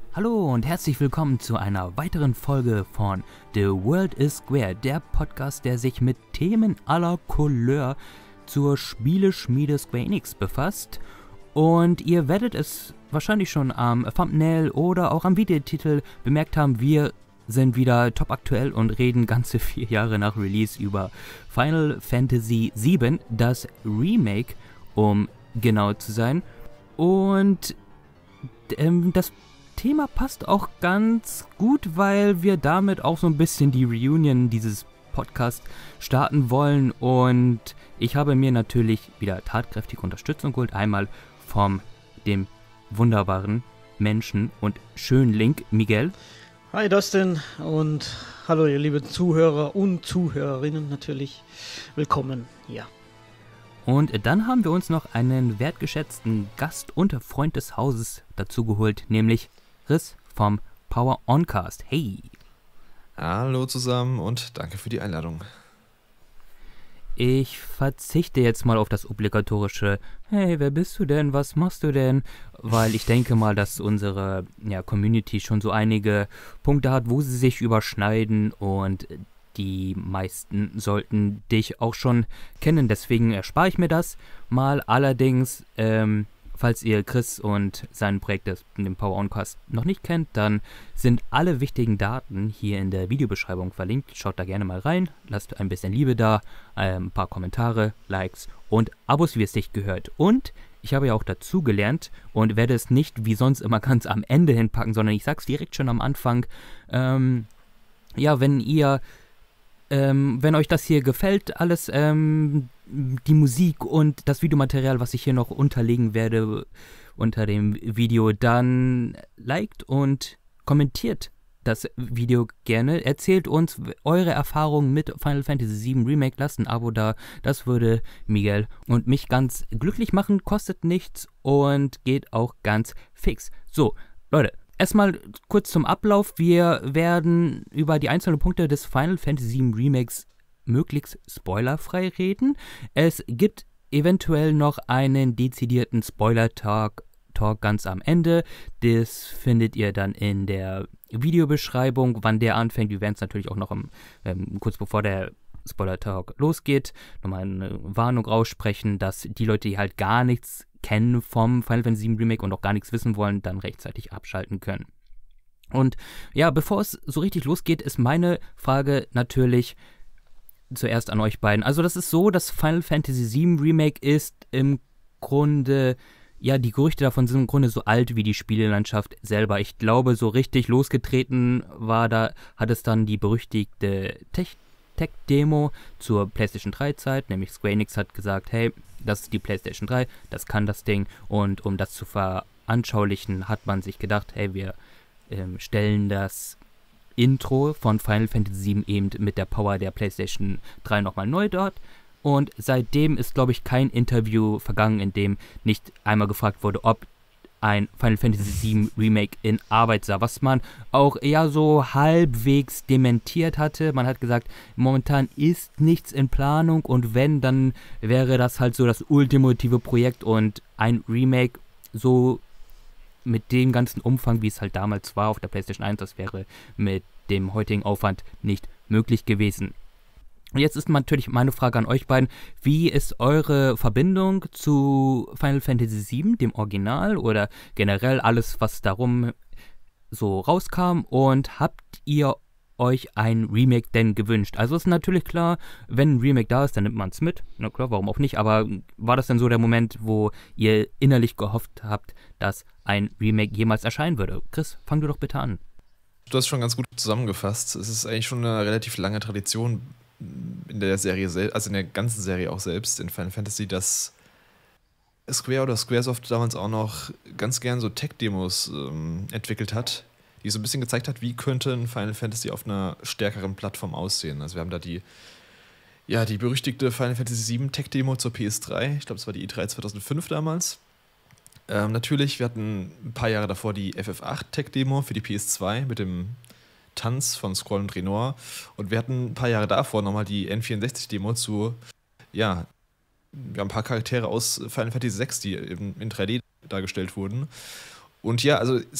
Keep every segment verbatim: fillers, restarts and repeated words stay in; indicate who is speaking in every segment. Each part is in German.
Speaker 1: Hallo und herzlich willkommen zu einer weiteren Folge von The World is Square, der Podcast, der sich mit Themen aller Couleur zur Spieleschmiede Square Enix befasst. Und ihr werdet es wahrscheinlich schon am Thumbnail oder auch am Videotitel bemerkt haben, wir sind wieder top aktuell und reden ganze vier Jahre nach Release über Final Fantasy sieben, das Remake, um genau zu sein. Und ähm, das Thema passt auch ganz gut, weil wir damit auch so ein bisschen die Reunion dieses Podcasts starten wollen. Und ich habe mir natürlich wieder tatkräftige Unterstützung geholt. Einmal vom dem wunderbaren Menschen und Schönling Miguel.
Speaker 2: Hi Dustin und hallo ihr lieben Zuhörer und Zuhörerinnen natürlich. Willkommen hier.
Speaker 1: Und dann haben wir uns noch einen wertgeschätzten Gast und Freund des Hauses dazu geholt, nämlich Chris vom Power Oncast. Hey!
Speaker 3: Hallo zusammen und danke für die Einladung.
Speaker 1: Ich verzichte jetzt mal auf das obligatorische Hey, wer bist du denn? Was machst du denn? Weil ich denke mal, dass unsere ja, Community schon so einige Punkte hat, wo sie sich überschneiden und die meisten sollten dich auch schon kennen. Deswegen erspare ich mir das mal. Allerdings, ähm, falls ihr Chris und sein Projekt, das den Power Oncast, noch nicht kennt, dann sind alle wichtigen Daten hier in der Videobeschreibung verlinkt. Schaut da gerne mal rein, lasst ein bisschen Liebe da, ein paar Kommentare, Likes und Abos, wie es sich gehört. Und ich habe ja auch dazu gelernt und werde es nicht wie sonst immer ganz am Ende hinpacken, sondern ich sag's direkt schon am Anfang. Ähm, ja, wenn ihr Ähm, wenn euch das hier gefällt, alles, ähm, die Musik und das Videomaterial, was ich hier noch unterlegen werde unter dem Video, dann liked und kommentiert das Video gerne. Erzählt uns eure Erfahrungen mit Final Fantasy sieben Remake, lasst ein Abo da, das würde Miguel und mich ganz glücklich machen, kostet nichts und geht auch ganz fix. So, Leute. Erstmal kurz zum Ablauf. Wir werden über die einzelnen Punkte des Final Fantasy sieben Remakes möglichst spoilerfrei reden. Es gibt eventuell noch einen dezidierten Spoiler-Talk Talk ganz am Ende. Das findet ihr dann in der Videobeschreibung. Wann der anfängt, wir werden es natürlich auch noch im, ähm, kurz bevor der Spoiler-Talk losgeht, nochmal eine Warnung aussprechen, dass die Leute, die halt gar nichts kennen vom Final Fantasy sieben Remake und auch gar nichts wissen wollen, dann rechtzeitig abschalten können. Und ja, bevor es so richtig losgeht, ist meine Frage natürlich zuerst an euch beiden. Also das ist so, das Final Fantasy sieben Remake ist im Grunde, ja, die Gerüchte davon sind im Grunde so alt wie die Spielelandschaft selber. Ich glaube, so richtig losgetreten war da, hat es dann die berüchtigte Tech Tech-Demo zur PlayStation drei Zeit, nämlich Square Enix hat gesagt, hey, das ist die PlayStation drei, das kann das Ding, und um das zu veranschaulichen, hat man sich gedacht, hey, wir ähm, stellen das Intro von Final Fantasy sieben eben mit der Power der PlayStation drei nochmal neu dort, und seitdem ist, glaube ich, kein Interview vergangen, in dem nicht einmal gefragt wurde, ob ein Final Fantasy sieben Remake in Arbeit sah, was man auch eher so halbwegs dementiert hatte. Man hat gesagt, momentan ist nichts in Planung, und wenn, dann wäre das halt so das ultimative Projekt, und ein Remake so mit dem ganzen Umfang, wie es halt damals war auf der PlayStation eins, das wäre mit dem heutigen Aufwand nicht möglich gewesen. Und jetzt ist natürlich meine Frage an euch beiden, wie ist eure Verbindung zu Final Fantasy sieben, dem Original, oder generell alles, was darum so rauskam, und habt ihr euch ein Remake denn gewünscht? Also ist natürlich klar, wenn ein Remake da ist, dann nimmt man es mit, na klar, warum auch nicht, aber war das denn so der Moment, wo ihr innerlich gehofft habt, dass ein Remake jemals erscheinen würde? Chris, fang du doch bitte an.
Speaker 3: Du hast schon ganz gut zusammengefasst. Es ist eigentlich schon eine relativ lange Tradition in der Serie selbst, also in der ganzen Serie auch selbst, in Final Fantasy, dass Square oder Squaresoft damals auch noch ganz gern so Tech-Demos ähm, entwickelt hat, die so ein bisschen gezeigt hat, wie könnte ein Final Fantasy auf einer stärkeren Plattform aussehen. Also wir haben da die, ja, die berüchtigte Final Fantasy sieben Tech-Demo zur P S drei, ich glaube, es war die E drei zweitausendfünf damals. Ähm, natürlich, wir hatten ein paar Jahre davor die F F acht Tech-Demo für die P S zwei mit dem Tanz von Squall und Renoir. Und wir hatten ein paar Jahre davor nochmal die N vierundsechzig-Demo zu, ja, wir haben ein paar Charaktere aus Final Fantasy sechs, die eben in drei D dargestellt wurden. Und ja, also es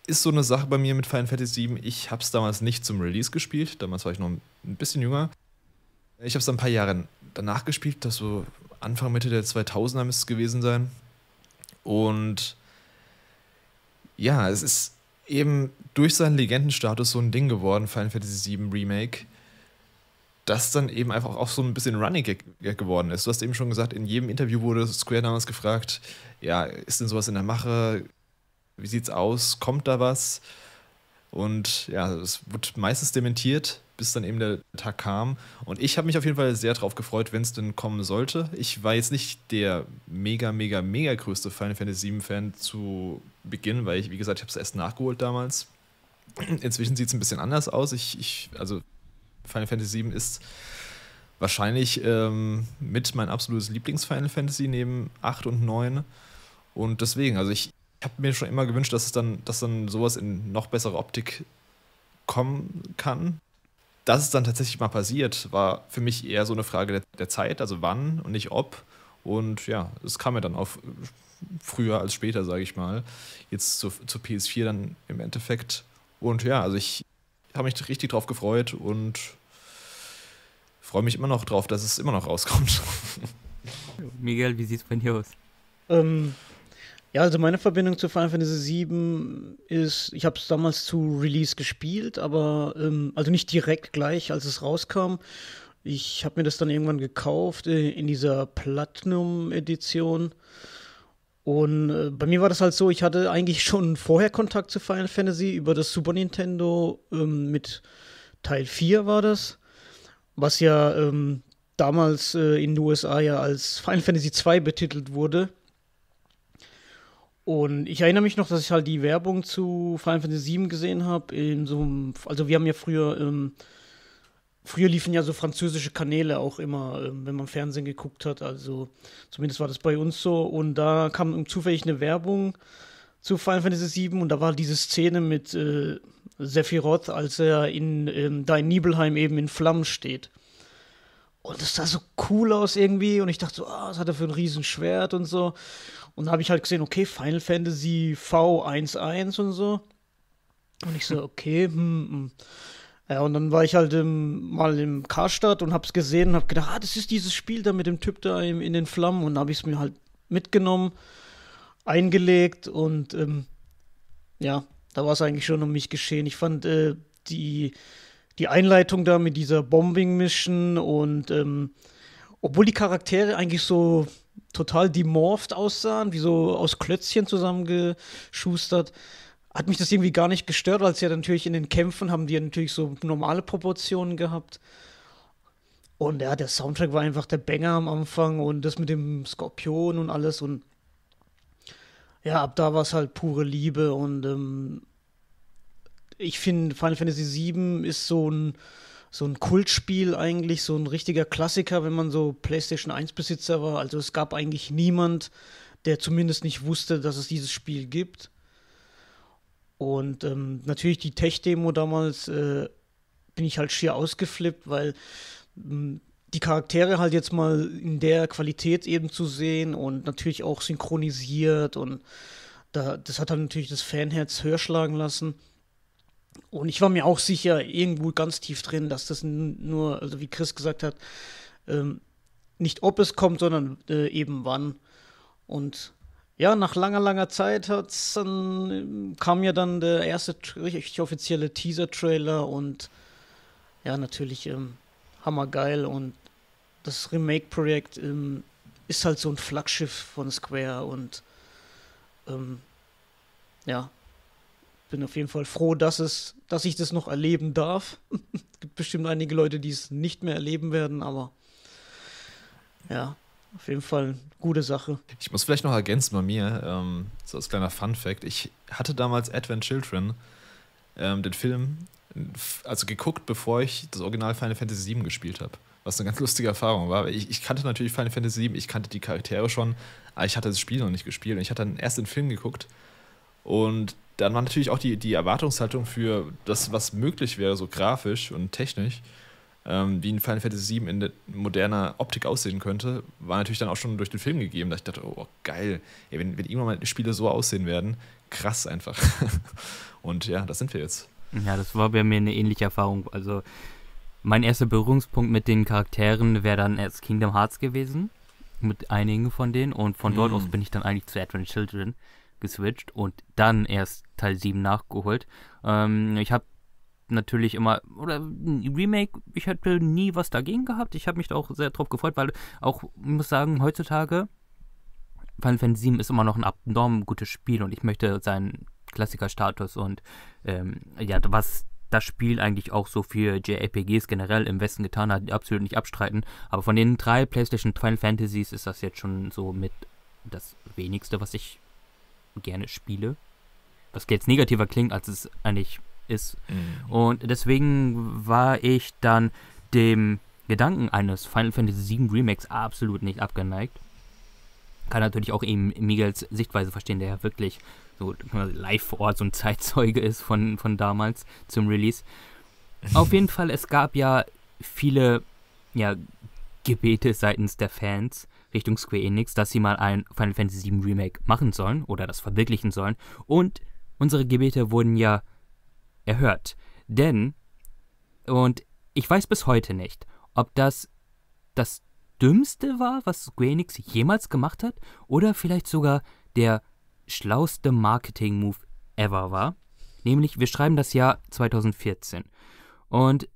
Speaker 3: ist so eine Sache bei mir mit Final Fantasy sieben. Ich habe es damals nicht zum Release gespielt. Damals war ich noch ein bisschen jünger. Ich habe es dann ein paar Jahre danach gespielt, das so Anfang, Mitte der zweitausender müsste es gewesen sein. Und ja, es ist eben durch seinen Legendenstatus so ein Ding geworden, Final Fantasy sieben Remake, das dann eben einfach auch so ein bisschen Running Gag geworden ist. Du hast eben schon gesagt, in jedem Interview wurde Square damals gefragt, ja, ist denn sowas in der Mache? Wie sieht's aus? Kommt da was? Und ja, es wird meistens dementiert, bis dann eben der Tag kam. Und ich habe mich auf jeden Fall sehr drauf gefreut, wenn es denn kommen sollte. Ich war jetzt nicht der mega, mega, mega größte Final Fantasy sieben Fan zu Beginn, weil ich, wie gesagt, ich habe es erst nachgeholt damals. Inzwischen sieht es ein bisschen anders aus. Ich, ich, also Final Fantasy sieben ist wahrscheinlich ähm, mit mein absolutes Lieblings-Final Fantasy neben acht und neun. Und deswegen, also ich habe mir schon immer gewünscht, dass es dann, dass dann sowas in noch bessere Optik kommen kann. Dass es dann tatsächlich mal passiert, war für mich eher so eine Frage der, der Zeit, also wann und nicht ob. Und ja, es kam ja dann auf früher als später, sage ich mal. Jetzt zur, zur P S vier dann im Endeffekt. Und ja, also ich habe mich richtig drauf gefreut und freue mich immer noch drauf, dass es immer noch rauskommt.
Speaker 1: Miguel, wie sieht es bei dir aus?
Speaker 2: Ähm, ja, also meine Verbindung zu Final Fantasy sieben ist, ich habe es damals zu Release gespielt, aber ähm, also nicht direkt gleich, als es rauskam. Ich habe mir das dann irgendwann gekauft äh, in dieser Platinum-Edition. Und äh, bei mir war das halt so, ich hatte eigentlich schon vorher Kontakt zu Final Fantasy über das Super Nintendo ähm, mit Teil vier war das, was ja ähm, damals äh, in den U S A ja als Final Fantasy zwei betitelt wurde. Und ich erinnere mich noch, dass ich halt die Werbung zu Final Fantasy sieben gesehen habe. In so einem, also wir haben ja früher, ähm, früher liefen ja so französische Kanäle auch immer, ähm, wenn man Fernsehen geguckt hat. Also zumindest war das bei uns so. Und da kam zufällig eine Werbung zu Final Fantasy sieben und da war diese Szene mit äh, Sephiroth, als er in, ähm, da in Nibelheim eben in Flammen steht. Und das sah so cool aus irgendwie und ich dachte so, ah, was hat er für ein Riesenschwert und so. Und da habe ich halt gesehen, okay, Final Fantasy V eins eins und so. Und ich so, okay, hm, hm. Ja, und dann war ich halt ähm, mal im Karstadt und hab's gesehen und hab gedacht, ah, das ist dieses Spiel da mit dem Typ da im, in den Flammen. Und dann habe ich es mir halt mitgenommen, eingelegt und ähm, ja, da war es eigentlich schon um mich geschehen. Ich fand äh, die, die Einleitung da mit dieser Bombing-Mission und ähm, obwohl die Charaktere eigentlich so total demorphed aussahen, wie so aus Klötzchen zusammengeschustert, hat mich das irgendwie gar nicht gestört, als ja natürlich in den Kämpfen haben die ja natürlich so normale Proportionen gehabt. Und ja, der Soundtrack war einfach der Banger am Anfang und das mit dem Skorpion und alles und ja, ab da war es halt pure Liebe und ähm, ich finde Final Fantasy sieben ist so ein so ein Kultspiel eigentlich, so ein richtiger Klassiker, wenn man so PlayStation eins Besitzer war. Also es gab eigentlich niemand, der zumindest nicht wusste, dass es dieses Spiel gibt. Und ähm, natürlich die Tech-Demo damals äh, bin ich halt schier ausgeflippt, weil ähm, die Charaktere halt jetzt mal in der Qualität eben zu sehen und natürlich auch synchronisiert und da, das hat dann natürlich das Fanherz höher schlagen lassen. Und ich war mir auch sicher, irgendwo ganz tief drin, dass das nur, also wie Chris gesagt hat, ähm, nicht ob es kommt, sondern äh, eben wann. Und ja, nach langer, langer Zeit hat's dann, kam ja dann der erste richtig offizielle Teaser-Trailer und ja, natürlich ähm, hammergeil. Und das Remake-Projekt ähm, ist halt so ein Flaggschiff von Square und ähm, ja, bin auf jeden Fall froh, dass es, dass ich das noch erleben darf. Es gibt bestimmt einige Leute, die es nicht mehr erleben werden, aber ja, auf jeden Fall eine gute Sache.
Speaker 3: Ich muss vielleicht noch ergänzen bei mir, ähm, so als kleiner Fun-Fact, ich hatte damals Advent Children, ähm, den Film, also geguckt, bevor ich das Original Final Fantasy sieben gespielt habe. Was eine ganz lustige Erfahrung war. Ich, ich kannte natürlich Final Fantasy sieben, ich kannte die Charaktere schon, aber ich hatte das Spiel noch nicht gespielt. Und ich hatte dann erst den Film geguckt und dann war natürlich auch die, die Erwartungshaltung für das, was möglich wäre, so grafisch und technisch, ähm, wie ein Final Fantasy sieben in moderner Optik aussehen könnte, war natürlich dann auch schon durch den Film gegeben, dass ich dachte, oh geil, ey, wenn, wenn irgendwann mal Spiele so aussehen werden, krass einfach. Und ja, das sind wir jetzt.
Speaker 1: Ja, das war bei mir eine ähnliche Erfahrung. Also mein erster Berührungspunkt mit den Charakteren wäre dann erst Kingdom Hearts gewesen, mit einigen von denen. Und von dort mm. aus bin ich dann eigentlich zu Advent Children geswitcht und dann erst Teil sieben nachgeholt. Ähm, ich habe natürlich immer, oder ein Remake, ich hätte nie was dagegen gehabt. Ich habe mich da auch sehr drauf gefreut, weil auch, ich muss sagen, heutzutage Final Fantasy sieben ist immer noch ein enorm gutes Spiel und ich möchte seinen Klassikerstatus und ähm, ja, was das Spiel eigentlich auch so für J R P Gs generell im Westen getan hat, absolut nicht abstreiten. Aber von den drei PlayStation Final Fantasies ist das jetzt schon so mit das wenigste, was ich gerne spiele. Was jetzt negativer klingt, als es eigentlich ist. Mhm. Und deswegen war ich dann dem Gedanken eines Final Fantasy sieben Remakes absolut nicht abgeneigt. Kann natürlich auch eben Miguels Sichtweise verstehen, der ja wirklich so live vor Ort so ein Zeitzeuge ist von, von damals zum Release. Auf jeden Fall, es gab ja viele ja, Gebete seitens der Fans Richtung Square Enix, dass sie mal ein Final Fantasy sieben Remake machen sollen oder das verwirklichen sollen. Und unsere Gebete wurden ja erhört. Denn, und ich weiß bis heute nicht, ob das das Dümmste war, was Square Enix jemals gemacht hat, oder vielleicht sogar der schlauste Marketing-Move ever war. Nämlich, wir schreiben das Jahr zwanzig vierzehn. Und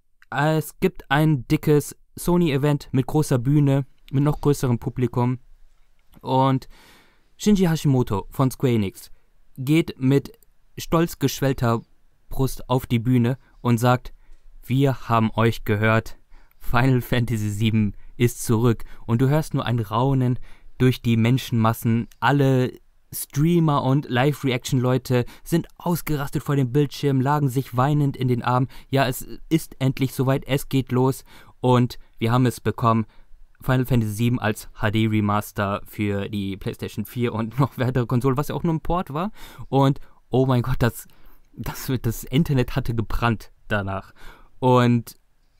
Speaker 1: es gibt ein dickes Sony-Event mit großer Bühne, mit noch größerem Publikum. Und Shinji Hashimoto von Square Enix geht mit stolz geschwellter Brust auf die Bühne und sagt, wir haben euch gehört, Final Fantasy sieben ist zurück. Und du hörst nur ein Raunen durch die Menschenmassen. Alle Streamer und Live-Reaction-Leute sind ausgerastet vor dem Bildschirm, lagen sich weinend in den Armen. Ja, es ist endlich soweit, es geht los und wir haben es bekommen. Final Fantasy sieben als H D-Remaster für die PlayStation vier und noch weitere Konsolen, was ja auch nur ein Port war. Und oh mein Gott, das, das, das Internet hatte gebrannt danach. Und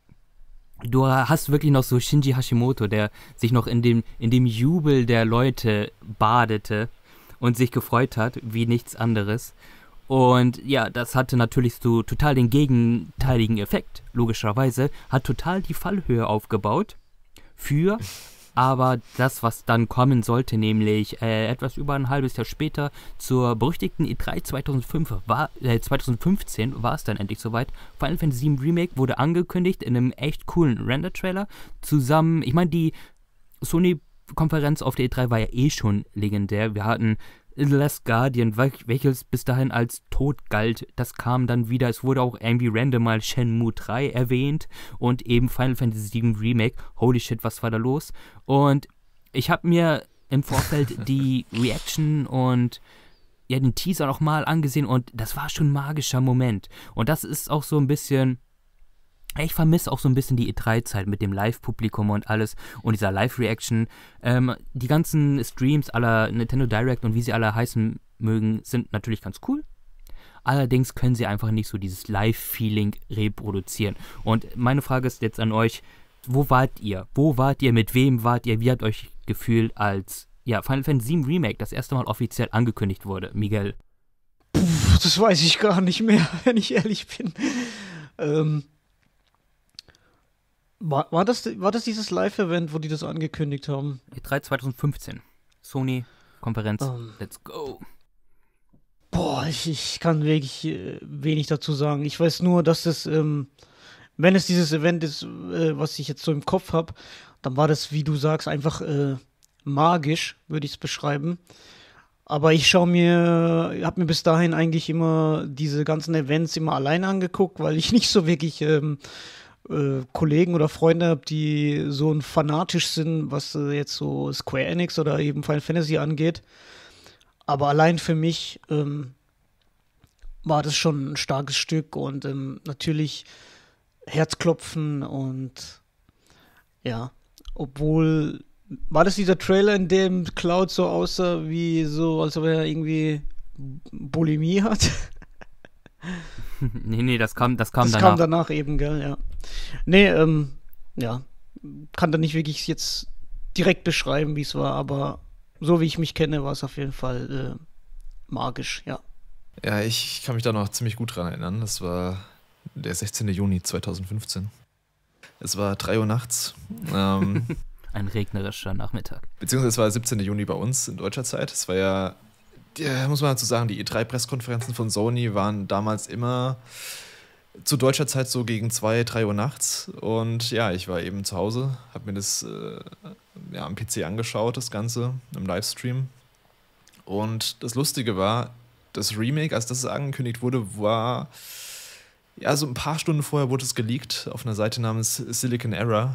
Speaker 1: du hast wirklich noch so Shinji Hashimoto, der sich noch in dem, in dem Jubel der Leute badete und sich gefreut hat, wie nichts anderes. Und ja, das hatte natürlich so total den gegenteiligen Effekt, logischerweise. Hat total die Fallhöhe aufgebaut für aber das, was dann kommen sollte, nämlich äh, etwas über ein halbes Jahr später zur berüchtigten E drei zweitausendfünf war, äh, zweitausendfünfzehn war es dann endlich soweit. Final Fantasy sieben Remake wurde angekündigt in einem echt coolen Render-Trailer. Zusammen, ich meine, die Sony-Konferenz auf der E drei war ja eh schon legendär. Wir hatten The Last Guardian, welches bis dahin als tot galt, das kam dann wieder. Es wurde auch irgendwie random mal Shenmue drei erwähnt und eben Final Fantasy sieben Remake. Holy shit, was war da los? Und ich habe mir im Vorfeld die Reaction und ja, den Teaser noch mal angesehen und das war schon ein magischer Moment. Und das ist auch so ein bisschen... Ich vermisse auch so ein bisschen die E drei Zeit mit dem Live-Publikum und alles und dieser Live-Reaction. Ähm, die ganzen Streams aller Nintendo Direct und wie sie alle heißen mögen, sind natürlich ganz cool. Allerdings können sie einfach nicht so dieses Live-Feeling reproduzieren. Und meine Frage ist jetzt an euch, wo wart ihr? Wo wart ihr? Mit wem wart ihr? Wie habt ihr euch gefühlt, als ja, Final Fantasy sieben Remake das erste Mal offiziell angekündigt wurde? Miguel?
Speaker 2: Puh, das weiß ich gar nicht mehr, wenn ich ehrlich bin. Ähm... War, war, das, war das dieses Live-Event, wo die das angekündigt haben?
Speaker 1: E drei zweitausendfünfzehn. Sony-Konferenz.
Speaker 2: Um,
Speaker 1: Let's go.
Speaker 2: Boah, ich, ich kann wirklich äh, wenig dazu sagen. Ich weiß nur, dass das, ähm, wenn es dieses Event ist, äh, was ich jetzt so im Kopf habe, dann war das, wie du sagst, einfach äh, magisch, würde ich es beschreiben. Aber ich schaue mir, habe mir bis dahin eigentlich immer diese ganzen Events immer alleine angeguckt, weil ich nicht so wirklich ähm, Äh, Kollegen oder Freunde habe, die so ein fanatisch sind, was äh, jetzt so Square Enix oder eben Final Fantasy angeht. Aber allein für mich ähm, war das schon ein starkes Stück und ähm, natürlich Herzklopfen und ja, obwohl, war das dieser Trailer, in dem Cloud so aussah, wie so, als ob er irgendwie Bulimie hat?
Speaker 1: Nee, nee, das kam, das kam
Speaker 2: das
Speaker 1: danach.
Speaker 2: Das kam danach eben, gell, ja. Nee, ähm, ja, kann da nicht wirklich jetzt direkt beschreiben, wie es war, aber so wie ich mich kenne, war es auf jeden Fall äh, magisch, ja.
Speaker 3: Ja, ich kann mich da noch ziemlich gut dran erinnern. Das war der sechzehnten Juni zweitausendfünfzehn. Es war drei Uhr nachts. Ähm,
Speaker 1: Ein regnerischer Nachmittag.
Speaker 3: beziehungsweise es war siebzehnten Juni bei uns in deutscher Zeit. Es war ja, ja, muss man dazu sagen, die E drei Presskonferenzen von Sony waren damals immer zu deutscher Zeit so gegen zwei, drei Uhr nachts. Und ja, ich war eben zu Hause, habe mir das äh, ja, am P C angeschaut, das Ganze, im Livestream. Und das Lustige war, das Remake, als das angekündigt wurde, war ja so ein paar Stunden vorher wurde es geleakt auf einer Seite namens Silicon Era.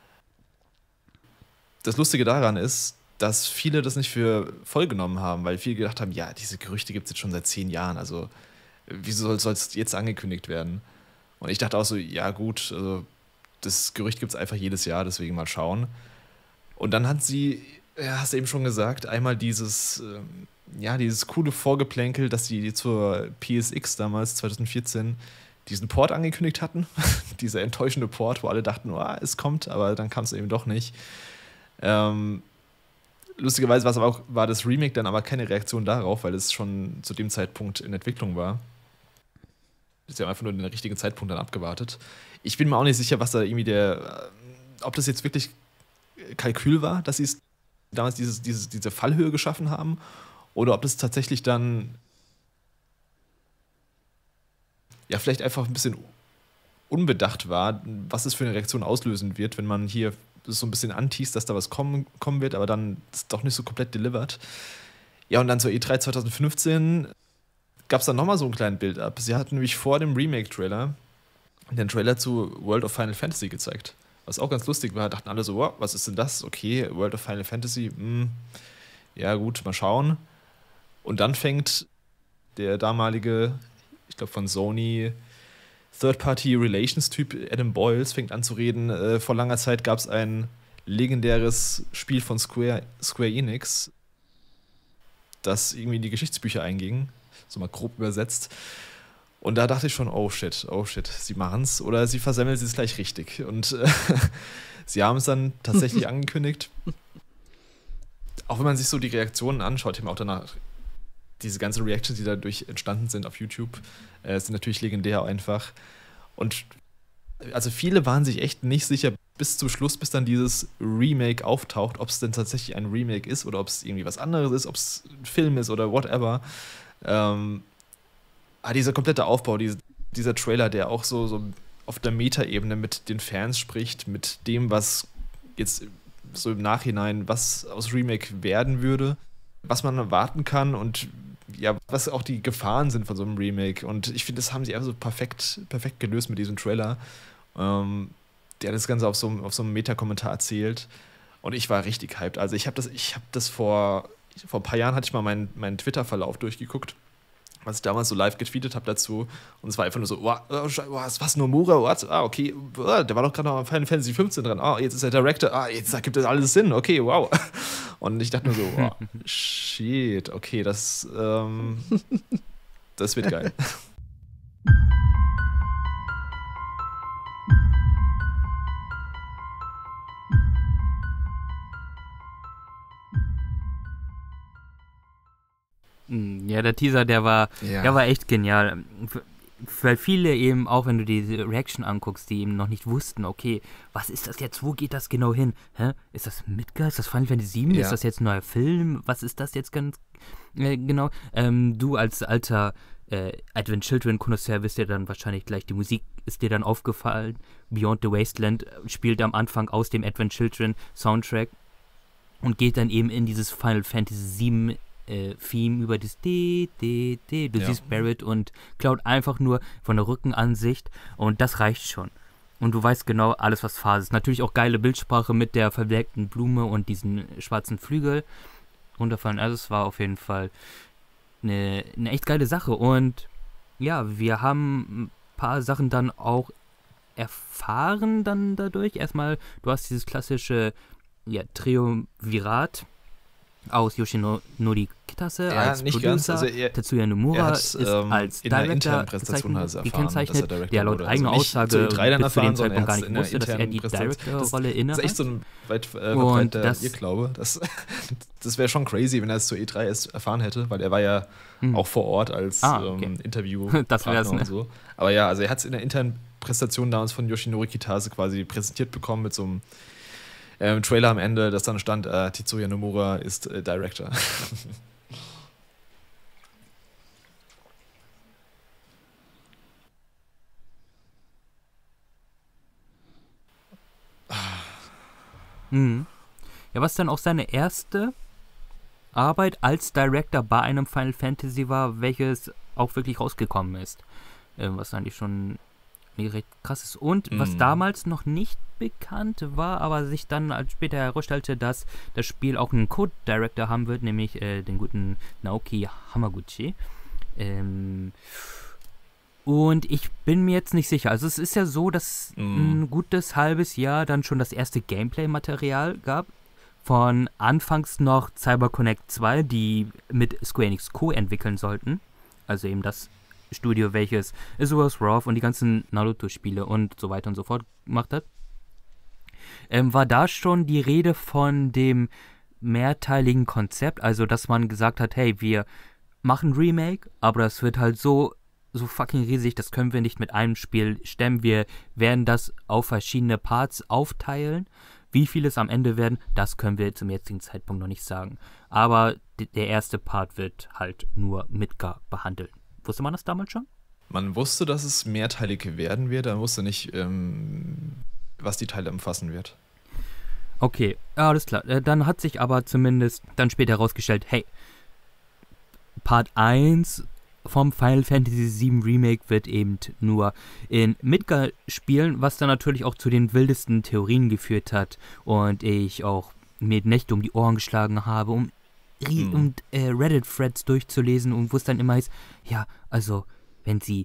Speaker 3: Das Lustige daran ist, dass viele das nicht für voll genommen haben, weil viele gedacht haben, ja, diese Gerüchte gibt es jetzt schon seit zehn Jahren, also wieso soll es jetzt angekündigt werden? Und ich dachte auch so, ja gut, also das Gerücht gibt es einfach jedes Jahr, deswegen mal schauen. Und dann hat sie, ja, hast du eben schon gesagt, einmal dieses, ähm, ja, dieses coole Vorgeplänkel, dass sie zur P S X damals, zweitausendvierzehn, diesen Port angekündigt hatten. Dieser enttäuschende Port, wo alle dachten, oh, es kommt, aber dann kam es eben doch nicht. Ähm, lustigerweise war, es aber auch, war das Remake dann aber keine Reaktion darauf, weil es schon zu dem Zeitpunkt in Entwicklung war. Sie haben einfach nur den richtigen Zeitpunkt dann abgewartet. Ich bin mir auch nicht sicher, was da irgendwie der, ob das jetzt wirklich Kalkül war, dass sie es damals dieses, dieses, diese Fallhöhe geschaffen haben, oder ob das tatsächlich dann ja vielleicht einfach ein bisschen unbedacht war, was es für eine Reaktion auslösen wird, wenn man hier so ein bisschen anteast, dass da was kommen, kommen wird, aber dann ist doch nicht so komplett delivered. Ja, und dann zur E drei zweitausendfünfzehn gab es dann nochmal so einen kleinen Build-up. Sie hatten nämlich vor dem Remake-Trailer den Trailer zu World of Final Fantasy gezeigt. Was auch ganz lustig war, dachten alle so, wow, was ist denn das? Okay, World of Final Fantasy, mh, ja gut, mal schauen. Und dann fängt der damalige, ich glaube von Sony, Third-Party-Relations-Typ Adam Boyles fängt an zu reden. Äh, vor langer Zeit gab es ein legendäres Spiel von Square, Square Enix, das irgendwie in die Geschichtsbücher einging, so mal grob übersetzt. Und da dachte ich schon, oh shit, oh shit, sie machen's oder sie versemmeln es gleich richtig. Und äh, sie haben es dann tatsächlich angekündigt. Auch wenn man sich so die Reaktionen anschaut, ich habe auch danach diese ganzen Reactions, die dadurch entstanden sind auf YouTube, äh, sind natürlich legendär einfach. Und also viele waren sich echt nicht sicher bis zum Schluss, bis dann dieses Remake auftaucht, ob es denn tatsächlich ein Remake ist oder ob es irgendwie was anderes ist, ob es ein Film ist oder whatever. Ähm, aber dieser komplette Aufbau, diese, dieser Trailer, der auch so, so auf der Meta-Ebene mit den Fans spricht, mit dem, was jetzt so im Nachhinein, was aus Remake werden würde, was man erwarten kann und ja, was auch die Gefahren sind von so einem Remake. Und ich finde, das haben sie einfach so perfekt, perfekt gelöst mit diesem Trailer. Ähm, der das Ganze auf so, auf so einem Meta-Kommentar erzählt. Und ich war richtig hyped. Also ich habe das, ich habe das vor, vor ein paar Jahren hatte ich mal meinen, meinen Twitter-Verlauf durchgeguckt, was ich damals so live getweetet habe dazu. Und es war einfach nur so, wow, was, was Nomura? What? Ah, okay, der war doch gerade noch am Final Fantasy fünfzehn dran. Ah, jetzt ist er Director. Ah, jetzt gibt das alles Sinn. Okay, wow. Und ich dachte nur so, wow, shit, okay, das, ähm, das wird geil.
Speaker 1: Ja, der Teaser, der war,
Speaker 3: Ja.
Speaker 1: der war echt genial. Weil viele eben, auch wenn du diese Reaction anguckst, die eben noch nicht wussten, okay, was ist das jetzt, wo geht das genau hin? Hä? Ist das Midgar? Ist das Final Fantasy sieben?
Speaker 3: Ja.
Speaker 1: Ist das jetzt ein neuer Film? Was ist das jetzt ganz äh, genau? Ähm, du als alter äh, Advent Children Connoisseur wirst dir dann wahrscheinlich gleich, die Musik ist dir dann aufgefallen. Beyond the Wasteland spielt am Anfang aus dem Advent Children Soundtrack und geht dann eben in dieses Final Fantasy sieben Äh, Theme über das D, D, D. Du
Speaker 3: Ja.
Speaker 1: siehst Barrett und Cloud einfach nur von der Rückenansicht und das reicht schon. Und du weißt genau alles, was Phase ist. Natürlich auch geile Bildsprache mit der verwelkten Blume und diesen schwarzen Flügel runterfallen. Also es war auf jeden Fall eine, eine echt geile Sache. Und ja, wir haben ein paar Sachen dann auch erfahren dann dadurch. Erstmal, du hast dieses klassische ja, Triumvirat aus Yoshinori Kitase
Speaker 3: Ja,
Speaker 1: als
Speaker 3: nicht
Speaker 1: Producer,
Speaker 3: ganz, also er-
Speaker 1: Tetsuya Nomura
Speaker 3: er hat,
Speaker 1: ist
Speaker 3: ähm,
Speaker 1: als
Speaker 3: in der
Speaker 1: Director
Speaker 3: internen Präsentation
Speaker 1: gezeichnet-
Speaker 3: also erfahren,
Speaker 1: gekennzeichnet,
Speaker 3: dass er Director
Speaker 1: der laut
Speaker 3: wurde.
Speaker 1: eigener
Speaker 3: Also nicht
Speaker 1: Aussage
Speaker 3: zu E drei dann
Speaker 1: bis zu dem
Speaker 3: erfahren, sondern
Speaker 1: Zeitpunkt gar
Speaker 3: er
Speaker 1: nicht
Speaker 3: hat's in der
Speaker 1: wusste, dass er
Speaker 3: internen
Speaker 1: die
Speaker 3: Präsentation-
Speaker 1: Director-Rolle
Speaker 3: Das
Speaker 1: inne
Speaker 3: ist echt
Speaker 1: hat.
Speaker 3: so ein weit äh,
Speaker 1: Und
Speaker 3: verbreiteter
Speaker 1: das-
Speaker 3: Irrglaube. Das, das wäre schon crazy, wenn er es zur E drei erst erfahren hätte, weil er war ja
Speaker 1: Hm.
Speaker 3: auch vor Ort als
Speaker 1: Ah, okay.
Speaker 3: ähm, Interview
Speaker 1: Das wär's, ne?
Speaker 3: und so. Aber ja, also er hat es in der internen Präsentation damals von Yoshinori Kitase quasi präsentiert bekommen mit so einem ähm, Trailer am Ende, das dann stand, äh, Tetsuya Nomura ist äh, Director.
Speaker 1: Mhm. Ja, was dann auch seine erste Arbeit als Director bei einem Final Fantasy war, welches auch wirklich rausgekommen ist. Ähm, was eigentlich schon recht krass ist. Und was
Speaker 3: Mhm.
Speaker 1: damals noch nicht bekannt war, aber sich dann als später herausstellte, dass das Spiel auch einen Co-Director haben wird, nämlich äh, den guten Naoki Hamaguchi. Ähm, und ich bin mir jetzt nicht sicher. Also es ist ja so, dass
Speaker 3: Mhm.
Speaker 1: ein gutes halbes Jahr dann schon das erste Gameplay-Material gab. Von anfangs noch CyberConnect zwei, die mit Square Enix Co. entwickeln sollten. Also eben das Studio, welches Azure's Wrath und die ganzen Naruto-Spiele und so weiter und so fort gemacht hat. Ähm, war da schon die Rede von dem mehrteiligen Konzept, also dass man gesagt hat, hey, wir machen Remake, aber das wird halt so so fucking riesig, das können wir nicht mit einem Spiel stemmen. Wir werden das auf verschiedene Parts aufteilen. Wie viel es am Ende werden, das können wir zum jetzigen Zeitpunkt noch nicht sagen. Aber d- der erste Part wird halt nur Midgar behandeln. Wusste man das damals schon?
Speaker 3: Man wusste, dass es mehrteilig werden wird, man wusste nicht, ähm, was die Teile umfassen wird.
Speaker 1: Okay, alles klar. Äh, Dann hat sich aber zumindest dann später herausgestellt, hey, Part eins vom Final Fantasy sieben Remake wird eben nur in Midgar spielen, was dann natürlich auch zu den wildesten Theorien geführt hat und ich auch mir Nächte um die Ohren geschlagen habe, um, ri-
Speaker 3: Mhm.
Speaker 1: um äh, Reddit-Threads durchzulesen und wo es dann immer heißt, ja, also, wenn sie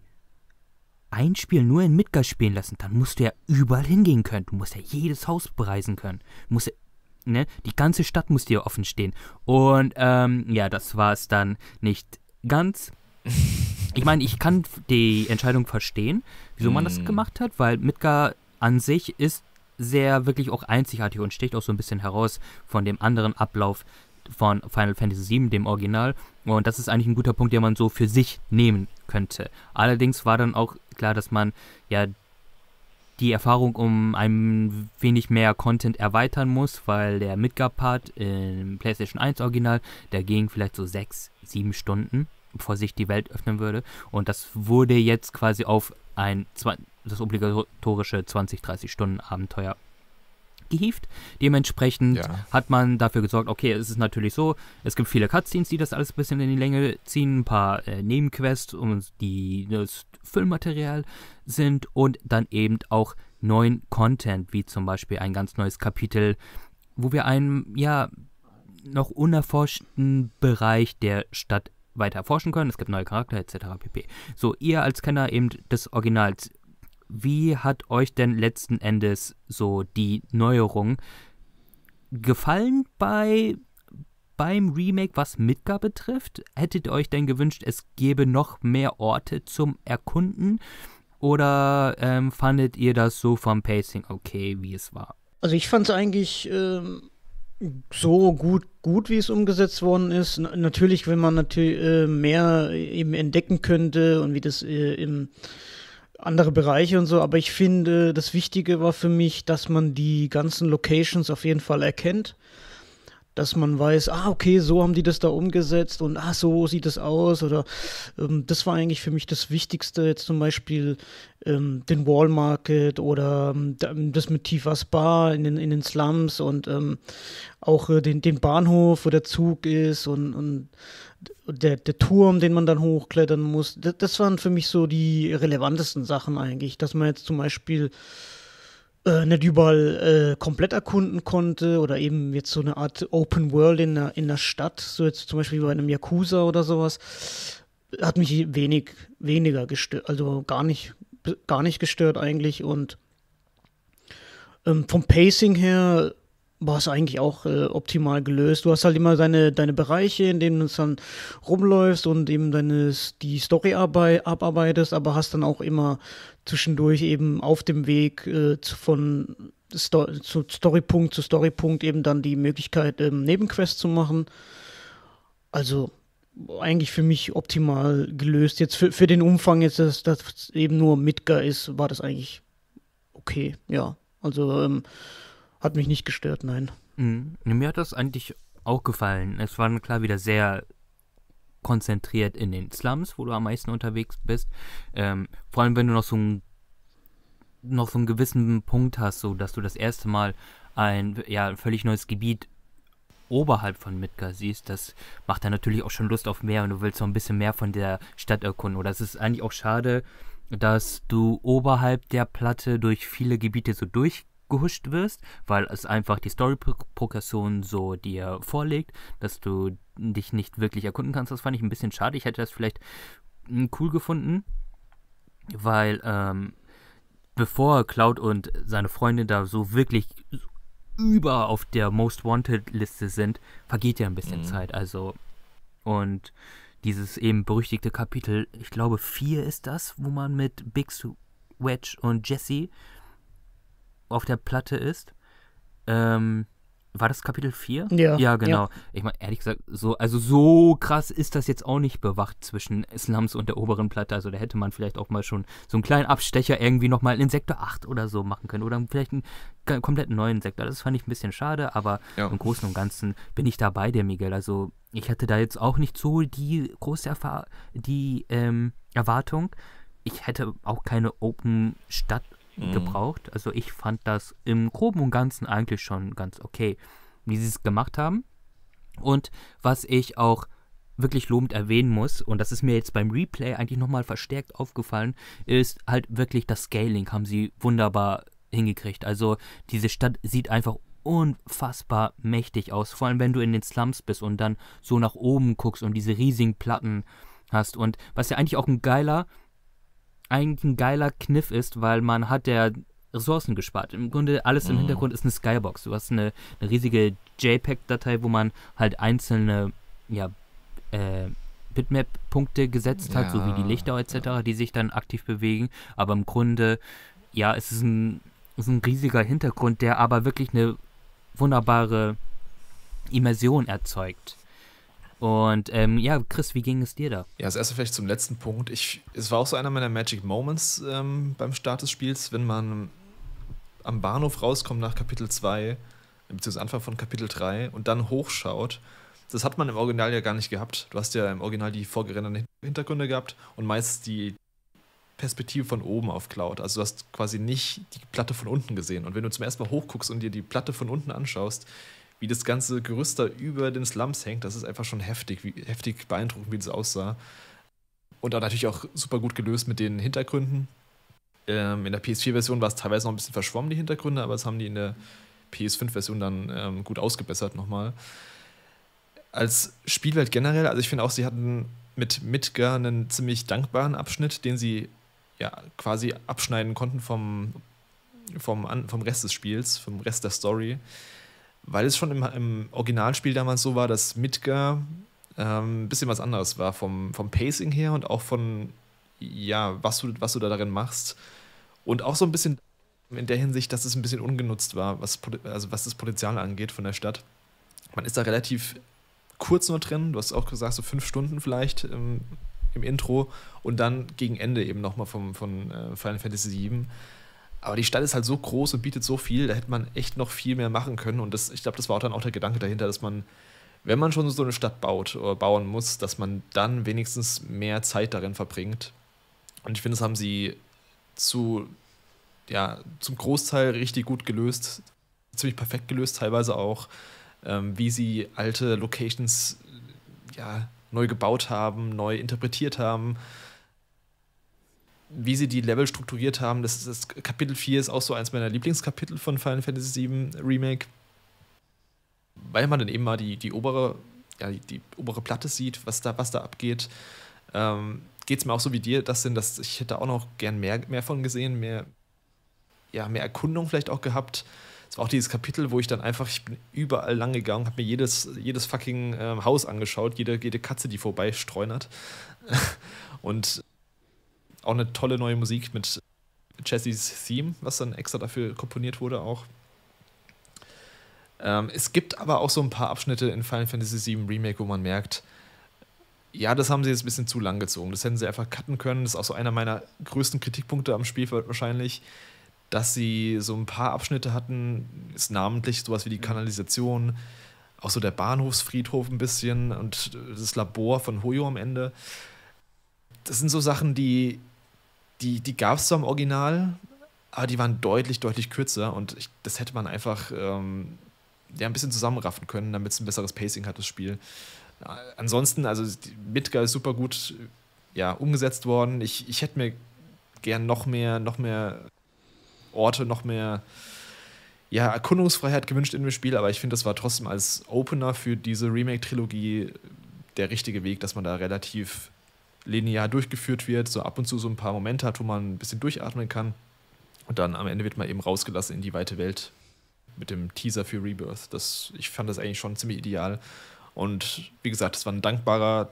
Speaker 1: ein Spiel nur in Midgar spielen lassen, dann musst du ja überall hingehen können. Du musst ja jedes Haus bereisen können. Du musst ja, ne, die ganze Stadt muss dir offen stehen. Und ähm, ja, das war es dann nicht ganz. Ich meine, ich kann die Entscheidung verstehen, wieso man das
Speaker 3: Mm.
Speaker 1: gemacht hat, weil Midgar an sich ist sehr wirklich auch einzigartig und sticht auch so ein bisschen heraus von dem anderen Ablauf von Final Fantasy sieben, dem Original. Und das ist eigentlich ein guter Punkt, den man so für sich nehmen könnte. Allerdings war dann auch klar, dass man ja die Erfahrung um ein wenig mehr Content erweitern muss, weil der Midgar-Part im PlayStation eins Original, der ging vielleicht so sechs, sieben Stunden, bevor sich die Welt öffnen würde. Und das wurde jetzt quasi auf ein zwa- das obligatorische zwanzig, dreißig Stunden Abenteuer gehievt. Dementsprechend
Speaker 3: Ja.
Speaker 1: hat man dafür gesorgt, okay, es ist natürlich so, es gibt viele Cutscenes, die das alles ein bisschen in die Länge ziehen, ein paar äh, Nebenquests, um die das Füllmaterial sind und dann eben auch neuen Content, wie zum Beispiel ein ganz neues Kapitel, wo wir einen, ja, noch unerforschten Bereich der Stadt weiter erforschen können. Es gibt neue Charakter et cetera pp. So, ihr als Kenner eben des Originals, wie hat euch denn letzten Endes so die Neuerung gefallen bei beim Remake, was Midgar betrifft? Hättet ihr euch denn gewünscht, es gäbe noch mehr Orte zum Erkunden? Oder ähm, fandet ihr das so vom Pacing okay, wie es war?
Speaker 2: Also ich fand es eigentlich ähm, so gut, gut, wie es umgesetzt worden ist. N natürlich, wenn man natürlich äh, mehr eben entdecken könnte und wie das äh, im andere Bereiche und so, aber ich finde, das Wichtige war für mich, dass man die ganzen Locations auf jeden Fall erkennt, dass man weiß, ah, okay, so haben die das da umgesetzt und ah, so sieht es aus oder ähm, das war eigentlich für mich das Wichtigste, jetzt zum Beispiel ähm, den Wall Market oder ähm, das mit Tifas Bar in den, in den Slums und ähm, auch äh, den, den Bahnhof, wo der Zug ist und, und der, der Turm, den man dann hochklettern muss. Das, das waren für mich so die relevantesten Sachen eigentlich, dass man jetzt zum Beispiel Äh, nicht überall äh, komplett erkunden konnte oder eben jetzt so eine Art Open World in der, in der Stadt, so jetzt zum Beispiel bei einem Yakuza oder sowas, hat mich wenig, weniger gestört, also gar nicht, gar nicht gestört eigentlich und ähm, vom Pacing her war es eigentlich auch äh, optimal gelöst. Du hast halt immer deine, deine Bereiche, in denen du dann rumläufst und eben deine, die Story arbei- abarbeitest, aber hast dann auch immer zwischendurch eben auf dem Weg äh, zu, von Sto- zu Storypunkt zu Storypunkt eben dann die Möglichkeit, ähm, Nebenquests zu machen. Also eigentlich für mich optimal gelöst. Jetzt für, für den Umfang, jetzt, dass das eben nur Midgar ist, war das eigentlich okay, ja. Also ähm, hat mich nicht gestört, nein.
Speaker 1: Mhm. Mir hat das eigentlich auch gefallen. Es war klar wieder sehr konzentriert in den Slums, wo du am meisten unterwegs bist. Ähm, vor allem, wenn du noch so ein noch so einen gewissen Punkt hast, so dass du das erste Mal ein ja ein völlig neues Gebiet oberhalb von Midgar siehst, das macht dann natürlich auch schon Lust auf mehr und du willst noch ein bisschen mehr von der Stadt erkunden. Oder es ist eigentlich auch schade, dass du oberhalb der Platte durch viele Gebiete so durchgehuscht wirst, weil es einfach die Story-Progression so dir vorlegt, dass du dich nicht wirklich erkunden kannst. Das fand ich ein bisschen schade. Ich hätte das vielleicht mm, cool gefunden, weil ähm, bevor Cloud und seine Freunde da so wirklich über auf der Most Wanted Liste sind, vergeht ja ein bisschen
Speaker 3: Mhm.
Speaker 1: Zeit. Also, und dieses eben berüchtigte Kapitel, ich glaube vier ist das, wo man mit Biggs, Wedge und Jesse auf der Platte ist. Ähm, war das Kapitel vier?
Speaker 2: Ja,
Speaker 1: Ja, genau. Ich meine, ehrlich gesagt, so, also so krass ist das jetzt auch nicht bewacht zwischen Slums und der oberen Platte. Also da hätte man vielleicht auch mal schon so einen kleinen Abstecher irgendwie nochmal in Sektor acht oder so machen können. Oder vielleicht einen g- komplett neuen Sektor. Das fand ich ein bisschen schade, aber
Speaker 3: Ja.
Speaker 1: im Großen und Ganzen bin ich da bei dir, Miguel. Also ich hatte da jetzt auch nicht so die große Erfahr die ähm, Erwartung. Ich hätte auch keine Open Stadt
Speaker 3: Mhm.
Speaker 1: gebraucht. Also ich fand das im Groben und Ganzen eigentlich schon ganz okay, wie sie es gemacht haben. Und was ich auch wirklich lobend erwähnen muss, und das ist mir jetzt beim Replay eigentlich nochmal verstärkt aufgefallen, ist halt wirklich das Scaling haben sie wunderbar hingekriegt. Also diese Stadt sieht einfach unfassbar mächtig aus, vor allem wenn du in den Slums bist und dann so nach oben guckst und diese riesigen Platten hast. Und was ja eigentlich auch ein geiler eigentlich ein geiler Kniff ist, weil man hat ja Ressourcen gespart. Im Grunde alles im
Speaker 3: Mhm.
Speaker 1: Hintergrund ist eine Skybox. Du hast eine, eine riesige JPEG-Datei, wo man halt einzelne ja, äh, Bitmap-Punkte gesetzt hat, so wie die
Speaker 3: Ja,
Speaker 1: Lichter et cetera, die sich dann aktiv bewegen. Aber im Grunde, ja, es ist ein, es ist ein riesiger Hintergrund, der aber wirklich eine wunderbare Immersion erzeugt. Und ähm, ja, Chris, wie ging es dir da?
Speaker 3: Ja, das erste vielleicht zum letzten Punkt. Ich, es war auch so einer meiner Magic Moments ähm, beim Start des Spiels, wenn man am Bahnhof rauskommt nach Kapitel zwei, beziehungsweise Anfang von Kapitel drei und dann hochschaut. Das hat man im Original ja gar nicht gehabt. Du hast ja im Original die vorgerenderten Hintergründe gehabt und meist die Perspektive von oben auf Cloud. Also du hast quasi nicht die Platte von unten gesehen. Und wenn du zum ersten Mal hochguckst und dir die Platte von unten anschaust, wie das ganze Gerüst da über den Slums hängt, das ist einfach schon heftig, wie, heftig beeindruckend, wie das aussah. Und dann natürlich auch super gut gelöst mit den Hintergründen. Ähm, in der P S vier Version war es teilweise noch ein bisschen verschwommen, die Hintergründe, aber das haben die in der P S fünf Version dann ähm, gut ausgebessert nochmal. Als Spielwelt generell, also ich finde auch, sie hatten mit Midgar einen ziemlich dankbaren Abschnitt, den sie ja quasi abschneiden konnten vom, vom, An- vom Rest des Spiels, vom Rest der Story. Weil es schon im, im Originalspiel damals so war, dass Midgar ähm, ein bisschen was anderes war, vom, vom Pacing her und auch von, ja, was du, was du da darin machst. Und auch so ein bisschen in der Hinsicht, dass es ein bisschen ungenutzt war, was, Pot- also was das Potenzial angeht von der Stadt. Man ist da relativ kurz nur drin, du hast auch gesagt, so fünf Stunden vielleicht im, im Intro und dann gegen Ende eben nochmal von äh, Final Fantasy sieben. Aber die Stadt ist halt so groß und bietet so viel, da hätte man echt noch viel mehr machen können. Und das, ich glaube, das war auch dann auch der Gedanke dahinter, dass man, wenn man schon so eine Stadt baut oder bauen muss, dass man dann wenigstens mehr Zeit darin verbringt. Und ich finde, das haben sie zu, ja, zum Großteil richtig gut gelöst, ziemlich perfekt gelöst, teilweise auch, ähm, wie sie alte Locations ja, neu gebaut haben, neu interpretiert haben. Wie sie die Level strukturiert haben, das, das Kapitel vier ist auch so eins meiner Lieblingskapitel von Final Fantasy sieben Remake, weil man dann eben mal die, die, obere, ja, die, die obere Platte sieht, was da, was da abgeht. Ähm, geht es mir auch so wie dir, das sind, dass ich hätte auch noch gern mehr, mehr von gesehen, mehr, ja, mehr Erkundung vielleicht auch gehabt. Es Es war auch dieses Kapitel, wo ich dann einfach, ich bin überall lang gegangen, habe mir jedes, jedes fucking äh, Haus angeschaut, jede, jede Katze, die vorbei streunert. Und auch eine tolle neue Musik mit Jessys Theme, was dann extra dafür komponiert wurde auch. Ähm, es gibt aber auch so ein paar Abschnitte in Final Fantasy sieben Remake, wo man merkt, ja, das haben sie jetzt ein bisschen zu lang gezogen. Das hätten sie einfach cutten können. Das ist auch so einer meiner größten Kritikpunkte am Spiel wahrscheinlich, dass sie so ein paar Abschnitte hatten, ist namentlich sowas wie die Kanalisation, auch so der Bahnhofsfriedhof ein bisschen und das Labor von Hoyo am Ende. Das sind so Sachen, die, die, die gab es zwar im Original, aber die waren deutlich, deutlich kürzer und ich, das hätte man einfach ähm, ja, ein bisschen zusammenraffen können, damit es ein besseres Pacing hat, das Spiel. Ansonsten, also Midgar ist super gut ja, umgesetzt worden. Ich, ich hätte mir gern noch mehr, noch mehr Orte, noch mehr ja, Erkundungsfreiheit gewünscht in dem Spiel, aber ich finde, das war trotzdem als Opener für diese Remake-Trilogie der richtige Weg, dass man da relativ linear durchgeführt wird, so ab und zu so ein paar Momente hat, wo man ein bisschen durchatmen kann und dann am Ende wird man eben rausgelassen in die weite Welt mit dem Teaser für Rebirth. Das, ich fand das eigentlich schon ziemlich ideal. Und wie gesagt, es war ein dankbarer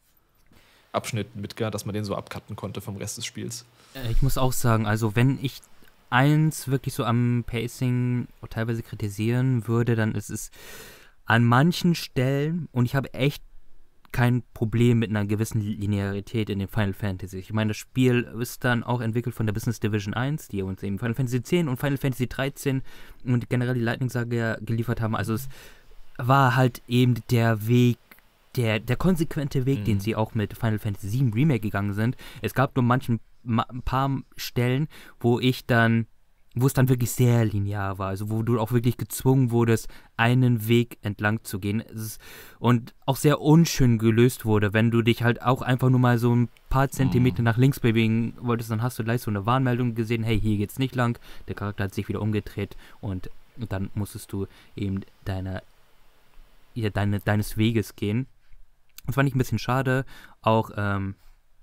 Speaker 3: Abschnitt mit Midgar, dass man den so abcutten konnte vom Rest des Spiels.
Speaker 1: Ich muss auch sagen, also wenn ich eins wirklich so am Pacing teilweise kritisieren würde, dann ist es an manchen Stellen, und ich habe echt kein Problem mit einer gewissen Linearität in den Final Fantasy. Ich meine, das Spiel ist dann auch entwickelt von der Business Division eins, die uns eben Final Fantasy zehn und Final Fantasy dreizehn und generell die Lightning-Saga geliefert haben. Also es war halt eben der Weg, der, der konsequente Weg, mhm. den sie auch mit Final Fantasy sieben Remake gegangen sind. Es gab nur manchen, ma, ein paar Stellen, wo ich dann, wo es dann wirklich sehr linear war, also wo du auch wirklich gezwungen wurdest, einen Weg entlang zu gehen. Es ist, und auch sehr unschön gelöst wurde, wenn du dich halt auch einfach nur mal so ein paar Zentimeter nach links bewegen wolltest, dann hast du gleich so eine Warnmeldung gesehen, hey, hier geht's nicht lang, der Charakter hat sich wieder umgedreht und dann musstest du eben deine, ja, deine, deines Weges gehen. Das fand ich ein bisschen schade, auch, ähm,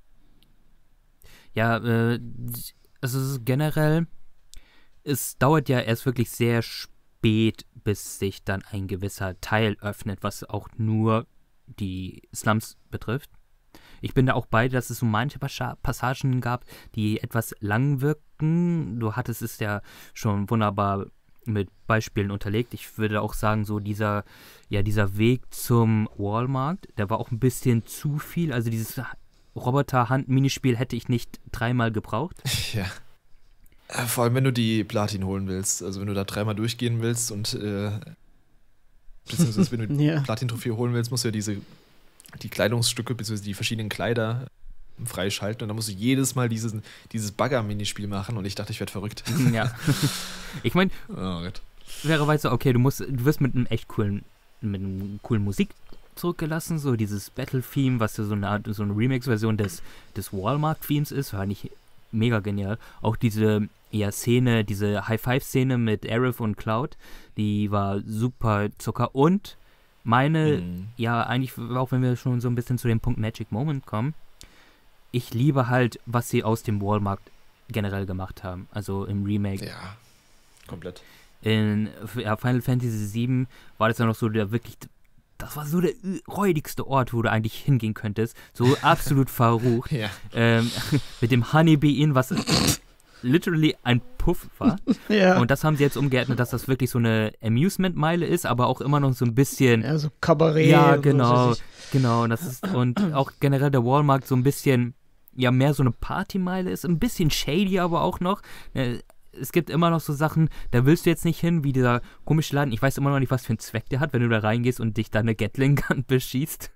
Speaker 1: ja, äh, also es ist generell, es dauert ja erst wirklich sehr spät, bis sich dann ein gewisser Teil öffnet, was auch nur die Slums betrifft. Ich bin da auch bei, dass es so manche Passagen gab, die etwas lang wirkten. Du hattest es ja schon wunderbar mit Beispielen unterlegt. Ich würde auch sagen, so dieser, ja, dieser Weg zum Walmart, der war auch ein bisschen zu viel. Also dieses Roboter-Hand-Minispiel hätte ich nicht dreimal gebraucht.
Speaker 3: Ja. Vor allem, wenn du die Platin holen willst. Also wenn du da dreimal durchgehen willst und äh, beziehungsweise wenn du die ja. Platin-Trophäe holen willst, musst du ja diese die Kleidungsstücke beziehungsweise die verschiedenen Kleider freischalten und dann musst du jedes Mal dieses, dieses Bagger-Minispiel machen und ich dachte, ich werde verrückt.
Speaker 1: Ja. Ich meine,
Speaker 3: oh,
Speaker 1: fairerweise, okay, du musst, du wirst mit einem echt coolen, mit einem coolen Musik zurückgelassen, so dieses Battle-Theme, was ja so eine Art, so eine Remix-Version des, des Walmart-Themes ist, war nicht mega genial. Auch diese ja, Szene, diese High-Five-Szene mit Aerith und Cloud, die war super Zucker und meine, mhm. ja, eigentlich, auch wenn wir schon so ein bisschen zu dem Punkt Magic Moment kommen, ich liebe halt, was sie aus dem Walmart generell gemacht haben, also im Remake.
Speaker 3: Ja, komplett.
Speaker 1: In ja, Final Fantasy sieben war das dann noch so der wirklich, das war so der räudigste Ort, wo du eigentlich hingehen könntest, so absolut verrucht.
Speaker 3: Ja.
Speaker 1: Ähm, mit dem Honeybee Inn, was literally ein Puff war.
Speaker 2: Ja.
Speaker 1: Und das haben sie jetzt umgeordnet, dass das wirklich so eine Amusement-Meile ist, aber auch immer noch so ein bisschen.
Speaker 2: Ja, so Kabarett.
Speaker 1: Ja, genau. Genau. Und, das ist, und auch generell der Walmart so ein bisschen, ja, mehr so eine Partymeile ist. Ein bisschen shady aber auch noch. Es gibt immer noch so Sachen, da willst du jetzt nicht hin, wie dieser komische Laden. Ich weiß immer noch nicht, was für einen Zweck der hat, wenn du da reingehst und dich da eine Gatling-Gun beschießt.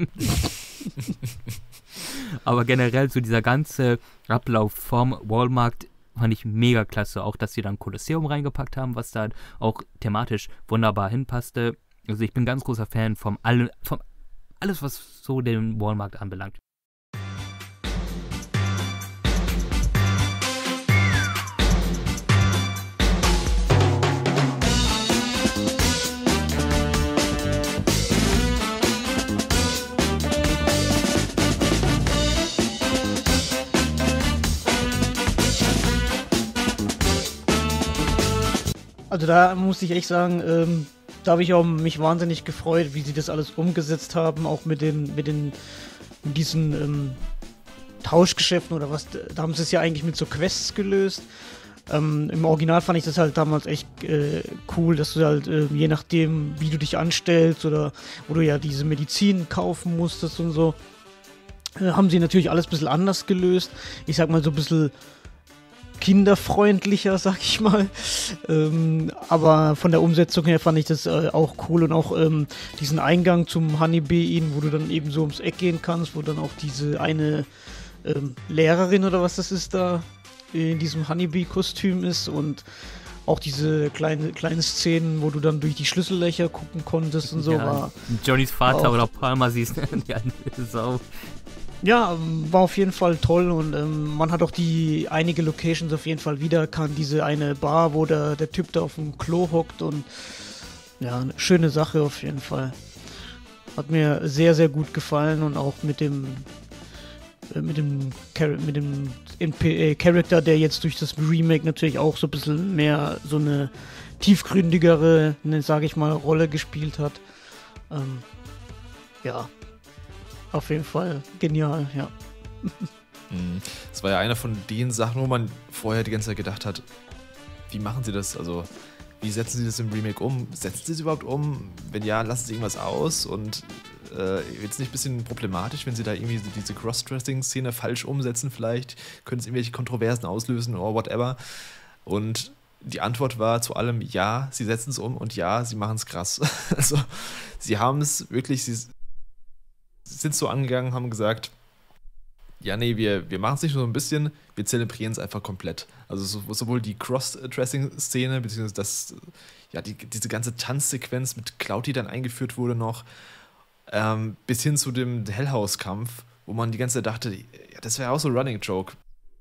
Speaker 1: Aber generell so dieser ganze Ablauf vom Walmart fand ich mega klasse. Auch, dass sie dann Kolosseum reingepackt haben, was da auch thematisch wunderbar hinpasste. Also ich bin ganz großer Fan vom, alle, vom alles, was so den Walmart anbelangt.
Speaker 2: Also da muss ich echt sagen, ähm, da habe ich auch mich wahnsinnig gefreut, wie sie das alles umgesetzt haben, auch mit den, mit den, mit diesen ähm, Tauschgeschäften oder was. Da haben sie es ja eigentlich mit so Quests gelöst. Ähm, Im Original fand ich das halt damals echt äh, cool, dass du halt äh, je nachdem, wie du dich anstellst oder wo du ja diese Medizin kaufen musstest und so, äh, haben sie natürlich alles ein bisschen anders gelöst. Ich sag mal so ein bisschen kinderfreundlicher, sag ich mal. Ähm, aber von der Umsetzung her fand ich das äh, auch cool und auch ähm, diesen Eingang zum Honeybee Inn, wo du dann eben so ums Eck gehen kannst, wo dann auch diese eine ähm, Lehrerin oder was das ist da in diesem Honeybee-Kostüm ist und auch diese kleine, kleine Szenen, wo du dann durch die Schlüssellöcher gucken konntest und so.
Speaker 1: Ja,
Speaker 2: war
Speaker 1: Johnnys Vater
Speaker 2: auch,
Speaker 1: oder Palmer siehst ja, Sau.
Speaker 2: Ja, war auf jeden Fall toll und ähm, man hat auch die einige Locations auf jeden Fall wiedererkannt. Diese eine Bar, wo der, der Typ da auf dem Klo hockt und ja, eine schöne Sache auf jeden Fall. Hat mir sehr, sehr gut gefallen und auch mit dem äh, mit dem, Char- mit dem N P- äh, Charakter, der jetzt durch das Remake natürlich auch so ein bisschen mehr so eine tiefgründigere, ne, sage ich mal, Rolle gespielt hat. Ähm, ja. Auf jeden Fall genial, ja.
Speaker 3: Das war ja eine von den Sachen, wo man vorher die ganze Zeit gedacht hat, wie machen sie das? Also, wie setzen sie das im Remake um? Setzen sie es überhaupt um? Wenn ja, lassen sie irgendwas aus? Und äh, jetzt nicht ein bisschen problematisch, wenn sie da irgendwie diese Cross-Dressing-Szene falsch umsetzen vielleicht? Können es irgendwelche Kontroversen auslösen oder whatever? Und die Antwort war zu allem, ja, sie setzen es um und ja, sie machen es krass. Also, sie haben es wirklich, sie sind so angegangen, haben gesagt, ja, nee, wir, wir machen es nicht nur so ein bisschen, wir zelebrieren es einfach komplett. Also so, sowohl die Cross-Dressing-Szene, beziehungsweise das, ja, die, diese ganze Tanzsequenz mit Cloud, die dann eingeführt wurde noch, ähm, bis hin zu dem Hellhouse-Kampf, wo man die ganze Zeit dachte, ja, das wäre auch so ein Running-Joke.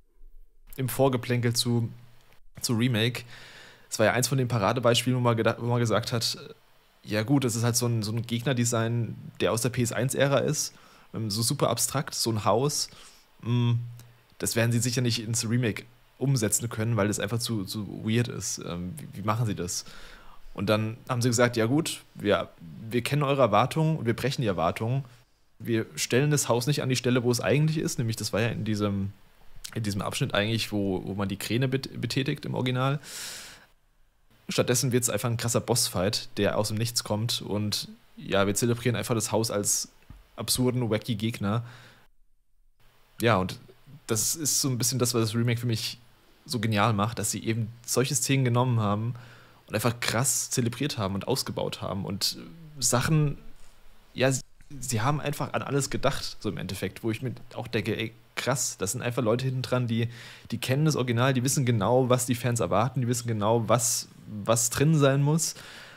Speaker 3: Im Vorgeplänkel zu, zu Remake. Das war ja eins von den Paradebeispielen, wo man, gedacht, wo man gesagt hat, ja gut, das ist halt so ein, so ein Gegnerdesign, der aus der P S eins Ära ist, so super abstrakt, so ein Haus. Das werden sie sicher nicht ins Remake umsetzen können, weil das einfach zu, zu weird ist. Wie, wie machen sie das? Und dann haben sie gesagt, ja gut, wir, wir kennen eure Erwartungen und wir brechen die Erwartungen. Wir stellen das Haus nicht an die Stelle, wo es eigentlich ist, nämlich das war ja in diesem, in diesem Abschnitt eigentlich, wo, wo man die Kräne bet- betätigt im Original. Stattdessen wird es einfach ein krasser Bossfight, der aus dem Nichts kommt und ja, wir zelebrieren einfach das Haus als absurden, wacky Gegner. Ja, und das ist so ein bisschen das, was das Remake für mich so genial macht, dass sie eben solche Szenen genommen haben und einfach krass zelebriert haben und ausgebaut haben und Sachen, ja, sie, sie haben einfach an alles gedacht, so im Endeffekt, wo ich mir auch denke, ey, krass, das sind einfach Leute hinten dran, die, die kennen das Original, die wissen genau, was die Fans erwarten, die wissen genau, was, was drin sein muss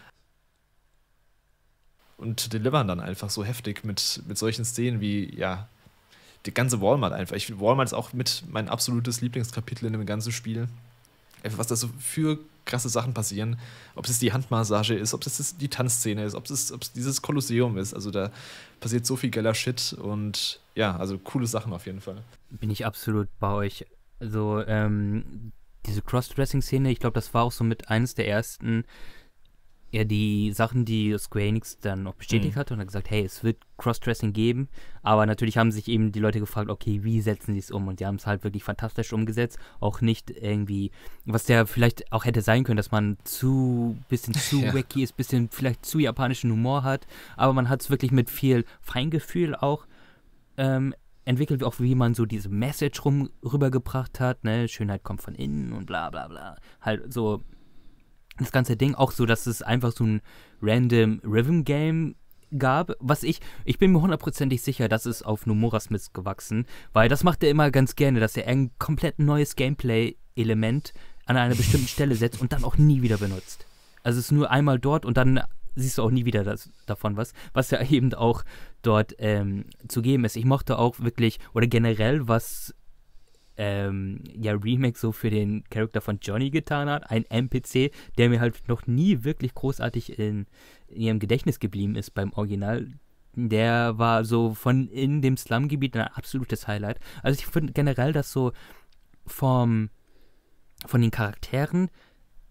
Speaker 3: und delivern dann einfach so heftig mit, mit solchen Szenen wie, ja, die ganze Walmart einfach. Ich finde, Walmart ist auch mit mein absolutes Lieblingskapitel in dem ganzen Spiel. Einfach, was da so für krasse Sachen passieren. Ob es die Handmassage ist, ob es die Tanzszene ist, ob es, ob es dieses Kolosseum ist. Also da passiert so viel geiler Shit und ja, also coole Sachen auf jeden Fall.
Speaker 1: Bin ich absolut bei euch. Also ähm, diese Cross-Dressing-Szene, ich glaube, das war auch so mit eines der ersten, ja, die Sachen, die Square Enix dann noch bestätigt mhm. hat und hat gesagt, hey, es wird Cross-Dressing geben, aber natürlich haben sich eben die Leute gefragt, okay, wie setzen sie es um? Und die haben es halt wirklich fantastisch umgesetzt, auch nicht irgendwie, was der vielleicht auch hätte sein können, dass man zu, bisschen zu ja. wacky ist, bisschen vielleicht zu japanischen Humor hat, aber man hat es wirklich mit viel Feingefühl auch ähm, entwickelt, auch wie man so diese Message rum, rübergebracht hat, ne, Schönheit kommt von innen und bla bla bla, halt so das ganze Ding, auch so, dass es einfach so ein random Rhythm-Game gab, was ich, ich bin mir hundertprozentig sicher, dass es auf Nomura Smith gewachsen, weil das macht er immer ganz gerne, dass er ein komplett neues Gameplay-Element an einer bestimmten Stelle setzt und dann auch nie wieder benutzt. Also es ist nur einmal dort und dann siehst du auch nie wieder das, davon was, was ja eben auch dort ähm, zu geben ist. Ich mochte auch wirklich, oder generell, was Ähm, ja, Remake so für den Charakter von Johnny getan hat, ein N P C, der mir halt noch nie wirklich großartig in, in ihrem Gedächtnis geblieben ist beim Original. Der war so von in dem Slum-Gebiet ein absolutes Highlight. Also ich finde generell, dass so vom von den Charakteren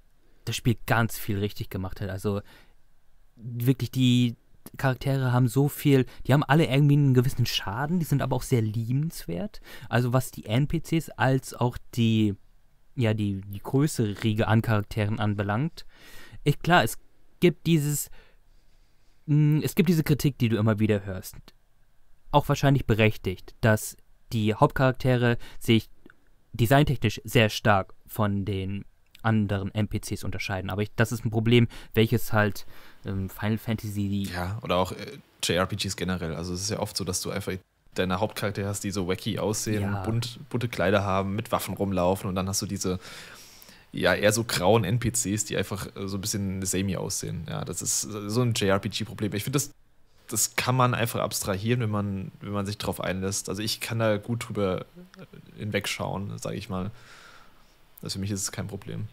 Speaker 1: das Spiel ganz viel richtig gemacht hat. Also wirklich die Charaktere haben so viel, die haben alle irgendwie einen gewissen Schaden, die sind aber auch sehr liebenswert. Also was die N P Cs als auch die, ja, die, die größere Riege an Charakteren anbelangt. Ich, klar, es gibt dieses, mh, es gibt diese Kritik, die du immer wieder hörst. Auch wahrscheinlich berechtigt, dass die Hauptcharaktere sich designtechnisch sehr stark von den anderen N P Cs unterscheiden. Aber ich, das ist ein Problem, welches halt ähm, Final Fantasy...
Speaker 3: Ja, oder auch äh, J R P Gs generell. Also es ist ja oft so, dass du einfach deine Hauptcharaktere hast, die so wacky aussehen,
Speaker 1: Ja.
Speaker 3: bunt, bunte Kleider haben, mit Waffen rumlaufen und dann hast du diese ja eher so grauen N P Cs, die einfach äh, so ein bisschen samey aussehen. Ja, das ist äh, so ein J R P G-Problem. Ich finde, das, das kann man einfach abstrahieren, wenn man, wenn man sich drauf einlässt. Also ich kann da gut drüber hinwegschauen, sage ich mal. Also für mich ist es kein Problem.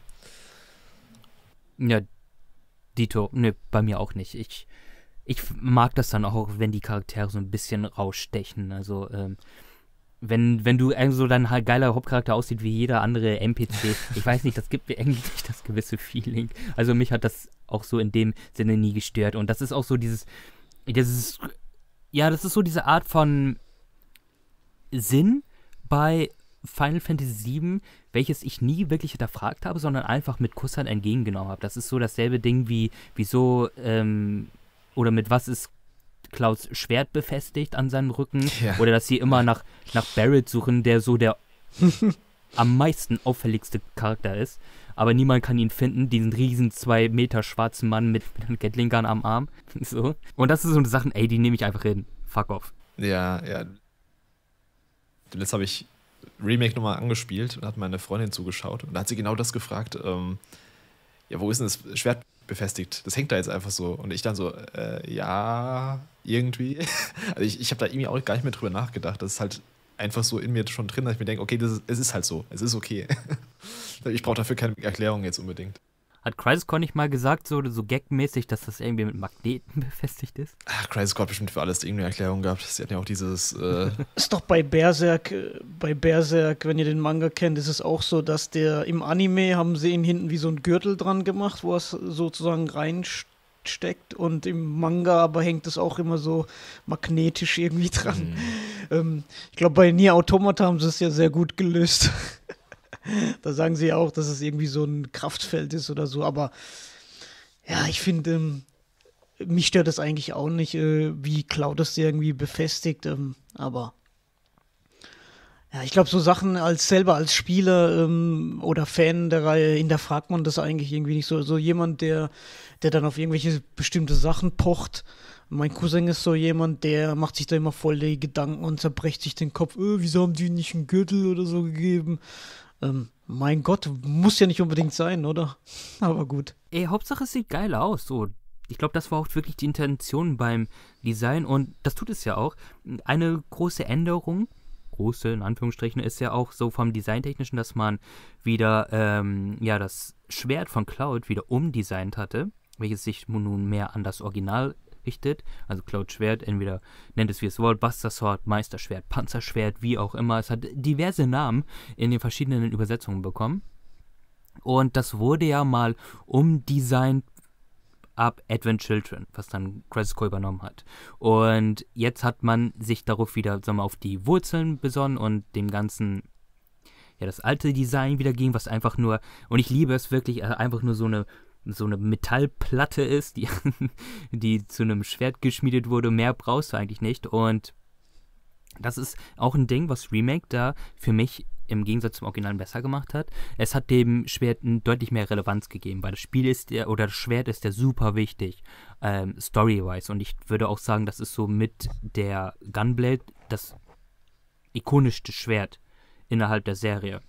Speaker 1: Ja, Dito, ne, bei mir auch nicht. Ich, ich mag das dann auch, wenn die Charaktere so ein bisschen rausstechen. Also, ähm, wenn, wenn du so dein halt geiler Hauptcharakter aussieht wie jeder andere N P C, ich weiß nicht, das gibt mir eigentlich nicht das gewisse Feeling. Also mich hat das auch so in dem Sinne nie gestört. Und das ist auch so dieses, dieses, ja, das ist so diese Art von Sinn bei Final Fantasy sieben, welches ich nie wirklich hinterfragt habe, sondern einfach mit Kusshand entgegengenommen habe. Das ist so dasselbe Ding wie, wieso, ähm, oder mit was ist Clouds Schwert befestigt an seinem Rücken,
Speaker 3: Ja.
Speaker 1: oder dass sie immer nach, nach Barret suchen, der so der am meisten auffälligste Charakter ist, aber niemand kann ihn finden, diesen riesen zwei Meter schwarzen Mann mit, mit einem Gatling Gun am Arm. So. Und das sind so Sachen, ey, die nehme ich einfach hin. Fuck off.
Speaker 3: Ja, ja. Jetzt habe ich Remake nochmal angespielt und hat meine Freundin zugeschaut und da hat sie genau das gefragt, ähm, ja, wo ist denn das Schwert befestigt? Das hängt da jetzt einfach so. Und ich dann so, äh, ja, irgendwie. Also ich, ich habe da irgendwie auch gar nicht mehr drüber nachgedacht. Das ist halt einfach so in mir schon drin, dass ich mir denke, okay, das ist, es ist halt so. Es ist okay. Ich brauche dafür keine Erklärung jetzt unbedingt.
Speaker 1: Hat Crisis Core nicht mal gesagt, so, so gagmäßig, dass das irgendwie mit Magneten befestigt ist?
Speaker 3: Ach, Crisis Core hat bestimmt für alles irgendeine Erklärung gehabt. Sie hatten ja auch dieses äh
Speaker 2: Ist doch bei Berserk, äh, bei Berserk, wenn ihr den Manga kennt, ist es auch so, dass der im Anime haben sie ihn hinten wie so ein Gürtel dran gemacht, wo es sozusagen reinsteckt, und im Manga aber hängt es auch immer so magnetisch irgendwie dran.
Speaker 3: Mhm.
Speaker 2: Ähm, ich glaube, bei Nier Automata haben sie es ja sehr gut gelöst. Da sagen sie ja auch, dass es irgendwie so ein Kraftfeld ist oder so, aber ja, ich finde, ähm, mich stört das eigentlich auch nicht, äh, wie Cloud das irgendwie befestigt, ähm, aber ja, ich glaube, so Sachen als selber als Spieler ähm, oder Fan der Reihe hinterfragt man das eigentlich irgendwie nicht so. So jemand, der, der dann auf irgendwelche bestimmte Sachen pocht. Mein Cousin ist so jemand, der macht sich da immer voll die Gedanken und zerbrecht sich den Kopf, äh, wieso haben die nicht einen Gürtel oder so gegeben? Ähm, mein Gott, muss ja nicht unbedingt sein, oder? Aber gut.
Speaker 1: Ey, Hauptsache es sieht geil aus, so. Ich glaube, das war auch wirklich die Intention beim Design und das tut es ja auch. Eine große Änderung, große in Anführungsstrichen, ist ja auch so vom Designtechnischen, dass man wieder, ähm, ja, das Schwert von Cloud wieder umdesignt hatte, welches sich nun mehr an das Original richtet. Also Cloud Schwert, entweder nennt es wie es wollt, Buster Sword, Meisterschwert, Panzerschwert, wie auch immer. Es hat diverse Namen in den verschiedenen Übersetzungen bekommen. Und das wurde ja mal umdesignt ab Advent Children, was dann Crisis Core übernommen hat. Und jetzt hat man sich darauf wieder, sagen wir mal, auf die Wurzeln besonnen und dem ganzen, ja, das alte Design wieder ging, was einfach nur, und ich liebe es wirklich, einfach nur so eine so eine Metallplatte ist, die, die zu einem Schwert geschmiedet wurde. Mehr brauchst du eigentlich nicht. Und das ist auch ein Ding, was Remake da für mich im Gegensatz zum Original besser gemacht hat. Es hat dem Schwert deutlich mehr Relevanz gegeben, weil das Spiel ist der, oder das Schwert ist der super wichtig, ähm, story-wise. Und ich würde auch sagen, das ist so mit der Gunblade das ikonischste Schwert innerhalb der Serie.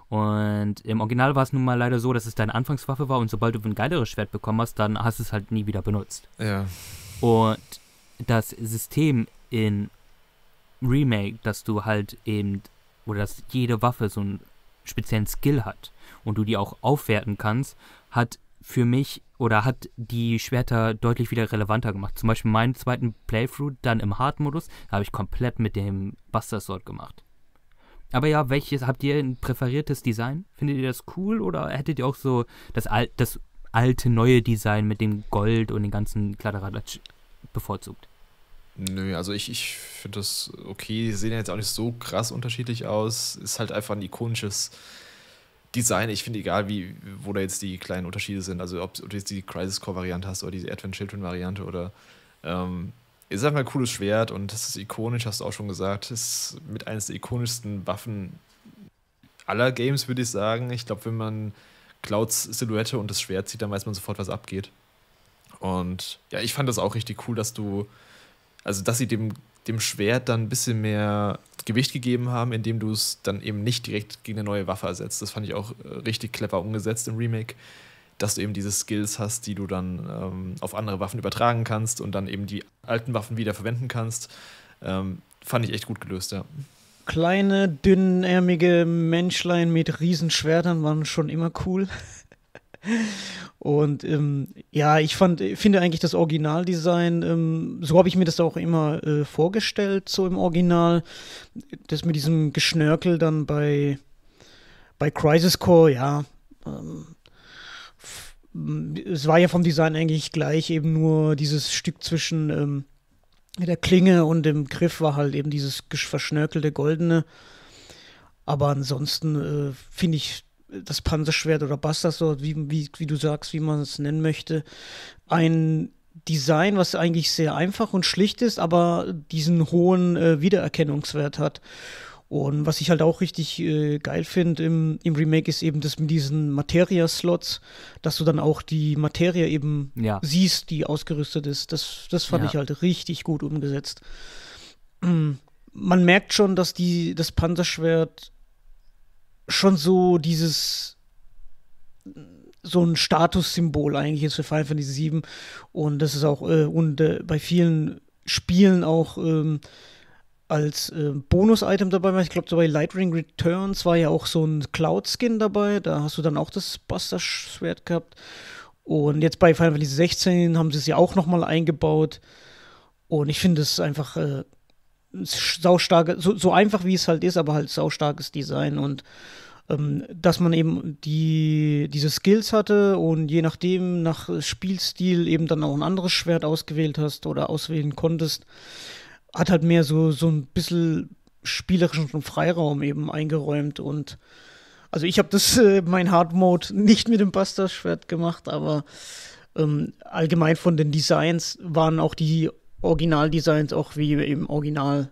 Speaker 1: Und im Original war es nun mal leider so, dass es deine Anfangswaffe war und sobald du ein geileres Schwert bekommen hast, dann hast du es halt nie wieder benutzt.
Speaker 3: Ja.
Speaker 1: Und das System in Remake, dass du halt eben, oder dass jede Waffe so einen speziellen Skill hat und du die auch aufwerten kannst, hat für mich oder hat die Schwerter deutlich wieder relevanter gemacht. Zum Beispiel meinen zweiten Playthrough dann im Hard-Modus habe ich komplett mit dem Buster Sword gemacht. Aber ja, welches, habt ihr ein präferiertes Design? Findet ihr das cool oder hättet ihr auch so das, Al- das alte, neue Design mit dem Gold und den ganzen Kladderadatsch bevorzugt?
Speaker 3: Nö, also ich, ich finde das okay. Die sehen ja jetzt auch nicht so krass unterschiedlich aus. Ist halt einfach ein ikonisches Design. Ich finde, egal wie, wo da jetzt die kleinen Unterschiede sind, also ob, ob du jetzt die Crisis Core Variante hast oder die Advent Children Variante oder ähm, ist einfach ein cooles Schwert und das ist ikonisch, hast du auch schon gesagt. Ist mit eines der ikonischsten Waffen aller Games, würde ich sagen. Ich glaube, wenn man Clouds Silhouette und das Schwert sieht, dann weiß man sofort, was abgeht. Und ja, ich fand das auch richtig cool, dass du, also dass sie dem, dem Schwert dann ein bisschen mehr Gewicht gegeben haben, indem du es dann eben nicht direkt gegen eine neue Waffe ersetzt. Das fand ich auch äh, richtig clever umgesetzt im Remake, dass du eben diese Skills hast, die du dann ähm, auf andere Waffen übertragen kannst und dann eben die alten Waffen wieder verwenden kannst. Ähm, fand ich echt gut gelöst, ja.
Speaker 2: Kleine, dünnärmige Menschlein mit Riesenschwertern waren schon immer cool. Und ähm, ja, ich fand, finde eigentlich das Originaldesign, ähm, so habe ich mir das auch immer äh, vorgestellt, so im Original. Das mit diesem Geschnörkel dann bei, bei Crisis Core, ja. Ähm, f- es war ja vom Design eigentlich gleich, eben nur dieses Stück zwischen ähm, der Klinge und dem Griff war halt eben dieses gesch- verschnörkelte Goldene. Aber ansonsten äh, finde ich das Panzerschwert oder Buster Sword, wie, wie, wie du sagst, wie man es nennen möchte, ein Design, was eigentlich sehr einfach und schlicht ist, aber diesen hohen äh, Wiedererkennungswert hat. Und was ich halt auch richtig äh, geil finde im, im Remake ist eben das mit diesen Materia-Slots, dass du dann auch die Materie eben
Speaker 1: Ja.
Speaker 2: siehst, die ausgerüstet ist. Das, das fand
Speaker 1: Ja.
Speaker 2: ich halt richtig gut umgesetzt. Man merkt schon, dass die, das Panzerschwert schon so dieses so ein Statussymbol eigentlich ist für Final Fantasy sieben und das ist auch äh, und äh, bei vielen Spielen auch ähm, als äh, Bonus-Item dabei. Ich glaube, so bei Lightning Returns war ja auch so ein Cloud-Skin dabei, da hast du dann auch das Buster-Schwert gehabt und jetzt bei Final Fantasy sechzehn haben sie es ja auch nochmal eingebaut und ich finde es einfach äh, saustarke, so, so einfach wie es halt ist, aber halt saustarkes Design und ähm, dass man eben die, diese Skills hatte und je nachdem nach Spielstil eben dann auch ein anderes Schwert ausgewählt hast oder auswählen konntest, hat halt mehr so, so ein bisschen spielerischen Freiraum eben eingeräumt und also ich habe das, äh, mein Hard Mode nicht mit dem Buster-Schwert gemacht, aber ähm, allgemein von den Designs waren auch die Originaldesigns auch wie im Originalspiel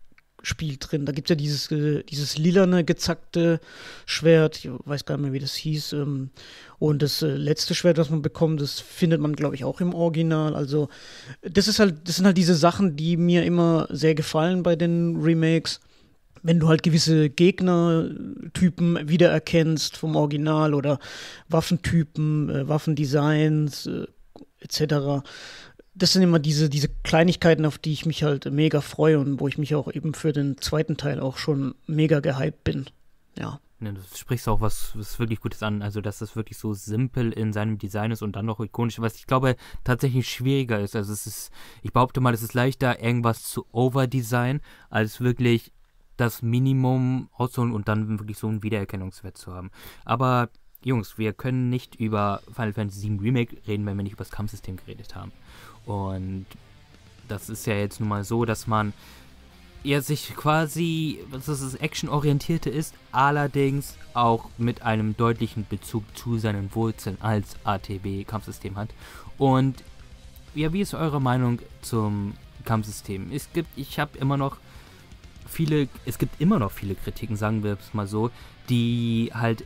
Speaker 2: drin. Da gibt es ja dieses, äh, dieses lilane, gezackte Schwert, ich weiß gar nicht mehr, wie das hieß. Ähm, und das äh, letzte Schwert, das man bekommt, das findet man, glaube ich, auch im Original. Also, das ist halt, das sind halt diese Sachen, die mir immer sehr gefallen bei den Remakes. Wenn du halt gewisse Gegnertypen wiedererkennst vom Original oder Waffentypen, äh, Waffendesigns, äh, et cetera. Das sind immer diese, diese Kleinigkeiten, auf die ich mich halt mega freue und wo ich mich auch eben für den zweiten Teil auch schon mega gehypt bin. Ja.
Speaker 1: Ne, du sprichst auch was, was wirklich Gutes an, also dass das wirklich so simpel in seinem Design ist und dann noch ikonisch, was ich glaube tatsächlich schwieriger ist. Also es ist, ich behaupte mal, es ist leichter, irgendwas zu overdesign, als wirklich das Minimum auszuholen und dann wirklich so einen Wiedererkennungswert zu haben. Aber Jungs, wir können nicht über Final Fantasy sieben Remake reden, wenn wir nicht über das Kampfsystem geredet haben. Und das ist ja jetzt nun mal so, dass man ja sich quasi, dass das actionorientierte ist, allerdings auch mit einem deutlichen Bezug zu seinen Wurzeln als A T B-Kampfsystem hat. Und ja, wie ist eure Meinung zum Kampfsystem? Es gibt, ich habe immer noch viele, es gibt immer noch viele Kritiken, sagen wir es mal so, die halt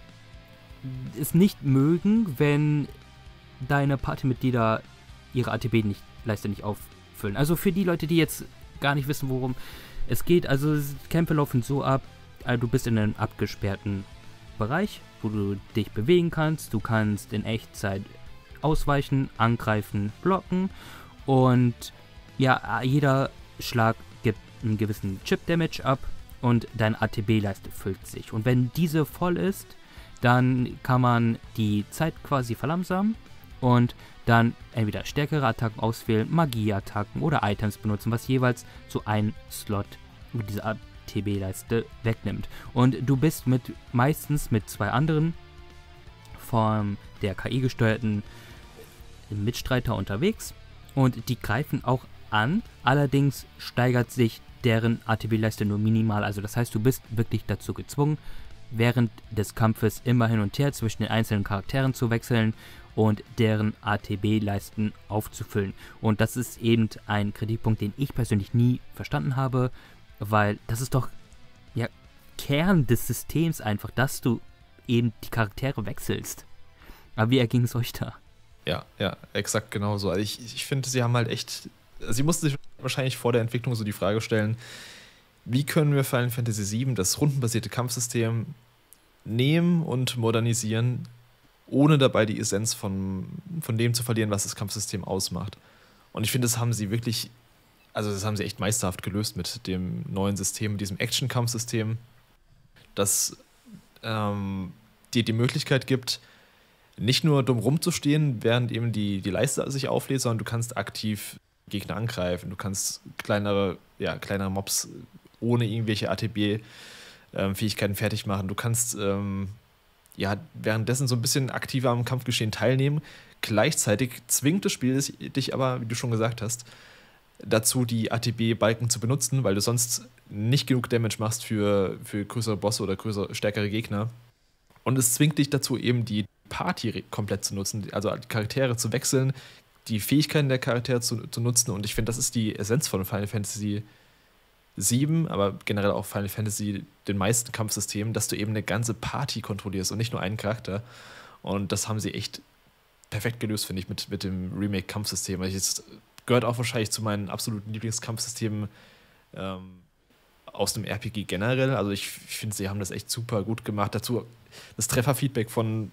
Speaker 1: es nicht mögen, wenn deine Partymitglieder ihre A T B-Leiste nicht auffüllen. Also für die Leute, die jetzt gar nicht wissen, worum es geht, also Kämpfe laufen so ab, also du bist in einem abgesperrten Bereich, wo du dich bewegen kannst, du kannst in Echtzeit ausweichen, angreifen, blocken und ja, jeder Schlag gibt einen gewissen Chip-Damage ab und deine A T B-Leiste füllt sich. Und wenn diese voll ist, dann kann man die Zeit quasi verlangsamen und dann entweder stärkere Attacken auswählen, Magieattacken oder Items benutzen, was jeweils so einen Slot über diese A T B-Leiste wegnimmt. Und du bist mit meistens mit zwei anderen von der K I-gesteuerten Mitstreiter unterwegs und die greifen auch an, allerdings steigert sich deren A T B-Leiste nur minimal, also das heißt, du bist wirklich dazu gezwungen, während des Kampfes immer hin und her zwischen den einzelnen Charakteren zu wechseln und deren A T B-Leisten aufzufüllen. Und das ist eben ein Kritikpunkt, den ich persönlich nie verstanden habe, weil das ist doch ja Kern des Systems einfach, dass du eben die Charaktere wechselst. Aber wie erging es euch da?
Speaker 3: Ja, ja, exakt genauso. Also ich, ich finde, sie haben halt echt, sie mussten sich wahrscheinlich vor der Entwicklung so die Frage stellen, wie können wir Final Fantasy sieben, das rundenbasierte Kampfsystem, nehmen und modernisieren, ohne dabei die Essenz von, von dem zu verlieren, was das Kampfsystem ausmacht. Und ich finde, das haben sie wirklich, also das haben sie echt meisterhaft gelöst mit dem neuen System, mit diesem Action-Kampfsystem, das ähm, dir die Möglichkeit gibt, nicht nur dumm rumzustehen, während eben die, die Leiste sich auflädt, sondern du kannst aktiv Gegner angreifen. Du kannst kleinere, ja, kleinere Mobs ohne irgendwelche A T B-Fähigkeiten fertig machen. Du kannst ähm, ja, währenddessen so ein bisschen aktiver am Kampfgeschehen teilnehmen. Gleichzeitig zwingt das Spiel dich aber, wie du schon gesagt hast, dazu, die A T B-Balken zu benutzen, weil du sonst nicht genug Damage machst für, für größere Bosse oder größere, stärkere Gegner. Und es zwingt dich dazu, eben die Party komplett zu nutzen, also die Charaktere zu wechseln, die Fähigkeiten der Charaktere zu, zu nutzen. Und ich finde, das ist die Essenz von Final Fantasy sieben, aber generell auch Final Fantasy, den meisten Kampfsystemen, dass du eben eine ganze Party kontrollierst und nicht nur einen Charakter. Und das haben sie echt perfekt gelöst, finde ich, mit, mit dem Remake-Kampfsystem. Es gehört auch wahrscheinlich zu meinen absoluten Lieblingskampfsystemen ähm, aus dem R P G generell. Also ich, ich finde, sie haben das echt super gut gemacht. Dazu das Trefferfeedback von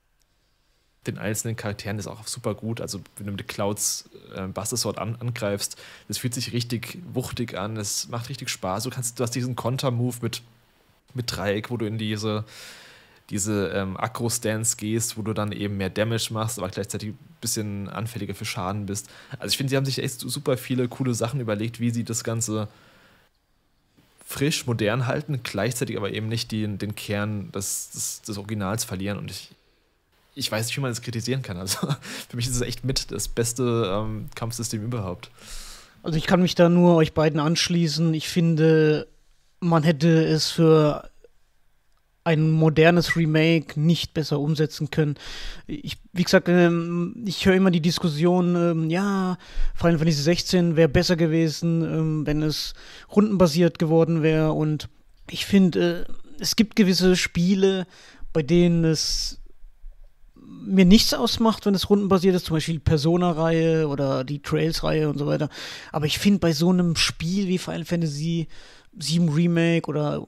Speaker 3: den einzelnen Charakteren ist auch super gut. Also wenn du mit Clouds äh, Buster Sword an, angreifst, das fühlt sich richtig wuchtig an, es macht richtig Spaß. Du kannst, du hast diesen Konter-Move mit, mit Dreieck, wo du in diese, diese ähm, Aggro-Stance gehst, wo du dann eben mehr Damage machst, aber gleichzeitig ein bisschen anfälliger für Schaden bist. Also ich finde, sie haben sich echt super viele coole Sachen überlegt, wie sie das Ganze frisch, modern halten, gleichzeitig aber eben nicht den, den Kern des, des, des Originals verlieren. Und ich Ich weiß nicht, wie man das kritisieren kann. Also für mich ist es echt mit das beste ähm, Kampfsystem überhaupt.
Speaker 2: Also ich kann mich da nur euch beiden anschließen. Ich finde, man hätte es für ein modernes Remake nicht besser umsetzen können. Ich, wie gesagt, ähm, ich höre immer die Diskussion, ähm, ja, Final Fantasy sechzehn wäre besser gewesen, ähm, wenn es rundenbasiert geworden wäre. Und ich finde, äh, es gibt gewisse Spiele, bei denen es mir nichts ausmacht, wenn es rundenbasiert ist, zum Beispiel die Persona-Reihe oder die Trails-Reihe und so weiter. Aber ich finde, bei so einem Spiel wie Final Fantasy sieben Remake oder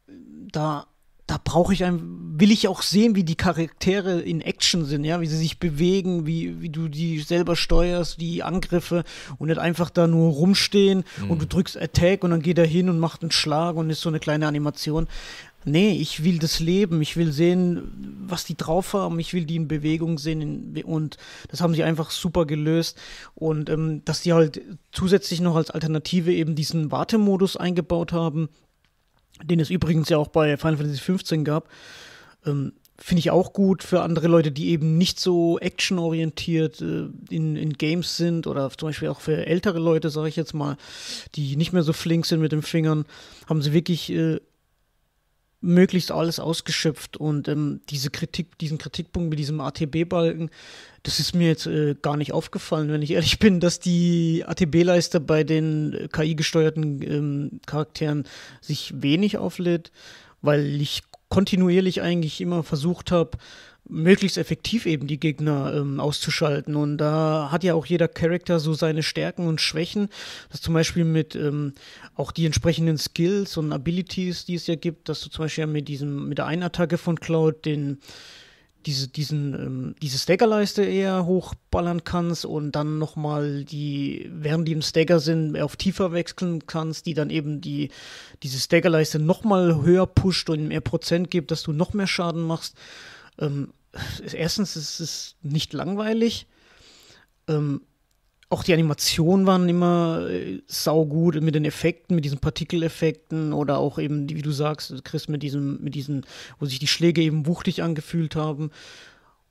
Speaker 2: da, da brauche ich ein, will ich auch sehen, wie die Charaktere in Action sind, ja, wie sie sich bewegen, wie, wie du die selber steuerst, die Angriffe und nicht einfach da nur rumstehen mhm. und du drückst Attack und dann geht er hin und macht einen Schlag und ist so eine kleine Animation. Nee, ich will das Leben, ich will sehen, was die drauf haben, ich will die in Bewegung sehen und das haben sie einfach super gelöst und ähm, dass die halt zusätzlich noch als Alternative eben diesen Wartemodus eingebaut haben, den es übrigens ja auch bei Final Fantasy fünfzehn gab, ähm, finde ich auch gut für andere Leute, die eben nicht so actionorientiert äh, in, in Games sind oder zum Beispiel auch für ältere Leute, sage ich jetzt mal, die nicht mehr so flink sind mit den Fingern, haben sie wirklich äh, möglichst alles ausgeschöpft und ähm, diese Kritik, diesen Kritikpunkt mit diesem A T B-Balken, das ist mir jetzt äh, gar nicht aufgefallen, wenn ich ehrlich bin, dass die A T B-Leiste bei den K I-gesteuerten ähm, Charakteren sich wenig auflädt, weil ich kontinuierlich eigentlich immer versucht habe, möglichst effektiv eben die Gegner ähm, auszuschalten. Und da hat ja auch jeder Charakter so seine Stärken und Schwächen. Das zum Beispiel mit ähm, auch die entsprechenden Skills und Abilities, die es ja gibt, dass du zum Beispiel mit diesem, mit der einen Attacke von Cloud den diese, diesen, ähm, diese Staggerleiste eher hochballern kannst und dann nochmal die, während die im Stagger sind, auf tiefer wechseln kannst, die dann eben die, diese Staggerleiste nochmal höher pusht und mehr Prozent gibt, dass du noch mehr Schaden machst. Ähm, erstens ist es nicht langweilig. Ähm, auch die Animationen waren immer äh, saugut mit den Effekten, mit diesen Partikeleffekten oder auch eben, wie du sagst, Chris, mit diesem, mit diesen, wo sich die Schläge eben wuchtig angefühlt haben.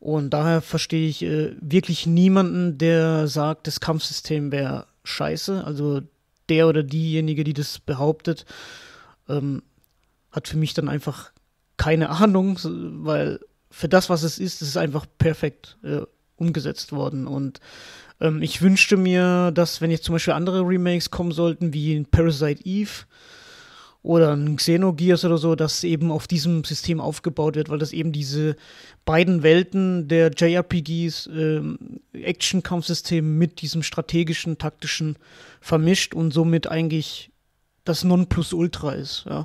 Speaker 2: Und daher verstehe ich äh, wirklich niemanden, der sagt, das Kampfsystem wäre scheiße. Also der oder diejenige, die das behauptet, ähm, hat für mich dann einfach keine Ahnung, so- weil für das, was es ist, ist es einfach perfekt äh, umgesetzt worden. Und ähm, ich wünschte mir, dass, wenn jetzt zum Beispiel andere Remakes kommen sollten, wie in Parasite Eve oder ein Xenogears oder so, dass eben auf diesem System aufgebaut wird, weil das eben diese beiden Welten der J R P Gs, ähm, Action-Kampfsystem mit diesem strategischen, taktischen vermischt und somit eigentlich das Nonplusultra ist, ja.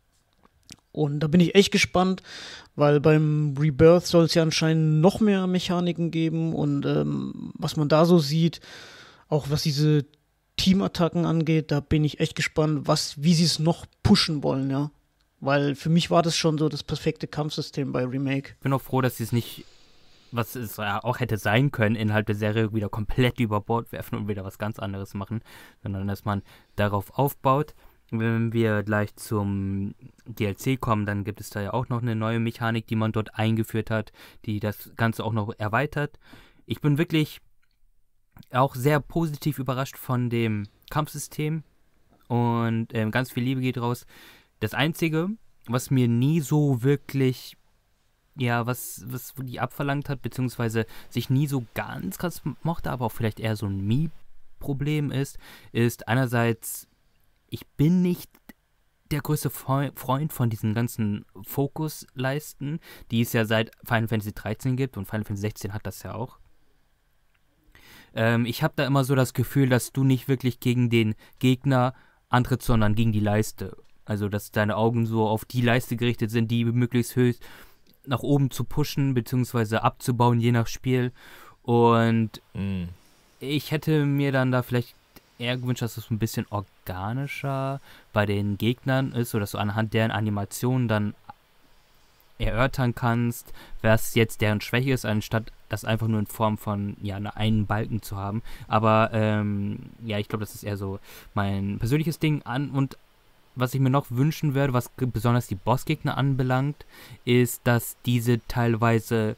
Speaker 2: Und da bin ich echt gespannt, weil beim Rebirth soll es ja anscheinend noch mehr Mechaniken geben und ähm, was man da so sieht, auch was diese Teamattacken angeht, da bin ich echt gespannt, was, wie sie es noch pushen wollen, ja. Weil für mich war das schon so das perfekte Kampfsystem bei Remake.
Speaker 1: Ich bin auch froh, dass sie es nicht, was es ja auch hätte sein können, innerhalb der Serie wieder komplett über Bord werfen und wieder was ganz anderes machen, sondern dass man darauf aufbaut. Wenn wir gleich zum D L C kommen, dann gibt es da ja auch noch eine neue Mechanik, die man dort eingeführt hat, die das Ganze auch noch erweitert. Ich bin wirklich auch sehr positiv überrascht von dem Kampfsystem und ähm, ganz viel Liebe geht raus. Das Einzige, was mir nie so wirklich, ja, was, was die abverlangt hat, beziehungsweise sich nie so ganz krass mochte, aber auch vielleicht eher so ein Mii-Problem ist, ist einerseits, ich bin nicht der größte Freu- Freund von diesen ganzen Fokusleisten, die es ja seit Final Fantasy dreizehn gibt und Final Fantasy sechzehn hat das ja auch. Ähm, ich habe da immer so das Gefühl, dass du nicht wirklich gegen den Gegner antrittst, sondern gegen die Leiste. Also, dass deine Augen so auf die Leiste gerichtet sind, die möglichst höchst nach oben zu pushen, beziehungsweise abzubauen, je nach Spiel. Und
Speaker 3: Mhm.
Speaker 1: ich hätte mir dann da vielleicht eher gewünscht, dass es ein bisschen organischer bei den Gegnern ist, sodass du anhand deren Animationen dann erörtern kannst, was jetzt deren Schwäche ist, anstatt das einfach nur in Form von ja einer einen Balken zu haben. Aber ähm, ja, ich glaube, das ist eher so mein persönliches Ding an. Und was ich mir noch wünschen würde, was g- besonders die Bossgegner anbelangt, ist, dass diese teilweise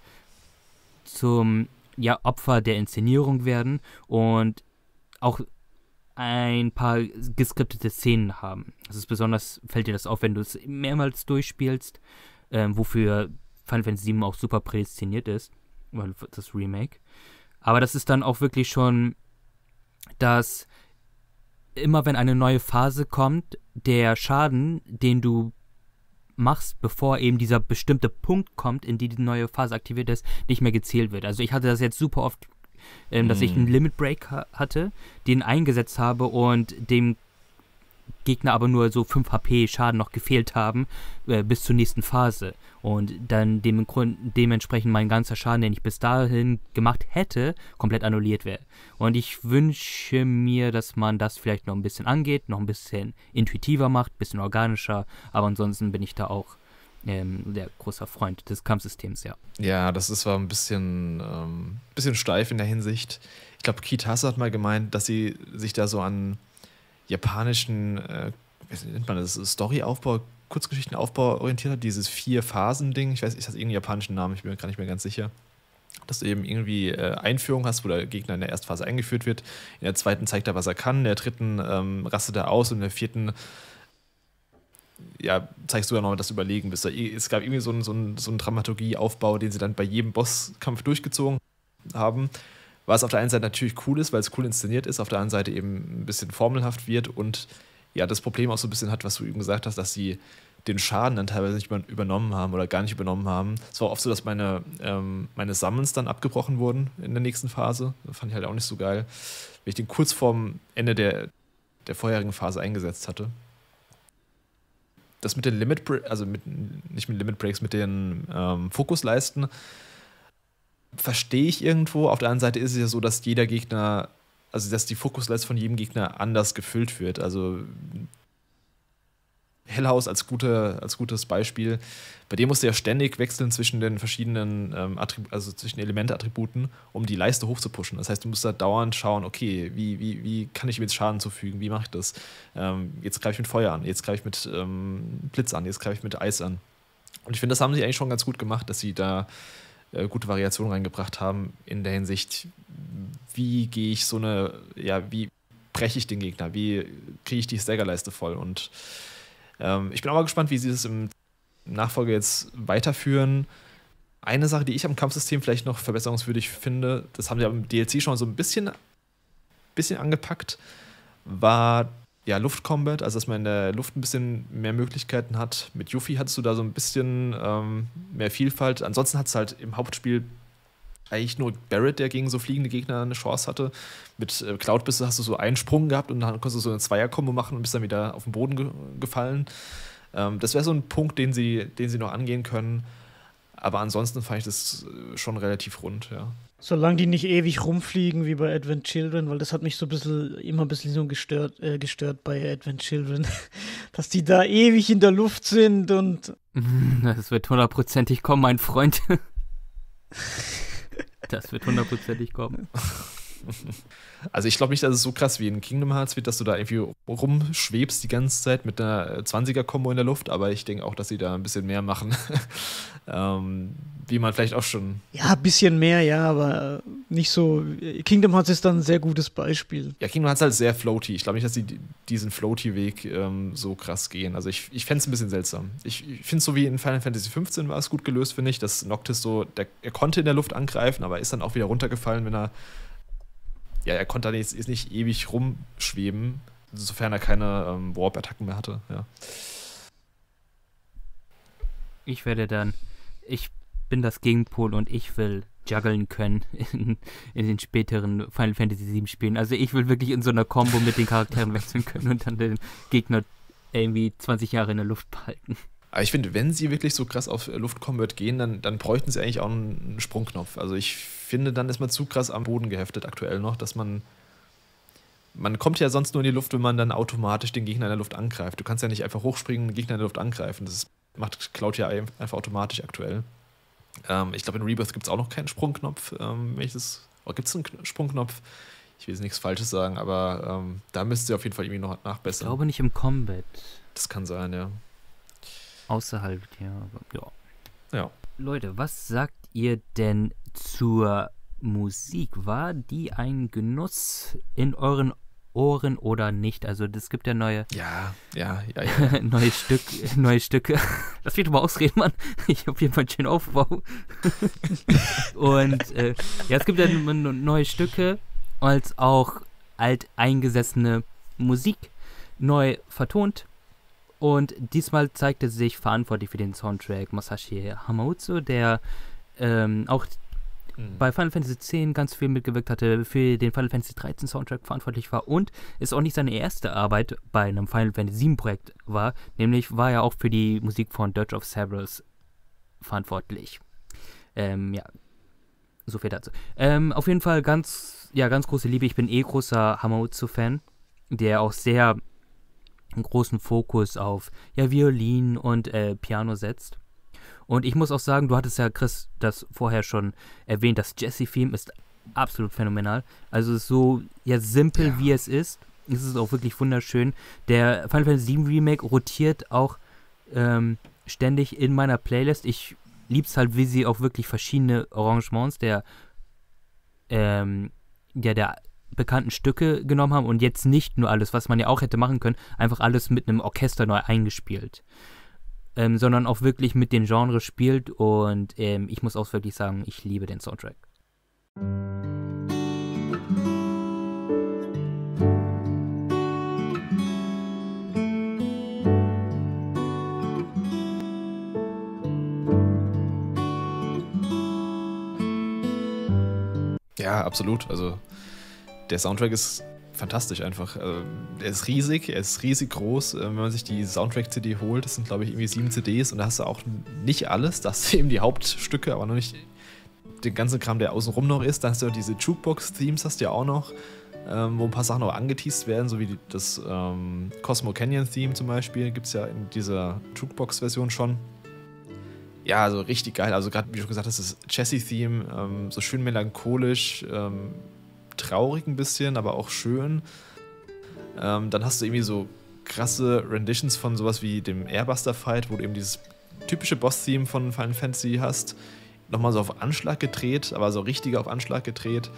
Speaker 1: zum ja, Opfer der Inszenierung werden und auch ein paar geskriptete Szenen haben. Das ist besonders, fällt dir das auf, wenn du es mehrmals durchspielst, ähm, wofür Final Fantasy sieben auch super prädestiniert ist, weil das Remake. Aber das ist dann auch wirklich schon, dass immer wenn eine neue Phase kommt, der Schaden, den du machst, bevor eben dieser bestimmte Punkt kommt, in die die neue Phase aktiviert ist, nicht mehr gezählt wird. Also ich hatte das jetzt super oft, ähm, dass ich einen Limit Break ha- hatte, den eingesetzt habe und dem Gegner aber nur so fünf H P Schaden noch gefehlt haben äh, bis zur nächsten Phase. Und dann dem Grund, dementsprechend mein ganzer Schaden, den ich bis dahin gemacht hätte, komplett annulliert wäre. Und ich wünsche mir, dass man das vielleicht noch ein bisschen angeht, noch ein bisschen intuitiver macht, ein bisschen organischer. Aber ansonsten bin ich da auch ähm, der großer Freund des Kampfsystems, ja.
Speaker 3: Ja, das ist zwar ein bisschen, ähm, bisschen steif in der Hinsicht. Ich glaube, Kitase hat mal gemeint, dass sie sich da so an japanischen, äh, wie nennt man das, Storyaufbau, Kurzgeschichtenaufbau orientiert hat, dieses Vier-Phasen-Ding. Ich weiß, ist das irgendeinen japanischen Namen, ich bin mir gar nicht mehr ganz sicher. Dass du eben irgendwie äh, Einführung hast, wo der Gegner in der ersten Phase eingeführt wird. In der zweiten zeigt er, was er kann. In der dritten ähm, rastet er aus und in der vierten ja, zeigst du ja noch das Überlegen. Bis da, es gab irgendwie so einen, so einen, so einen Dramaturgieaufbau, den sie dann bei jedem Bosskampf durchgezogen haben. Was auf der einen Seite natürlich cool ist, weil es cool inszeniert ist, auf der anderen Seite eben ein bisschen formelhaft wird und ja, das Problem auch so ein bisschen hat, was du eben gesagt hast, dass sie den Schaden dann teilweise nicht über- übernommen haben oder gar nicht übernommen haben. Es war oft so, dass meine, ähm, meine Summons dann abgebrochen wurden in der nächsten Phase. Das fand ich halt auch nicht so geil, weil ich den kurz vorm Ende der, der vorherigen Phase eingesetzt hatte. Das mit den Limit Breaks, also mit, nicht mit Limit Breaks, mit den ähm, Fokusleisten, verstehe ich irgendwo. Auf der anderen Seite ist es ja so, dass jeder Gegner, also dass die Fokusleiste von jedem Gegner anders gefüllt wird. Also Hellhaus als, gute, als gutes Beispiel, bei dem musst du ja ständig wechseln zwischen den verschiedenen ähm, Attrib- also zwischen Elemente-Attributen, um die Leiste hochzupushen. Das heißt, du musst da dauernd schauen, okay, wie, wie, wie kann ich ihm jetzt Schaden zufügen, wie mache ich das? Ähm, jetzt greife ich mit Feuer an, jetzt greife ich mit ähm, Blitz an, jetzt greife ich mit Eis an. Und ich finde, das haben sie eigentlich schon ganz gut gemacht, dass sie da äh, gute Variationen reingebracht haben in der Hinsicht, wie gehe ich so eine, ja, wie breche ich den Gegner, wie kriege ich die Staggerleiste voll. Und ähm, ich bin auch mal gespannt, wie sie das im Nachfolger jetzt weiterführen. Eine Sache, die ich am Kampfsystem vielleicht noch verbesserungswürdig finde, das haben sie im D L C schon so ein bisschen, bisschen angepackt, war ja Luftcombat, also dass man in der Luft ein bisschen mehr Möglichkeiten hat. Mit Yuffie hattest du da so ein bisschen ähm, mehr Vielfalt. Ansonsten hat es halt im Hauptspiel eigentlich nur Barret, der gegen so fliegende Gegner eine Chance hatte. Mit äh, Cloud bist du, hast du so einen Sprung gehabt und dann konntest du so eine Zweier-Kombo machen und bist dann wieder auf den Boden ge- gefallen. Ähm, das wäre so ein Punkt, den sie, den sie noch angehen können. Aber ansonsten fand ich das schon relativ rund, ja.
Speaker 2: Solange die nicht ewig rumfliegen wie bei Advent Children, weil das hat mich so ein bisschen, immer ein bisschen so gestört, äh, gestört bei Advent Children, dass die da ewig in der Luft sind und...
Speaker 1: Das wird hundertprozentig kommen, mein Freund. Das wird hundertprozentig kommen.
Speaker 3: Also ich glaube nicht, dass es so krass wie in Kingdom Hearts wird, dass du da irgendwie rumschwebst die ganze Zeit mit einer zwanziger-Kombo in der Luft, aber ich denke auch, dass sie da ein bisschen mehr machen. ähm, wie man vielleicht auch schon...
Speaker 2: Ja, ein bisschen mehr, ja, aber nicht so... Kingdom Hearts ist dann ein sehr gutes Beispiel.
Speaker 3: Ja, Kingdom Hearts ist halt sehr floaty. Ich glaube nicht, dass sie diesen floaty-Weg ähm, so krass gehen. Also ich, ich fände es ein bisschen seltsam. Ich, ich finde es so wie in Final Fantasy fünfzehn war es gut gelöst, finde ich, dass Noctis so... Der, er konnte in der Luft angreifen, aber ist dann auch wieder runtergefallen, wenn er... Ja, er konnte da jetzt ist nicht ewig rumschweben, sofern er keine ähm, Warp-Attacken mehr hatte, ja.
Speaker 1: Ich werde dann, ich bin das Gegenpol und ich will juggeln können in, in den späteren Final Fantasy sieben Spielen. Also ich will wirklich in so einer Combo mit den Charakteren wechseln können und dann den Gegner irgendwie zwanzig Jahre in der Luft behalten.
Speaker 3: Aber ich finde, wenn sie wirklich so krass auf Luftcombat gehen, dann, dann bräuchten sie eigentlich auch einen Sprungknopf. Also ich finde, dann ist man zu krass am Boden geheftet aktuell noch, dass man man kommt ja sonst nur in die Luft, wenn man dann automatisch den Gegner in der Luft angreift. Du kannst ja nicht einfach hochspringen, den Gegner in der Luft angreifen. Das macht Cloud ja einfach automatisch aktuell. Ähm, ich glaube, in Rebirth gibt es auch noch keinen Sprungknopf. Ähm, wenn ich das, oh, gibt es einen Sprungknopf? Ich will jetzt nichts Falsches sagen, aber ähm, da müsst ihr auf jeden Fall irgendwie noch nachbessern.
Speaker 1: Ich glaube nicht im Combat.
Speaker 3: Das kann sein, ja.
Speaker 1: Außerhalb, ja, aber ja.
Speaker 3: Ja.
Speaker 1: Leute, was sagt ihr denn zur Musik? War die ein Genuss in euren Ohren oder nicht? Also es gibt ja neue
Speaker 3: ja, ja, ja, ja.
Speaker 1: neue Stück, neue Stücke. Lass mich doch mal ausreden, Mann. Ich habe auf jeden Fall einen schönen Aufbau. Und äh, ja, es gibt ja neue Stücke, als auch alteingesessene Musik neu vertont. Und diesmal zeigte sich verantwortlich für den Soundtrack Masashi Hamauzu, der ähm, auch mhm. bei Final Fantasy X ganz viel mitgewirkt hatte, für den Final Fantasy dreizehn Soundtrack verantwortlich war und es auch nicht seine erste Arbeit bei einem Final Fantasy sieben Projekt war, nämlich war er auch für die Musik von Dirge of Cerberus verantwortlich. Ähm, ja, so viel dazu. Ähm, auf jeden Fall ganz, ja, ganz große Liebe. Ich bin eh großer Hamauzu-Fan, der auch sehr einen großen Fokus auf ja, Violin und äh, Piano setzt. Und ich muss auch sagen, du hattest ja, Chris, das vorher schon erwähnt, das Jessie-Theme ist absolut phänomenal. Also so ja, simpel ja. wie es ist, ist es auch wirklich wunderschön. Der Final Fantasy sieben Remake rotiert auch ähm, ständig in meiner Playlist. Ich lieb's halt, wie sie auch wirklich verschiedene Arrangements der ähm, ja, der bekannten Stücke genommen haben und jetzt nicht nur alles, was man ja auch hätte machen können, einfach alles mit einem Orchester neu eingespielt. Ähm, sondern auch wirklich mit den Genres spielt und ähm, ich muss auch wirklich sagen, ich liebe den Soundtrack.
Speaker 3: Ja, absolut. Also der Soundtrack ist fantastisch einfach. Er ist riesig, er ist riesig groß. Wenn man sich die Soundtrack-C D holt, das sind glaube ich irgendwie sieben C Ds und da hast du auch nicht alles. Da hast du eben die Hauptstücke, aber noch nicht den ganzen Kram, der außenrum noch ist. Dann hast du diese Jukebox-Themes, hast du ja auch noch, ähm, wo ein paar Sachen auch angeteased werden, so wie das ähm, Cosmo Canyon-Theme zum Beispiel, gibt es ja in dieser Jukebox-Version schon. Ja, also richtig geil. Also gerade, wie du gesagt hast, das Jessie-Theme, ähm, so schön melancholisch, ähm, traurig ein bisschen, aber auch schön. Ähm, dann hast du irgendwie so krasse Renditions von sowas wie dem Airbuster-Fight, wo du eben dieses typische Boss-Theme von Final Fantasy hast, nochmal so auf Anschlag gedreht, aber so richtiger auf Anschlag gedreht.